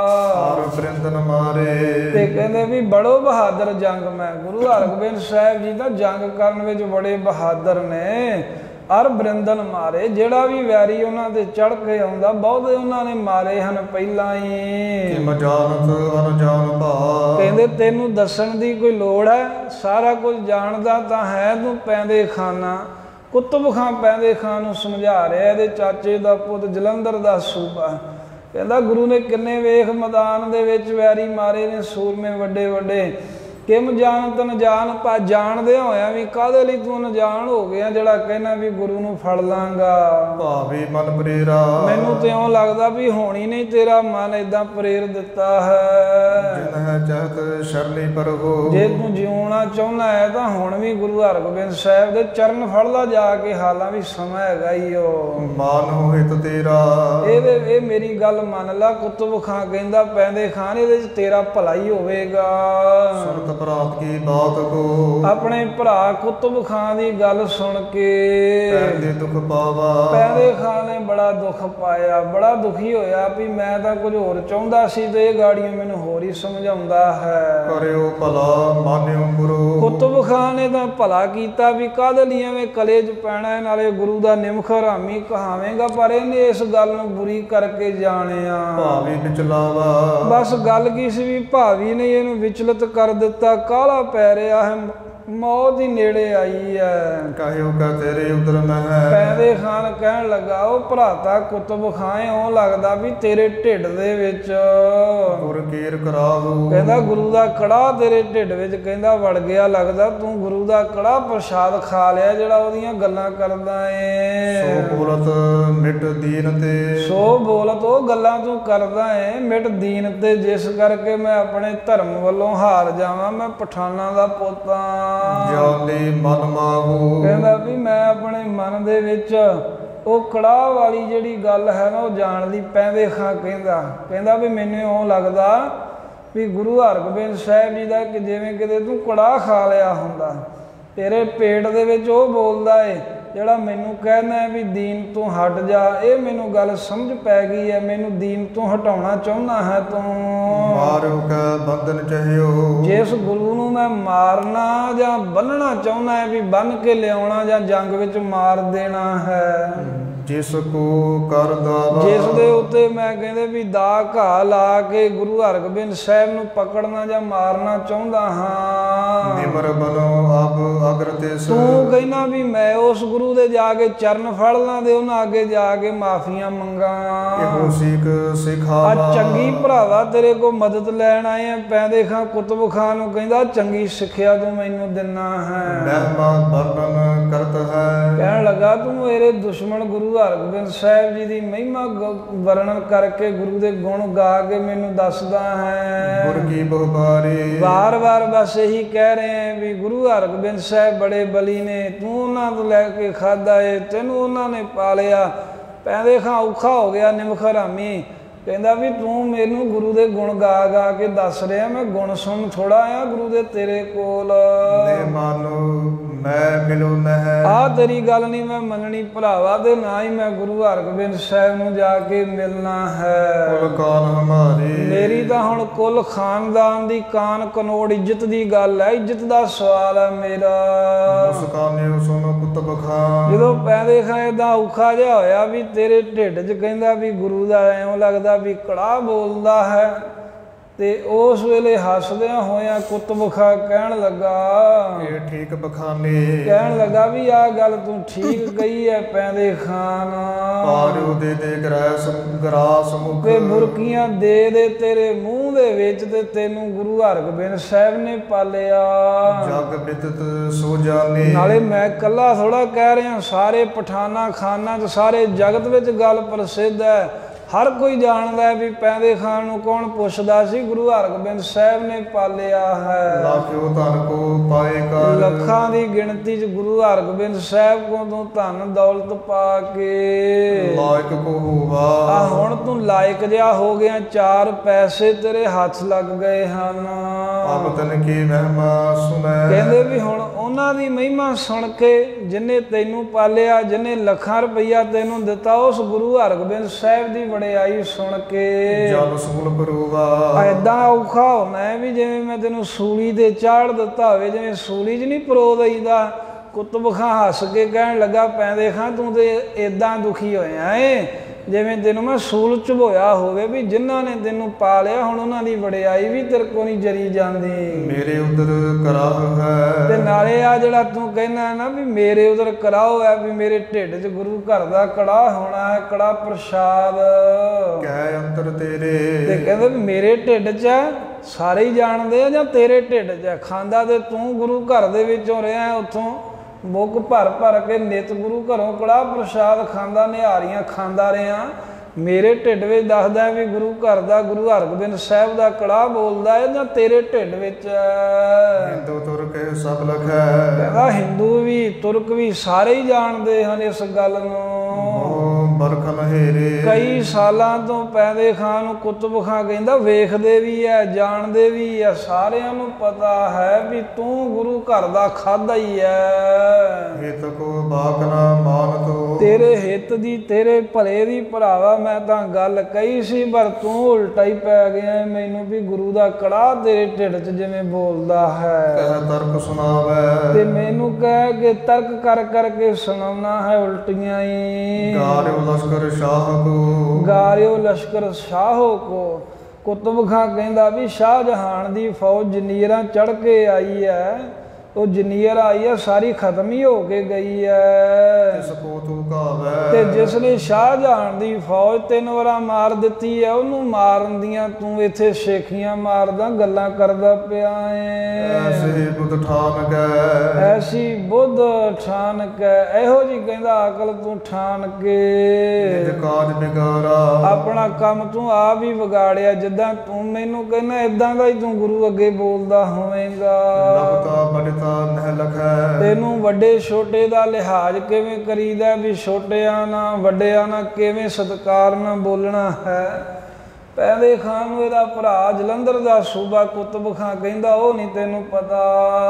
ਹਰ ਬ੍ਰਿੰਦਨ ਮਾਰੇ। ਤੇ ਕਹਿੰਦੇ ਵੀ ਬੜੋ ਬਹਾਦਰ ਜੰਗ ਮੈਂ। ਗੁਰੂ ਹਰਗੋਬਿੰਦ ਸਾਹਿਬ ਜੀ ਤਾਂ ਜੰਗ ਕਰਨ ਵਿੱਚ ਬੜੇ ਬਹਾਦਰ ਨੇ। ਹਰ ਬ੍ਰਿੰਦਨ ਮਾਰੇ, ਜਿਹੜਾ ਵੀ ਵੈਰੀ ਉਹਨਾਂ ਤੇ ਚੜ੍ਹ ਕੇ ਆਉਂਦਾ, ਬਹੁਤੇ ਉਹਨਾਂ ਨੇ ਮਾਰੇ ਹਨ ਪਹਿਲਾਂ ਹੀ। ਮਜਾਨਤ ਅਨਜਾਨ ਭਾ। ਕਹਿੰਦੇ ਤੈਨੂੰ ਦੱਸਣ ਦੀ ਕੋਈ ਲੋੜ ਹੈ, ਸਾਰਾ ਕੁਝ ਜਾਣਦਾ ਤਾਂ ਹੈ ਤੂੰ ਪੈਂਦੇ ਖਾਨਾ। ਕੁਤਬ ਖਾਂ ਪੈਂਦੇ ਖਾਂ ਨੂੰ ਸਮਝਾ ਰਿਹਾ, ਇਹਦੇ ਚਾਚੇ ਦਾ ਪੁੱਤ ਜਲੰਧਰ ਦਾ ਸੂਬਾ। ਕਹਿੰਦਾ ਗੁਰੂ ਨੇ ਕਿੰਨੇ ਵੇਖ ਮੈਦਾਨ ਦੇ ਵਿੱਚ ਵੈਰੀ ਮਾਰੇ ਨੇ, ਸੂਰਮੇ ਵੱਡੇ ਵੱਡੇ। ਕਿਮ ਜਾਣਤ ਅਨਜਾਨ ਭਾ, ਜਾਣਦਿਆਂ ਹੋਇਆ ਵੀ ਕਾਹਦੇ ਲਈ ਤੂੰ ਅਨਜਾਨ ਹੋ ਗਿਆ ਜਿਹੜਾ ਕਹਿੰਦਾ ਵੀ ਗੁਰੂ ਨੂੰ ਫੜ ਲਾਂਗਾ। ਭਾਵੇਂ ਮਨ ਪ੍ਰੇਰਾ। ਮੈਨੂੰ ਤੇ ਇਉਂ ਲੱਗਦਾ ਵੀ ਹੋਣੀ ਨਹੀਂ ਤੇਰਾ ਮਨ ਏਦਾਂ ਪ੍ਰੇਰ ਦਿੱਤਾ ਹੈ। ਜਿਨ ਹੈ ਚਾਹਤ ਸ਼ਰਨੀ ਪਰਗੋ। ਜੇ ਤੂੰ ਜਿਉਣਾ ਚਾਹੁੰਦਾ ਹੈ ਤਾਂ ਹੁਣ ਵੀ ਗੁਰੂ ਹਰਗੋਬਿੰਦ ਸਾਹਿਬ ਦੇ ਚਰਨ ਫੜ ਲਾ ਜਾ ਕੇ, ਹਾਲਾਂ ਵੀ ਸਮਾਂ ਹੈਗਾ ਹੀ ਉਹ। ਮਾਨ ਹੋਇਤ ਤੇਰਾ। ਇਹਦੇ ਇਹ ਮੇਰੀ ਗੱਲ ਮੰਨ ਲਾ। ਕੁਤਬ ਖਾਂ ਕਹਿੰਦਾ ਪੈਂਦੇ ਖਾਨ ਇਹਦੇ 'ਚ ਤੇਰਾ ਭਲਾ ਹੀ ਹੋਵੇਗਾ। ਸੁਰਤ ਭਰਾਤ ਕੀ ਬਾਤ ਕੋ। ਆਪਣੇ ਭਰਾ ਕੁਤਬ ਖਾਂ ਦੀ ਗੱਲ ਸੁਣ ਕੇ ਪੈਂਦੇ ਦੁੱਖ ਪਾਵਾ। ਪੈਂਦੇ ਖਾਂ ਨੇ ਬੜਾ ਦੁੱਖ ਪਾਇਆ, ਬੜਾ ਦੁਖੀ ਹੋਇਆ ਵੀ ਮੈਂ ਤਾਂ ਕੁਝ ਹੋਰ ਚਾਹੁੰਦਾ ਸੀ ਤੇ ਇਹ ਗਾੜੀਆਂ ਮੈਨੂੰ ਹੋਰ ਹੀ ਸਮਝਾਉਂਦਾ ਹੈ। ਕਰਿਓ ਭਲਾ ਮਾਨਿਓ ਗੁਰੂ। ਕੁਤਬ ਖਾਂ ਨੇ ਤਾਂ ਭਲਾ ਕੀਤਾ ਵੀ ਕਾਹਦੇ ਲਈ ਐਵੇਂ ਕਲੇ 'ਚ ਪੈਣਾ, ਨਾਲੇ ਗੁਰੂ ਦਾ ਨਿਮਕ ਹਰਾਮੀ ਕਹਾਵੇਂਗਾ, ਪਰ ਇਹਨੇ ਇਸ ਗੱਲ ਨੂੰ ਬੁਰੀ ਕਰਕੇ ਜਾਣਿਆ। ਭਾਵੀ ਵਿਚਲਾਵਾ। ਬਸ ਗੱਲ ਕੀ ਸੀ ਵੀ ਭਾਵੀ ਨੇ ਇਹਨੂੰ ਵਿਚਲਿਤ ਕਰ ਦਿੱਤਾ, ਕਾਹਲਾ ਪੈ ਰਿਹਾ ਹੈ, ਮੌਤ ਹੀ ਨੇੜੇ ਆਈ ਹੈ। ਕਹਿਓ ਕਾ ਤੇਰੇ ਉਦਰ ਮੈਂ ਹੈ। ਪੈਂਦੇ ਖਾਨ ਕਹਿਣ ਲੱਗਾ ਉਹ ਭਰਾਤਾ ਕੁਤਬ ਖਾਂ, ਇਉਂ ਲੱਗਦਾ ਵੀ ਤੇਰੇ ਢਿੱਡ ਦੇ ਵਿੱਚ ਗੁਰ ਕੀਰ ਕਰਾਵੋ। ਕਹਿੰਦਾ ਗੁਰੂ ਦਾ ਕੜਾ ਤੇਰੇ ਢਿੱਡ ਵਿੱਚ ਕਹਿੰਦਾ ਵੜ ਗਿਆ, ਲੱਗਦਾ ਤੂੰ ਗੁਰੂ ਦਾ ਕੜਾ ਪ੍ਰਸ਼ਾਦ ਖਾ ਲਿਆ ਜਿਹੜਾ ਉਹਦੀਆਂ ਗੱਲਾਂ ਕਰਦਾ ਏ। ਸੋ ਬੋਲਤ ਮਿਟ ਦੀਨ ਤੇ। ਸੋ ਬੋਲਤ ਉਹ ਗੱਲਾਂ ਤੂੰ ਕਰਦਾ ਏ ਮਿਟ ਦੀਨ ਤੇ, ਜਿਸ ਕਰਕੇ ਮੈਂ ਆਪਣੇ ਧਰਮ ਵੱਲੋਂ ਹਾਰ ਜਾਵਾਂ, ਮੈਂ ਪਠਾਨਾਂ ਦਾ ਪੋਤਾ। ਜਾਲੀ ਮਨ ਮਾਗੂ। ਕਹਿੰਦਾ ਵੀ ਮੈਂ ਆਪਣੇ ਮਨ ਦੇ ਵਿੱਚ ਉਹ ਕੜਾਹ ਵਾਲੀ ਜਿਹੜੀ ਗੱਲ ਹੈ ਨਾ ਉਹ ਜਾਣ ਦੀ ਪੈਂਦੇ ਖਾਂ ਕਹਿੰਦਾ ਕਹਿੰਦਾ ਵੀ ਮੈਨੂੰ ਇਉਂ ਲੱਗਦਾ ਵੀ ਗੁਰੂ ਹਰਗੋਬਿੰਦ ਸਾਹਿਬ ਜੀ ਦਾ ਕਿ ਜਿਵੇਂ ਕਿਤੇ ਤੂੰ ਕੜਾਹ ਖਾ ਲਿਆ ਹੁੰਦਾ, ਤੇਰੇ ਪੇਟ ਦੇ ਵਿੱਚ ਉਹ ਬੋਲਦਾ ਏ ਜਿਹੜਾ ਮੈਨੂੰ ਕਹਿੰਦਾ ਵੀ ਦੀਨ ਤੋਂ ਹਟ ਜਾ। ਇਹ ਮੈਨੂੰ ਗੱਲ ਸਮਝ ਪੈ ਗਈ ਹੈ, ਮੈਨੂੰ ਦੀਨ ਤੋਂ ਹਟਾਉਣਾ ਚਾਹੁੰਦਾ ਹੈ ਤੂੰ। ਮਾਰੋ ਕਾ ਬੰਧਨ ਚਾਹਿਓ। ਜਿਸ ਗੁਰੂ ਨੂੰ ਮੈਂ ਮਾਰਨਾ ਜਾਂ ਬੰਨਣਾ ਚਾਹੁੰਦਾ ਹੈ ਵੀ ਬੰਨ ਕੇ ਲਿਆਉਣਾ ਜਾਂ ਜੰਗ ਵਿੱਚ ਮਾਰ ਦੇਣਾ ਹੈ। ਜਿਸ ਕੋ ਕਰ ਦਾਵਾ, ਜਿਸ ਦੇ ਉੱਤੇ ਮੈਂ ਕਹਿੰਦੇ ਵੀ ਦਾ ਘਾ ਲਾ ਕੇ ਗੁਰੂ ਹਰਗੋਬਿੰਦ ਸਾਹਿਬ ਨੂੰ ਪਕੜਨਾ ਜਾਂ ਮਾਰਨਾ ਚਾਹੁੰਦਾ ਹਾਂ। ਨਿਮਰ ਬਨੋ ਅਬ ਅਗਰ ਤਿਸ, ਤੂੰ ਕਹਿੰਦਾ ਵੀ ਮੈਂ ਉਸ ਗੁਰੂ ਦੇ ਜਾ ਕੇ ਚਰਨ ਫੜ ਲਾਂ ਦੇ ਉਹਨਾਂ ਅੱਗੇ ਜਾ ਕੇ ਮਾਫੀਆਂ ਮੰਗਾ। ਇਹੋ ਸਿੱਖ ਆ ਸਿਖਾਵਾ, ਚੰਗੀ ਭਰਾਵਾ ਤੇਰੇ ਕੋ ਮਦਦ ਲੈਣ ਆਏ ਆ। ਪੈਂਦੇ ਖਾਂ ਕੁਤਬ ਖਾਂ ਨੂੰ ਕਹਿੰਦਾ ਚੰਗੀ ਸਿੱਖਿਆ ਤੂੰ ਮੈਨੂੰ ਦਿੰਨਾ ਹੈ। ਮਹਿਮਾ ਵਰਣਨ ਕਰਤ ਹੈ, ਕਹਿਣ ਲੱਗਾ ਤੂੰ ਮੇਰੇ ਦੁਸ਼ਮਣ ਗੁਰੂ ਹਰਗੋਬਿੰਦ ਸਾਹਿਬ ਜੀ ਦੀ ਮਹਿਮਾ ਵਰਣਨ ਕਰਕੇ ਗੁਰੂ ਦੇ ਗੁਣ ਗਾ ਕੇ ਮੈਨੂੰ ਦੱਸਦਾ ਹੈ। ਗੁਰ ਕੀ ਬਹੁਬਾਰੀ, ਵਾਰ ਵਾਰ ਬਸ ਇਹੀ ਕਹਿ ਰਹੇ ਆ ਵੀ ਗੁਰੂ ਹਰਗੋਬਿੰਦ ਸਾਹਿਬ ਬੜੇ ਬਲੀ ਨੇ, ਤੂੰ ਉਹਨਾਂ ਤੋਂ ਲੈ ਕੇ ਖਾਧਾ ਏ, ਤੈਨੂੰ ਉਹਨਾਂ ਨੇ ਪਾਲਿਆ। ਪੈਂਦੇ ਖਾਂ ਔਖਾ ਹੋ ਗਿਆ ਨਿਮਖ ਹਰਾਮੀ, ਕਹਿੰਦਾ ਵੀ ਤੂੰ ਮੈਨੂੰ ਗੁਰੂ ਦੇ ਗੁਣ ਗਾ ਗਾ ਕੇ ਦੱਸ ਰਿਹਾ, ਮੈਂ ਗੁਣ ਸੁਣ ਥੋੜਾ ਆਇਆ ਗੁਰੂ ਦੇ ਤੇਰੇ ਕੋਲ। ਨੇ ਮਾਨੋ ਮੈਂ ਮਿਲੂ ਨਹਿ, ਆਹ ਤੇਰੀ ਗੱਲ ਨਹੀਂ ਮੈਂ ਮੰਨਣੀ ਭਰਾਵਾ, ਤੇ ਨਾ ਹੀ ਮੈਂ ਗੁਰੂ ਹਰਗੋਬਿੰਦ ਸਾਹਿਬ ਨੂੰ ਜਾ ਕੇ ਮਿਲਣਾ ਹੈ। ਕੁਲ ਕਾਨ ਹਮਾਰੀ, ਮੇਰੀ ਤਾਂ ਹੁਣ ਕੁੱਲ ਖਾਨਦਾਨ ਦੀ ਕਾਨ ਕਨੋੜ ਇੱਜ਼ਤ ਦੀ ਗੱਲ ਹੈ, ਇੱਜ਼ਤ ਦਾ ਸਵਾਲ ਹੈ ਮੇਰਾ। ਮੁਸਕਾਨੇ ਸੁਨ ਕੁਤਬ ਖਾਨ, ਜਦੋਂ ਪੈਂਦੇ ਖਾਂ ਏਦਾਂ ਔਖਾ ਜਿਹਾ ਹੋਇਆ ਵੀ ਤੇਰੇ ਢਿੱਡ 'ਚ ਕਹਿੰਦਾ ਵੀ ਗੁਰੂ ਦਾ ਐਂ ਲੱਗਦਾ ਵੀ ਕੜਾ ਬੋਲਦਾ ਹੈ, ਤੇ ਉਸ ਵੇਲੇ ਹੱਸਦਿਆਂ ਹੋਇਆਂ ਕੁਤਬ ਖਾਂ ਕਹਿਣ ਲੱਗਾ, ਇਹ ਠੀਕ ਬਖਾਨੇ, ਕਹਿਣ ਲੱਗਾ ਵੀ ਆਹ ਗੱਲ ਤੂੰ ਠੀਕ ਕਹੀ ਹੈ ਪੈਂਦੇ ਖਾਨ। ਪਾਰਿਓ ਦੇ ਦੇ ਗਰਾਸ ਗਰਾਸ ਮੁਖ, ਤੇ ਬੁਰਕੀਆਂ ਦੇ ਦੇ ਤੇਰੇ ਮੂੰਹ ਦੇ ਵਿੱਚ, ਤੇ ਤੈਨੂੰ ਗੁਰੂ ਹਰਗੋਬਿੰਦ ਸਾਹਿਬ ਨੇ ਪਾਲਿਆ। ਜਗ ਬਿਦਤ ਸੋ ਜਾਣੇ, ਨਾਲੇ ਮੈਂ ਇਕੱਲਾ ਥੋੜਾ ਕਹਿ ਰਿਹਾ, ਸਾਰੇ ਪਠਾਨਾ ਖਾਨਾ 'ਚ ਸਾਰੇ ਜਗਤ ਵਿੱਚ ਗੱਲ ਪ੍ਰਸਿੱਧ ਹੈ, ਹਰ ਕੋਈ ਜਾਣਦਾ ਹੈ ਵੀ ਪੈਂਦੇ ਖਾਨ ਨੂੰ ਕੌਣ ਪੁੱਛਦਾ ਸੀ, ਗੁਰੂ ਹਰਗੋਬਿੰਦ ਸਾਹਿਬ ਨੇ ਪਾਲਿਆ ਹੈ। ਲਾਖਿਓ ਧਨ ਕੋ ਪਾਏ ਕਰ, ਲੱਖਾਂ ਦੀ ਗਿਣਤੀ 'ਚ ਗੁਰੂ ਹਰਗੋਬਿੰਦ ਸਾਹਿਬ ਕੋਲ ਤੂੰ ਧਨ ਦੌਲਤ ਪਾ ਕੇ ਲਾਇਕ ਕੋ ਹੋਵਾ, ਆ ਹੁਣ ਤੂੰ ਲਾਇਕ ਜਿਹਾ ਹੋ ਗਿਆ, ਚਾਰ ਪੈਸੇ ਤੇਰੇ ਹੱਥ ਲੱਗ ਗਏ ਹਨ। ਆਪ ਤਨ ਕੀ ਮਹਿਮਾ ਸੁਣੈ, ਕਹਿੰਦੇ ਵੀ ਹੁਣ ਉਹਨਾਂ ਦੀ ਮਹਿਮਾ ਸੁਣ ਕੇ ਜਿਹਨੇ ਤੈਨੂੰ ਪਾਲਿਆ, ਜਿਹਨੇ ਲੱਖਾਂ ਰੁਪਈਆ ਤੈਨੂੰ ਦਿੱਤਾ, ਉਸ ਗੁਰੂ ਹਰਗੋਬਿੰਦ ਸਾਹਿਬ ਦੀ ਵਡਿਆਈ ਸੁਣ ਕੇ ਜਲ ਸੂਲ ਪਰੂਵਾ, ਐਦਾਂ ਔਖਾ ਹੋਣਾ ਵੀ ਜਿਵੇਂ ਮੈਂ ਤੈਨੂੰ ਸੂਲੀ ਤੇ ਚਾੜ ਦਿੱਤਾ ਹੋਵੇ, ਜਿਵੇਂ ਸੂਲੀ 'ਚ ਨਹੀਂ ਪਰੋ ਦਈਦਾ। ਕੁਤਬ ਖਾਂ ਹੱਸ ਕੇ ਕਹਿਣ ਲੱਗਾ, ਪੈਂਦੇ ਖਾਂ ਤੂੰ ਤੇ ਏਦਾਂ ਦੁਖੀ ਹੋਇਆ ਏ ਜਿਵੇਂ ਤੈਨੂੰ ਮੈਂ ਸੂਲ ਝਬੋਇਆ ਹੋਵੇ, ਵੀ ਜਿਨ੍ਹਾਂ ਨੇ ਤੈਨੂੰ ਪਾਲਿਆ ਹੁਣ ਉਹਨਾਂ ਦੀ ਵਡਿਆਈ ਵੀ ਤੇਰੇ ਕੋਲ ਨਹੀਂ ਜਰੀ ਜਾਂਦੀ। ਮੇਰੇ ਉਦਰ ਕਰਾਹ ਹੈ, ਤੇ ਨਾਲੇ ਆ ਜਿਹੜਾ ਤੂੰ ਕਹਿੰਦਾ ਨਾ ਵੀ ਮੇਰੇ ਉਧਰ ਕੜਾਹ ਹੈ, ਵੀ ਮੇਰੇ ਢਿੱਡ 'ਚ ਗੁਰੂ ਘਰ ਦਾ ਕੜਾਹ ਹੋਣਾ ਹੈ, ਕੜਾ ਪ੍ਰਸ਼ਾਦ ਕਹਿ ਅੰਤਰ ਤੇਰੇ, ਤੇ ਕਹਿੰਦੇ ਵੀ ਮੇਰੇ ਢਿੱਡ 'ਚ ਹੈ, ਸਾਰੇ ਹੀ ਜਾਣਦੇ ਆ, ਜਾਂ ਤੇਰੇ ਢਿੱਡ 'ਚ ਹੈ। ਖਾਂਦਾ ਤੇ ਤੂੰ ਗੁਰੂ ਘਰ ਦੇ ਵਿੱਚੋਂ ਰਿਹਾ, ਉੱਥੋਂ ਮੁੱਕ ਭਰ ਭਰ ਕੇ ਨਿਤ ਗੁਰੂ ਘਰੋਂ ਕੜਾਹ ਪ੍ਰਸ਼ਾਦ ਖਾਂਦਾ, ਨਿਹਾਰੀਆਂ ਖਾਂਦਾ ਰਿਹਾ। ਮੇਰੇ ਢਿੱਡ ਵਿੱਚ ਦੱਸਦਾ ਵੀ ਗੁਰੂ ਘਰ ਦਾ, ਗੁਰੂ ਹਰਗੋਬਿੰਦ ਸਾਹਿਬ ਦਾ ਕੜਾਹ ਬੋਲਦਾ ਹੈ, ਜਾਂ ਤੇਰੇ ਢਿੱਡ ਵਿੱਚ ਹੈ। ਹਿੰਦੂ ਤੁਰਕ ਸਭ ਲਖੈ, ਕਹਿੰਦਾ ਹਿੰਦੂ ਵੀ ਤੁਰਕ ਵੀ ਸਾਰੇ ਹੀ ਜਾਣਦੇ ਹਨ ਇਸ ਗੱਲ ਨੂੰ। ਬਰਖਨ ਹੇਰੇ, ਕਈ ਸਾਲਾਂ ਤੋਂ ਪੈਂਦੇ ਖਾਂ ਨੂੰ ਕੁਤਬ ਖਾਂ ਕਹਿੰਦਾ ਵੇਖਦੇ ਵੀ ਹੈ, ਜਾਣਦੇ ਵੀ ਹੈ, ਸਾਰਿਆਂ ਨੂੰ ਪਤਾ ਹੈ ਵੀ ਤੂੰ ਗੁਰੂ ਘਰ ਦਾ ਖਾਧਾ ਹੀ ਹੈ। ਹਿਤ ਕੋ ਬਾਕਨਾ ਮਾਨ ਤੋ, ਤੇਰੇ ਹਿੱਤ ਦੀ, ਤੇਰੇ ਭਲੇ ਦੀ ਭਰਾਵਾ ਮੈਂ ਤਾਂ ਗੱਲ ਕਹੀ ਸੀ, ਪਰ ਤੂੰ ਉਲਟਾ ਹੀ ਪੈ ਗਿਆ ਮੈਨੂੰ ਵੀ ਗੁਰੂ ਦਾ ਕੜਾਹ ਤੇਰੇ ਢਿੱਡ 'ਚ ਜਿਵੇਂ ਬੋਲਦਾ ਹੈ। ਕਹਿ ਤਰਕ ਸੁਣਾਵੇ, ਤੇ ਮੈਨੂੰ ਕਹਿ ਕੇ ਤਰਕ ਕਰ ਕਰਕੇ ਸੁਣਾਉਣਾ ਹੈ ਉਲਟੀਆਂ ਹੀ। ਗਾਰਿਓ ਲਸ਼ਕਰ ਸ਼ਾਹ ਕੋ, ਗਾਰਿਓ ਲਸ਼ਕਰ ਸ਼ਾਹੋ ਕੋ। ਕੁਤਬ ਖਾਂ ਕਹਿੰਦਾ ਵੀ ਸ਼ਾਹਜਹਾਨ ਦੀ ਫੌਜ ਜਨੀਰਾਂ ਚੜ੍ਹ ਕੇ ਆਈ ਹੈ, ਉਹ ਜਨੀਰ ਆਈ ਹੈ ਸਾਰੀ ਖਤਮ ਹੀ ਹੋ ਕੇ ਗਈ ਹੈ। ਇਸ ਕੋ ਤੂੰ ਕਾਵੇ, ਤੇ ਜਿਸ ਨੇ ਸ਼ਾਹਜਹਾਨ ਦੀ ਫੌਜ ਤਿੰਨ ਵਾਰਾਂ ਮਾਰ ਦਿੱਤੀ ਹੈ, ਉਹਨੂੰ ਮਾਰਨ ਦੀਆਂ ਤੂੰ ਇੱਥੇ ਸ਼ੇਖੀਆਂ ਮਾਰਦਾ ਗੱਲਾਂ ਕਰਦਾ ਪਿਆ ਏ। ਐਸੀ ਬੁੱਧ ਠਾਨ ਕੈ, ਐਸੀ ਬੁੱਧ ਠਾਨ ਕੇ, ਇਹੋ ਜੀ ਕਹਿੰਦਾ ਅਕਲ ਤੂੰ ਠਾਨ ਕੇ ਨਿਜ ਕਾਜ ਬਿਗਾਰਾ, ਆਪਣਾ ਕੰਮ ਤੂੰ ਆਪ ਹੀ ਵਿਗਾੜਿਆ। ਜਿੱਦਾਂ ਤੂੰ ਮੈਨੂੰ ਕਹਿੰਦਾ ਏਦਾਂ ਦਾ ਹੀ ਤੂੰ ਗੁਰੂ ਅੱਗੇ ਬੋਲਦਾ ਹੋਵੇਂਗਾ। ਲਬਤਾ ਬੜਤਾ ਨਹਿ ਲਖੈ, ਤੈਨੂੰ ਵੱਡੇ ਛੋਟੇ ਦਾ ਲਿਹਾਜ਼ ਕਿਵੇਂ ਕਰੀਦਾ, ਵੀ ਛੋਟਿਆਂ ਨਾਲ ਵੱਡਿਆਂ ਨਾਲ ਕਿਵੇਂ ਸਤਿਕਾਰ ਨਾਲ ਬੋਲਣਾ ਹੈ। ਪੈਂਦੇ ਖਾਂ ਨੂੰ ਇਹਦਾ ਭਰਾ ਜਲੰਧਰ ਦਾ ਸੂਬਾ ਕੁਤਬ ਖਾਂ ਕਹਿੰਦਾ ਉਹ ਨਹੀਂ ਤੈਨੂੰ ਪਤਾ।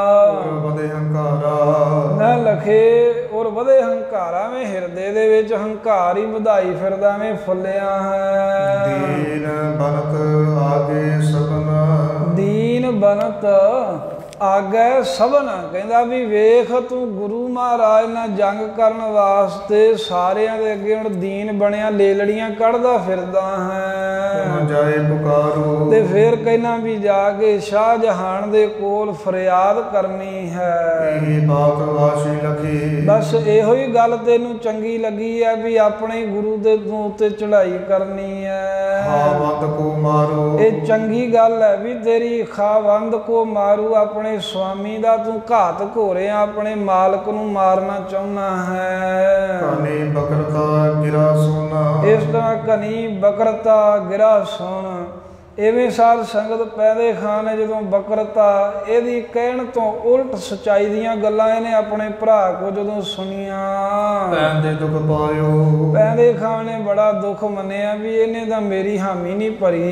ਵਧੇ ਹੰਕਾਰਾ ਨਾ ਲਖੇ ਔਰ ਵਧੇ ਹੰਕਾਰਾ, ਮੈਂ ਹਿਰਦੇ ਦੇ ਵਿੱਚ ਹੰਕਾਰ ਹੀ ਵਧਾਈ ਫਿਰਦਾ ਮੈਂ ਫੁੱਲਿਆ ਹੈ। ਦੀਨ ਬਨਤ ਆਗੇ ਸਭਨਾ, ਦੀਨ ਬਨਤ ਆਗੈ ਸਭਨ, ਕਹਿੰਦਾ ਵੀ ਵੇਖ ਤੂੰ ਗੁਰੂ ਮਹਾਰਾਜ ਨਾਲ ਜੰਗ ਕਰਨ ਵਾਸਤੇ ਸਾਰਿਆਂ ਦੇ ਅੱਗੇ ਹੁਣ ਦੀਨ ਬਣਿਆ ਲੇਲੜੀਆਂ ਕੱਢਦਾ ਫਿਰਦਾ ਹੈ। ਜਾਏ ਪੁਕਾਰੋ, ਤੇ ਫਿਰ ਕਹਿੰਦਾ ਵੀ ਜਾ ਕੇ ਸ਼ਾਹਜਹਾਨ ਦੇ ਕੋਲ ਫਰਿਆਦ ਕਰਨੀ ਹੈ। ਇਹ ਬਾਤ ਵਾਸੀ ਲਖੀ, ਬਸ ਇਹੋ ਹੀ ਗੱਲ ਤੈਨੂੰ ਚੰਗੀ ਲੱਗੀ ਹੈ ਵੀ ਆਪਣੇ ਗੁਰੂ ਦੇ ਉੱਤੇ ਚੜ੍ਹਾਈ ਕਰਨੀ ਹੈ। ਖਾਵੰਦ ਕੋ ਮਾਰੋ, ਇਹ ਚੰਗੀ ਗੱਲ ਹੈ ਵੀ ਤੇਰੀ ਖਾਵੰਦ ਕੋ ਮਾਰੂ, ਆਪਣੇ ਸਵਾਮੀ ਦਾ ਤੂੰ ਘਾਤ ਘੋਰਿਆ, ਆਪਣੇ ਮਾਲਕ ਨੂੰ ਮਾਰਨਾ ਚਾਹੁੰਦਾ ਹੈ। ਕਨੀ ਬਕਰਤਾ ਗਿਰਾ ਸੋਨਾ, ਇਸ ਤਰ੍ਹਾਂ ਕਨੀ ਬਕਰਤਾ ਗਿਰਾ ਸੋਨ, ਇਵੇਂ ਸਾਧ ਸੰਗਤ ਪੈਦੇ ਖਾਨ ਨੇ ਜਦੋਂ ਬਕਰਤਾ ਇਹਦੀ ਕਹਿਣ ਤੋਂ ਉਲਟ ਸੱਚਾਈ ਦੀਆਂ ਗੱਲਾਂ ਇਹਨੇ ਆਪਣੇ ਭਰਾ ਕੋ ਜਦੋਂ ਸੁਣੀਆਂ, ਪੈਂਦੇ ਦੁੱਖ ਪਾਇਓ, ਪੈਦੇ ਖਾਨ ਨੇ ਬੜਾ ਦੁੱਖ ਮੰਨਿਆ ਵੀ ਇਹਨੇ ਤਾਂ ਮੇਰੀ ਹਾਮੀ ਨਹੀਂ ਭਰੀ।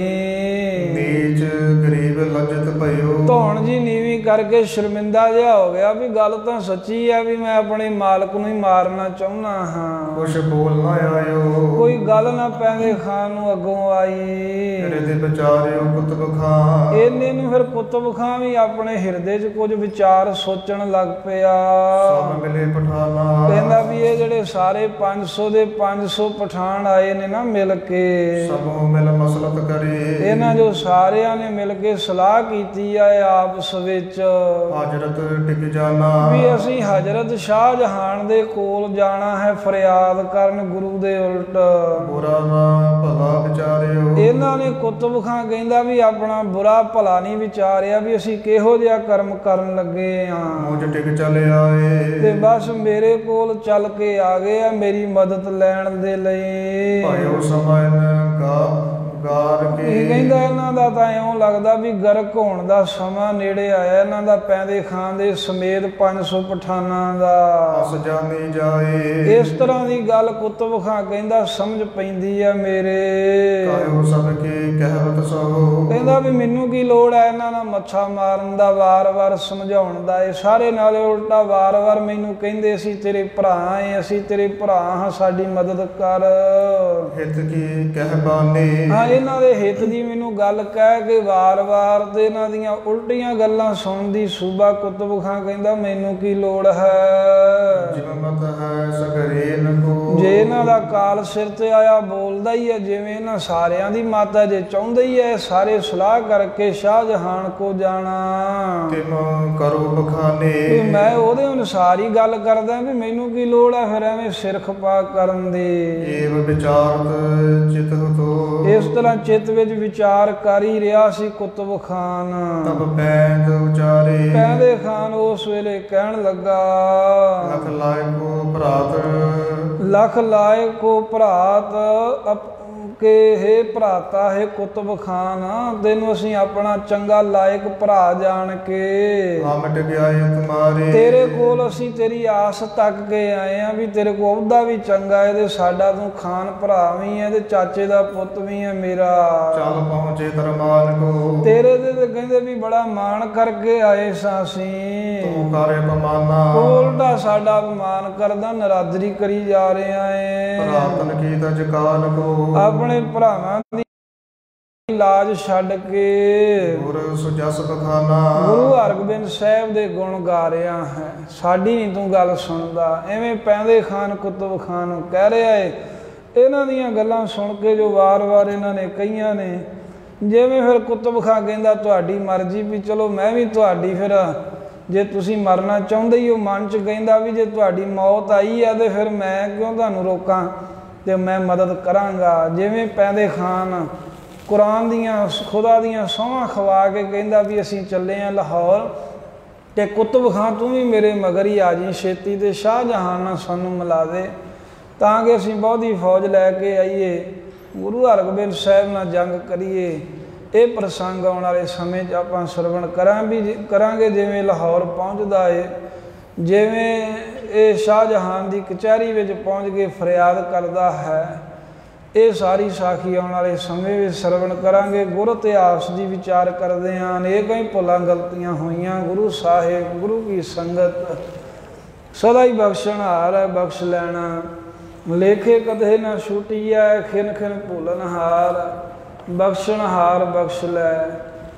ਨੀਚ ਗਰੀਬ ਲੱਜਤ ਭਇਓ, ਧੌਣ ਜੀ ਨੀਵੀਂ ਕਰਕੇ ਸ਼ਰਮਿੰਦਾ ਜਿਹਾ ਹੋ ਗਿਆ ਵੀ ਗੱਲ ਤਾਂ ਸੱਚੀ ਹੈ ਵੀ ਮੈਂ ਆਪਣੇ ਮਾਲਕ ਨੂੰ ਹੀ ਮਾਰਨਾ ਚਾਹੁੰਦਾ ਹਾਂ। ਕੁਛ ਬੋਲ ਨਾ ਆਇਓ, ਕੋਈ ਗੱਲ ਨਾ ਪੈਦੇ ਖਾਨ ਨੂੰ ਅੱਗੋਂ ਆਈ। ਤੇਰੇ ਦੇ ਵਿਚਾਰਿਓ ਕੁਤਬ ਖਾਂ, ਇਹਨੇ ਨੂੰ ਫਿਰ ਕੁਤਬ ਖਾਂ ਵੀ ਆਪਣੇ ਹਿਰਦੇ 'ਚ ਕੁਝ ਵਿਚਾਰ ਸੋਚਣ ਲੱਗ ਪਿਆ। ਸਭ ਮਿਲੇ ਪਠਾਨਾ, ਕਹਿੰਦਾ ਵੀ ਇਹ ਜਿਹੜੇ ਸਾਰੇ ਪੰਜ ਸੌ ਦੇ ਪੰਜ ਸੌ ਪਠਾਨ ਆਏ ਨੇ ਨਾ ਮਿਲ ਕੇ, ਸਭੋਂ ਮਿਲ ਮਸਲਤ ਕਰੇ, ਇਹਨਾਂ ਜੋ ਸਾਰਿਆਂ ਨੇ ਮਿਲ ਕੇ ਸਲਾਹ ਕੀਤੀ ਆ ਆਪਸ ਵਿੱਚ ਹਾਜ਼ਰਤ ਟਿਕ ਜਾਣਾ, ਵੀ ਅਸੀਂ ਹਜ਼ਰਤ ਸ਼ਾਹਜਹਾਨ ਦੇ ਕੋਲ ਜਾਣਾ ਹੈ ਫਰਿਆਦ ਕਰਨ ਗੁਰੂ ਦੇ ਉਲਟ। ਬੁਰਾ ਨਾ ਭਲਾ ਵਿਚਾਰਿਓ, ਇਹਨਾਂ ਨੇ ਕੁਤਬ ਖਾਂ ਕਹਿੰਦਾ ਵੀ ਆਪਣਾ ਬੁਰਾ ਭਲਾ ਨਹੀਂ ਵਿਚਾਰਿਆ ਵੀ ਅਸੀਂ ਕਿਹੋ ਜਿਹਾ ਕਰਮ ਕਰਨ ਲੱਗੇ ਆ। ਮੁਝ ਟਿਕ ਚਲੇ ਆਏ, ਤੇ ਬਸ ਮੇਰੇ ਕੋਲ ਚੱਲ ਕੇ ਆ ਗਏ ਆ ਮੇਰੀ ਮਦਦ ਲੈਣ ਦੇ ਲਈ। ਭਾਇਓ ਸਮਨ ਗਾ ਗਾਰ ਕੇ, ਇਹ ਕਹਿੰਦਾ ਇਹਨਾਂ ਦਾ ਤਾਂ ਇਉਂ ਲੱਗਦਾ ਵੀ ਗਰਕ ਹੋਣ ਦਾ ਸਮਾਂ ਨੇੜੇ ਆਇਆ ਇਹਨਾਂ ਦਾ, ਪੈਂਦੇ ਖਾਨ ਦੇ ਸਮੇਤ ਪੰਜ ਸੌ ਪਠਾਨਾਂ ਦਾ। ਅਸ ਜਾਣੀ ਜਾਏ, ਇਸ ਤਰ੍ਹਾਂ ਦੀ ਗੱਲ ਕੁਤਬ ਖਾਂ ਕਹਿੰਦਾ ਸਮਝ ਪੈਂਦੀ ਆ ਮੇਰੇ। ਕਾਇਓ ਸਭ ਕੇ ਕਹਿਵਤ ਸੋ, ਕਹਿੰਦਾ ਵੀ ਮੈਨੂੰ ਕੀ ਲੋੜ ਹੈ ਇਹਨਾਂ ਨਾਲ ਮੱਛਾ ਮਾਰਨ ਦਾ, ਵਾਰ-ਵਾਰ ਸਮਝਾਉਣ ਦਾ। ਇਹ ਸਾਰੇ ਨਾਲੇ ਉਲਟਾ ਵਾਰ-ਵਾਰ ਮੈਨੂੰ ਕਹਿੰਦੇ ਅਸੀਂ ਤੇਰੇ ਭਰਾ ਏ, ਅਸੀਂ ਤੇਰੇ ਭਰਾ ਹਾਂ, ਸਾਡੀ ਮਦਦ ਕਰ। ਹਿਤ ਕੀ ਕਹਿ ਬਾਨੇ, ਹਾਂ ਇਹਨਾਂ ਦੇ ਹਿੱਤ ਦੀ ਮੈਨੂੰ ਗੱਲ ਕਹਿ ਕੇ ਵਾਰ-ਵਾਰ ਤੇ ਇਹਨਾਂ ਦੀਆਂ ਉਲਟੀਆਂ ਗੱਲਾਂ ਸੁਣਨ ਦੀ ਸੂਬਾ ਕੁਤਬ ਖਾਂ ਕਹਿੰਦਾ ਮੈਨੂੰ ਕੀ ਲੋੜ ਹੈ। ਜਿਵੇਂ ਮਤ ਹੈ ਸਗਰੇ ਨ ਕੋ, ਜੇ ਇਹਨਾਂ ਦਾ ਕਾਲ ਸਿਰ ਤੇ ਆਇਆ ਬੋਲਦਾ ਹੀ ਹੈ ਜਿਵੇਂ ਇਹਨਾਂ ਸਾਰਿਆਂ ਦੀ ਮਾਤਾ ਜੇ ਚਾਹੁੰਦਾ ਹੀ ਹੈ ਸਾਰੇ ਸਲਾਹ ਕਰਕੇ ਸ਼ਾਹਜਹਾਨ ਕੋ ਜਾਣਾ। ਤਿਮ ਕਰੋ ਬਖਾਨੇ, ਵੀ ਮੈਂ ਉਹਦੇ ਅਨੁਸਾਰ ਹੀ ਗੱਲ ਕਰਦਾ ਵੀ ਮੈਨੂੰ ਕੀ ਲੋੜ ਹੈ ਫਿਰ ਐਵੇਂ ਸਿਰ ਖਪਾ ਕਰਨ ਦੀ। ਏਵ ਵਿਚਾਰਤ ਚਿਤ ਤੋ, ਇਸ ਤਰ੍ਹਾਂ ਚਿੱਤ ਵਿੱਚ ਵਿਚਾਰ ਕਰ ਹੀ ਰਿਹਾ ਸੀ ਕੁਤਬ ਖਾਨ। ਤਬ ਪੈਂਦ ਉਚਾਰੇ, ਪੈਂਦੇ ਖਾਨ ਉਸ ਵੇਲੇ ਕਹਿਣ ਲੱਗਾ, ਲਖ ਲਾਇਕੋ ਭਰਾਤ, ਲਖ ਲਾਇ ਕੋ ਭਰਾਤ ਕਿ ਹੇ ਭਰਾਤਾ ਹੈ ਕੁਤਬ ਖਾਨ, ਤੈਨੂੰ ਅਸੀਂ ਆਪਣਾ ਚੰਗਾ ਲਾਇਕ ਭਰਾ ਜਾਣ ਕੇ ਆਮਟ ਗਿਆ ਤੁਮਾਰੇ, ਤੇਰੇ ਕੋਲ ਅਸੀਂ ਤੇਰੀ ਆਸ ਤੱਕ ਕੇ ਆਏ ਆ ਵੀ ਤੇਰੇ ਕੋਲ ਉਹਦਾ ਵੀ ਚੰਗਾ ਹੈ ਤੇ ਸਾਡਾ ਤੂੰ ਖਾਨ ਭਰਾ ਵੀ ਹੈ ਤੇ ਚਾਚੇ ਦਾ ਪੁੱਤ ਵੀ ਹੈ ਮੇਰਾ। ਚੱਲ ਪਹੁੰਚੇ ਦਰਮਾਨ ਕੋ, ਤੇਰੇ ਦੇ ਤੇ ਕਹਿੰਦੇ ਵੀ ਬੜਾ ਮਾਣ ਕਰਕੇ ਆਏ ਸਾਂ ਅਸੀਂ, ਤੂੰ ਕਰੇ ਪਮਾਨਾ, ਉਲਟਾ ਸਾਡਾ ਅਪਮਾਨ ਕਰਦਾ ਨਰਾਦਰੀ ਕਰੀ ਜਾ ਰਿਹਾ ਏ। ਭਰਾਤਨ ਕੀ ਤਜਕਾਨ ਕੋ, ਆਪਣੇ ਭਰਾਵਾਂ ਦੀ ਲਾਜ ਛੱਡ ਕੇ ਗੁਰ ਸੁਜਸ ਬਖਾਨਾ, ਗੁਰੂ ਹਰਗੋਬਿੰਦ ਸਾਹਿਬ ਦੇ ਗੁਣ ਗਾ ਰਿਹਾ ਹੈ, ਸਾਡੀ ਨਹੀਂ ਤੂੰ ਗੱਲ ਸੁਣਦਾ। ਐਵੇਂ ਪੈਂਦੇ ਖਾਨ ਕੁਤਬ ਖਾਨ ਨੂੰ ਕਹਿ ਰਿਹਾ ਏ। ਇਹਨਾਂ ਦੀਆਂ ਗੱਲਾਂ ਸੁਣ ਕੇ ਜੋ ਵਾਰ-ਵਾਰ ਇਹਨਾਂ ਨੇ ਕਹੀਆਂ ਨੇ, ਜਿਵੇਂ ਫਿਰ ਕੁਤਬ ਖਾਂ ਕਹਿੰਦਾ ਤੁਹਾਡੀ ਮਰਜ਼ੀ ਵੀ ਚਲੋ ਮੈਂ ਵੀ ਤੁਹਾਡੀ, ਫਿਰ ਜੇ ਤੁਸੀਂ ਮਰਨਾ ਚਾਹੁੰਦੇ ਹੀ ਹੋ ਮਨ 'ਚ ਕਹਿੰਦਾ ਵੀ ਜੇ ਤੁਹਾਡੀ ਮੌਤ ਆਈ ਆ ਤੇ ਫਿਰ ਮੈਂ ਕਿਉਂ ਤੁਹਾਨੂੰ ਰੋਕਾਂ ਤੇ ਮੈਂ ਮਦਦ ਕਰਾਂਗਾ। ਜਿਵੇਂ ਪੈਂਦੇ ਖਾਨ ਕੁਰਾਨ ਦੀਆਂ ਖੁਦਾ ਦੀਆਂ ਸਹੁੰਆਂ ਖਵਾ ਕੇ ਕਹਿੰਦਾ ਵੀ ਅਸੀਂ ਚੱਲੇ ਹਾਂ ਲਾਹੌਰ ਤੇ ਕੁਤਬ ਖਾਂ ਤੂੰ ਵੀ ਮੇਰੇ ਮਗਰ ਹੀ ਆ ਜੀ ਛੇਤੀ ਤੇ ਸ਼ਾਹਜਹਾਨ ਨਾਲ ਸਾਨੂੰ ਮਿਲਾ ਦੇ ਤਾਂ ਕਿ ਅਸੀਂ ਬਹੁਤੀ ਫੌਜ ਲੈ ਕੇ ਆਈਏ, ਗੁਰੂ ਹਰਗੋਬਿੰਦ ਸਾਹਿਬ ਨਾਲ ਜੰਗ ਕਰੀਏ। ਇਹ ਪ੍ਰਸੰਗ ਆਉਣ ਵਾਲੇ ਸਮੇਂ 'ਚ ਆਪਾਂ ਸਰਵਣ ਕਰਾਂ ਵੀ ਕਰਾਂਗੇ। ਜਿਵੇਂ ਲਾਹੌਰ ਪਹੁੰਚਦਾ ਏ, ਜਿਵੇਂ ਇਹ ਸ਼ਾਹਜਹਾਨ ਦੀ ਕਚਹਿਰੀ ਵਿੱਚ ਪਹੁੰਚ ਕੇ ਫਰਿਆਦ ਕਰਦਾ ਹੈ, ਇਹ ਸਾਰੀ ਸਾਖੀ ਆਉਣ ਵਾਲੇ ਸਮੇਂ ਵਿੱਚ ਸਰਵਣ ਕਰਾਂਗੇ। ਗੁਰ ਇਤਿਹਾਸ ਦੀ ਵਿਚਾਰ ਕਰਦੇ ਹਾਂ, ਅਨੇਕ ਹੀ ਭੁੱਲਾਂ ਗਲਤੀਆਂ ਹੋਈਆਂ। ਗੁਰੂ ਸਾਹਿਬ ਗੁਰੂ ਕੀ ਸੰਗਤ ਸਦਾ ਹੀ ਬਖਸ਼ਣ ਹਾਰ ਹੈ, ਬਖਸ਼ ਲੈਣਾ। ਲੇਖੇ ਕਦੇ ਨਾ ਛੁਟੀਐ, ਖਿਨ ਖਿਨ ਭੁੱਲਣ ਹਾਰ, ਬਖਸ਼ਣ ਹਾਰ ਬਖਸ਼ ਲੈ।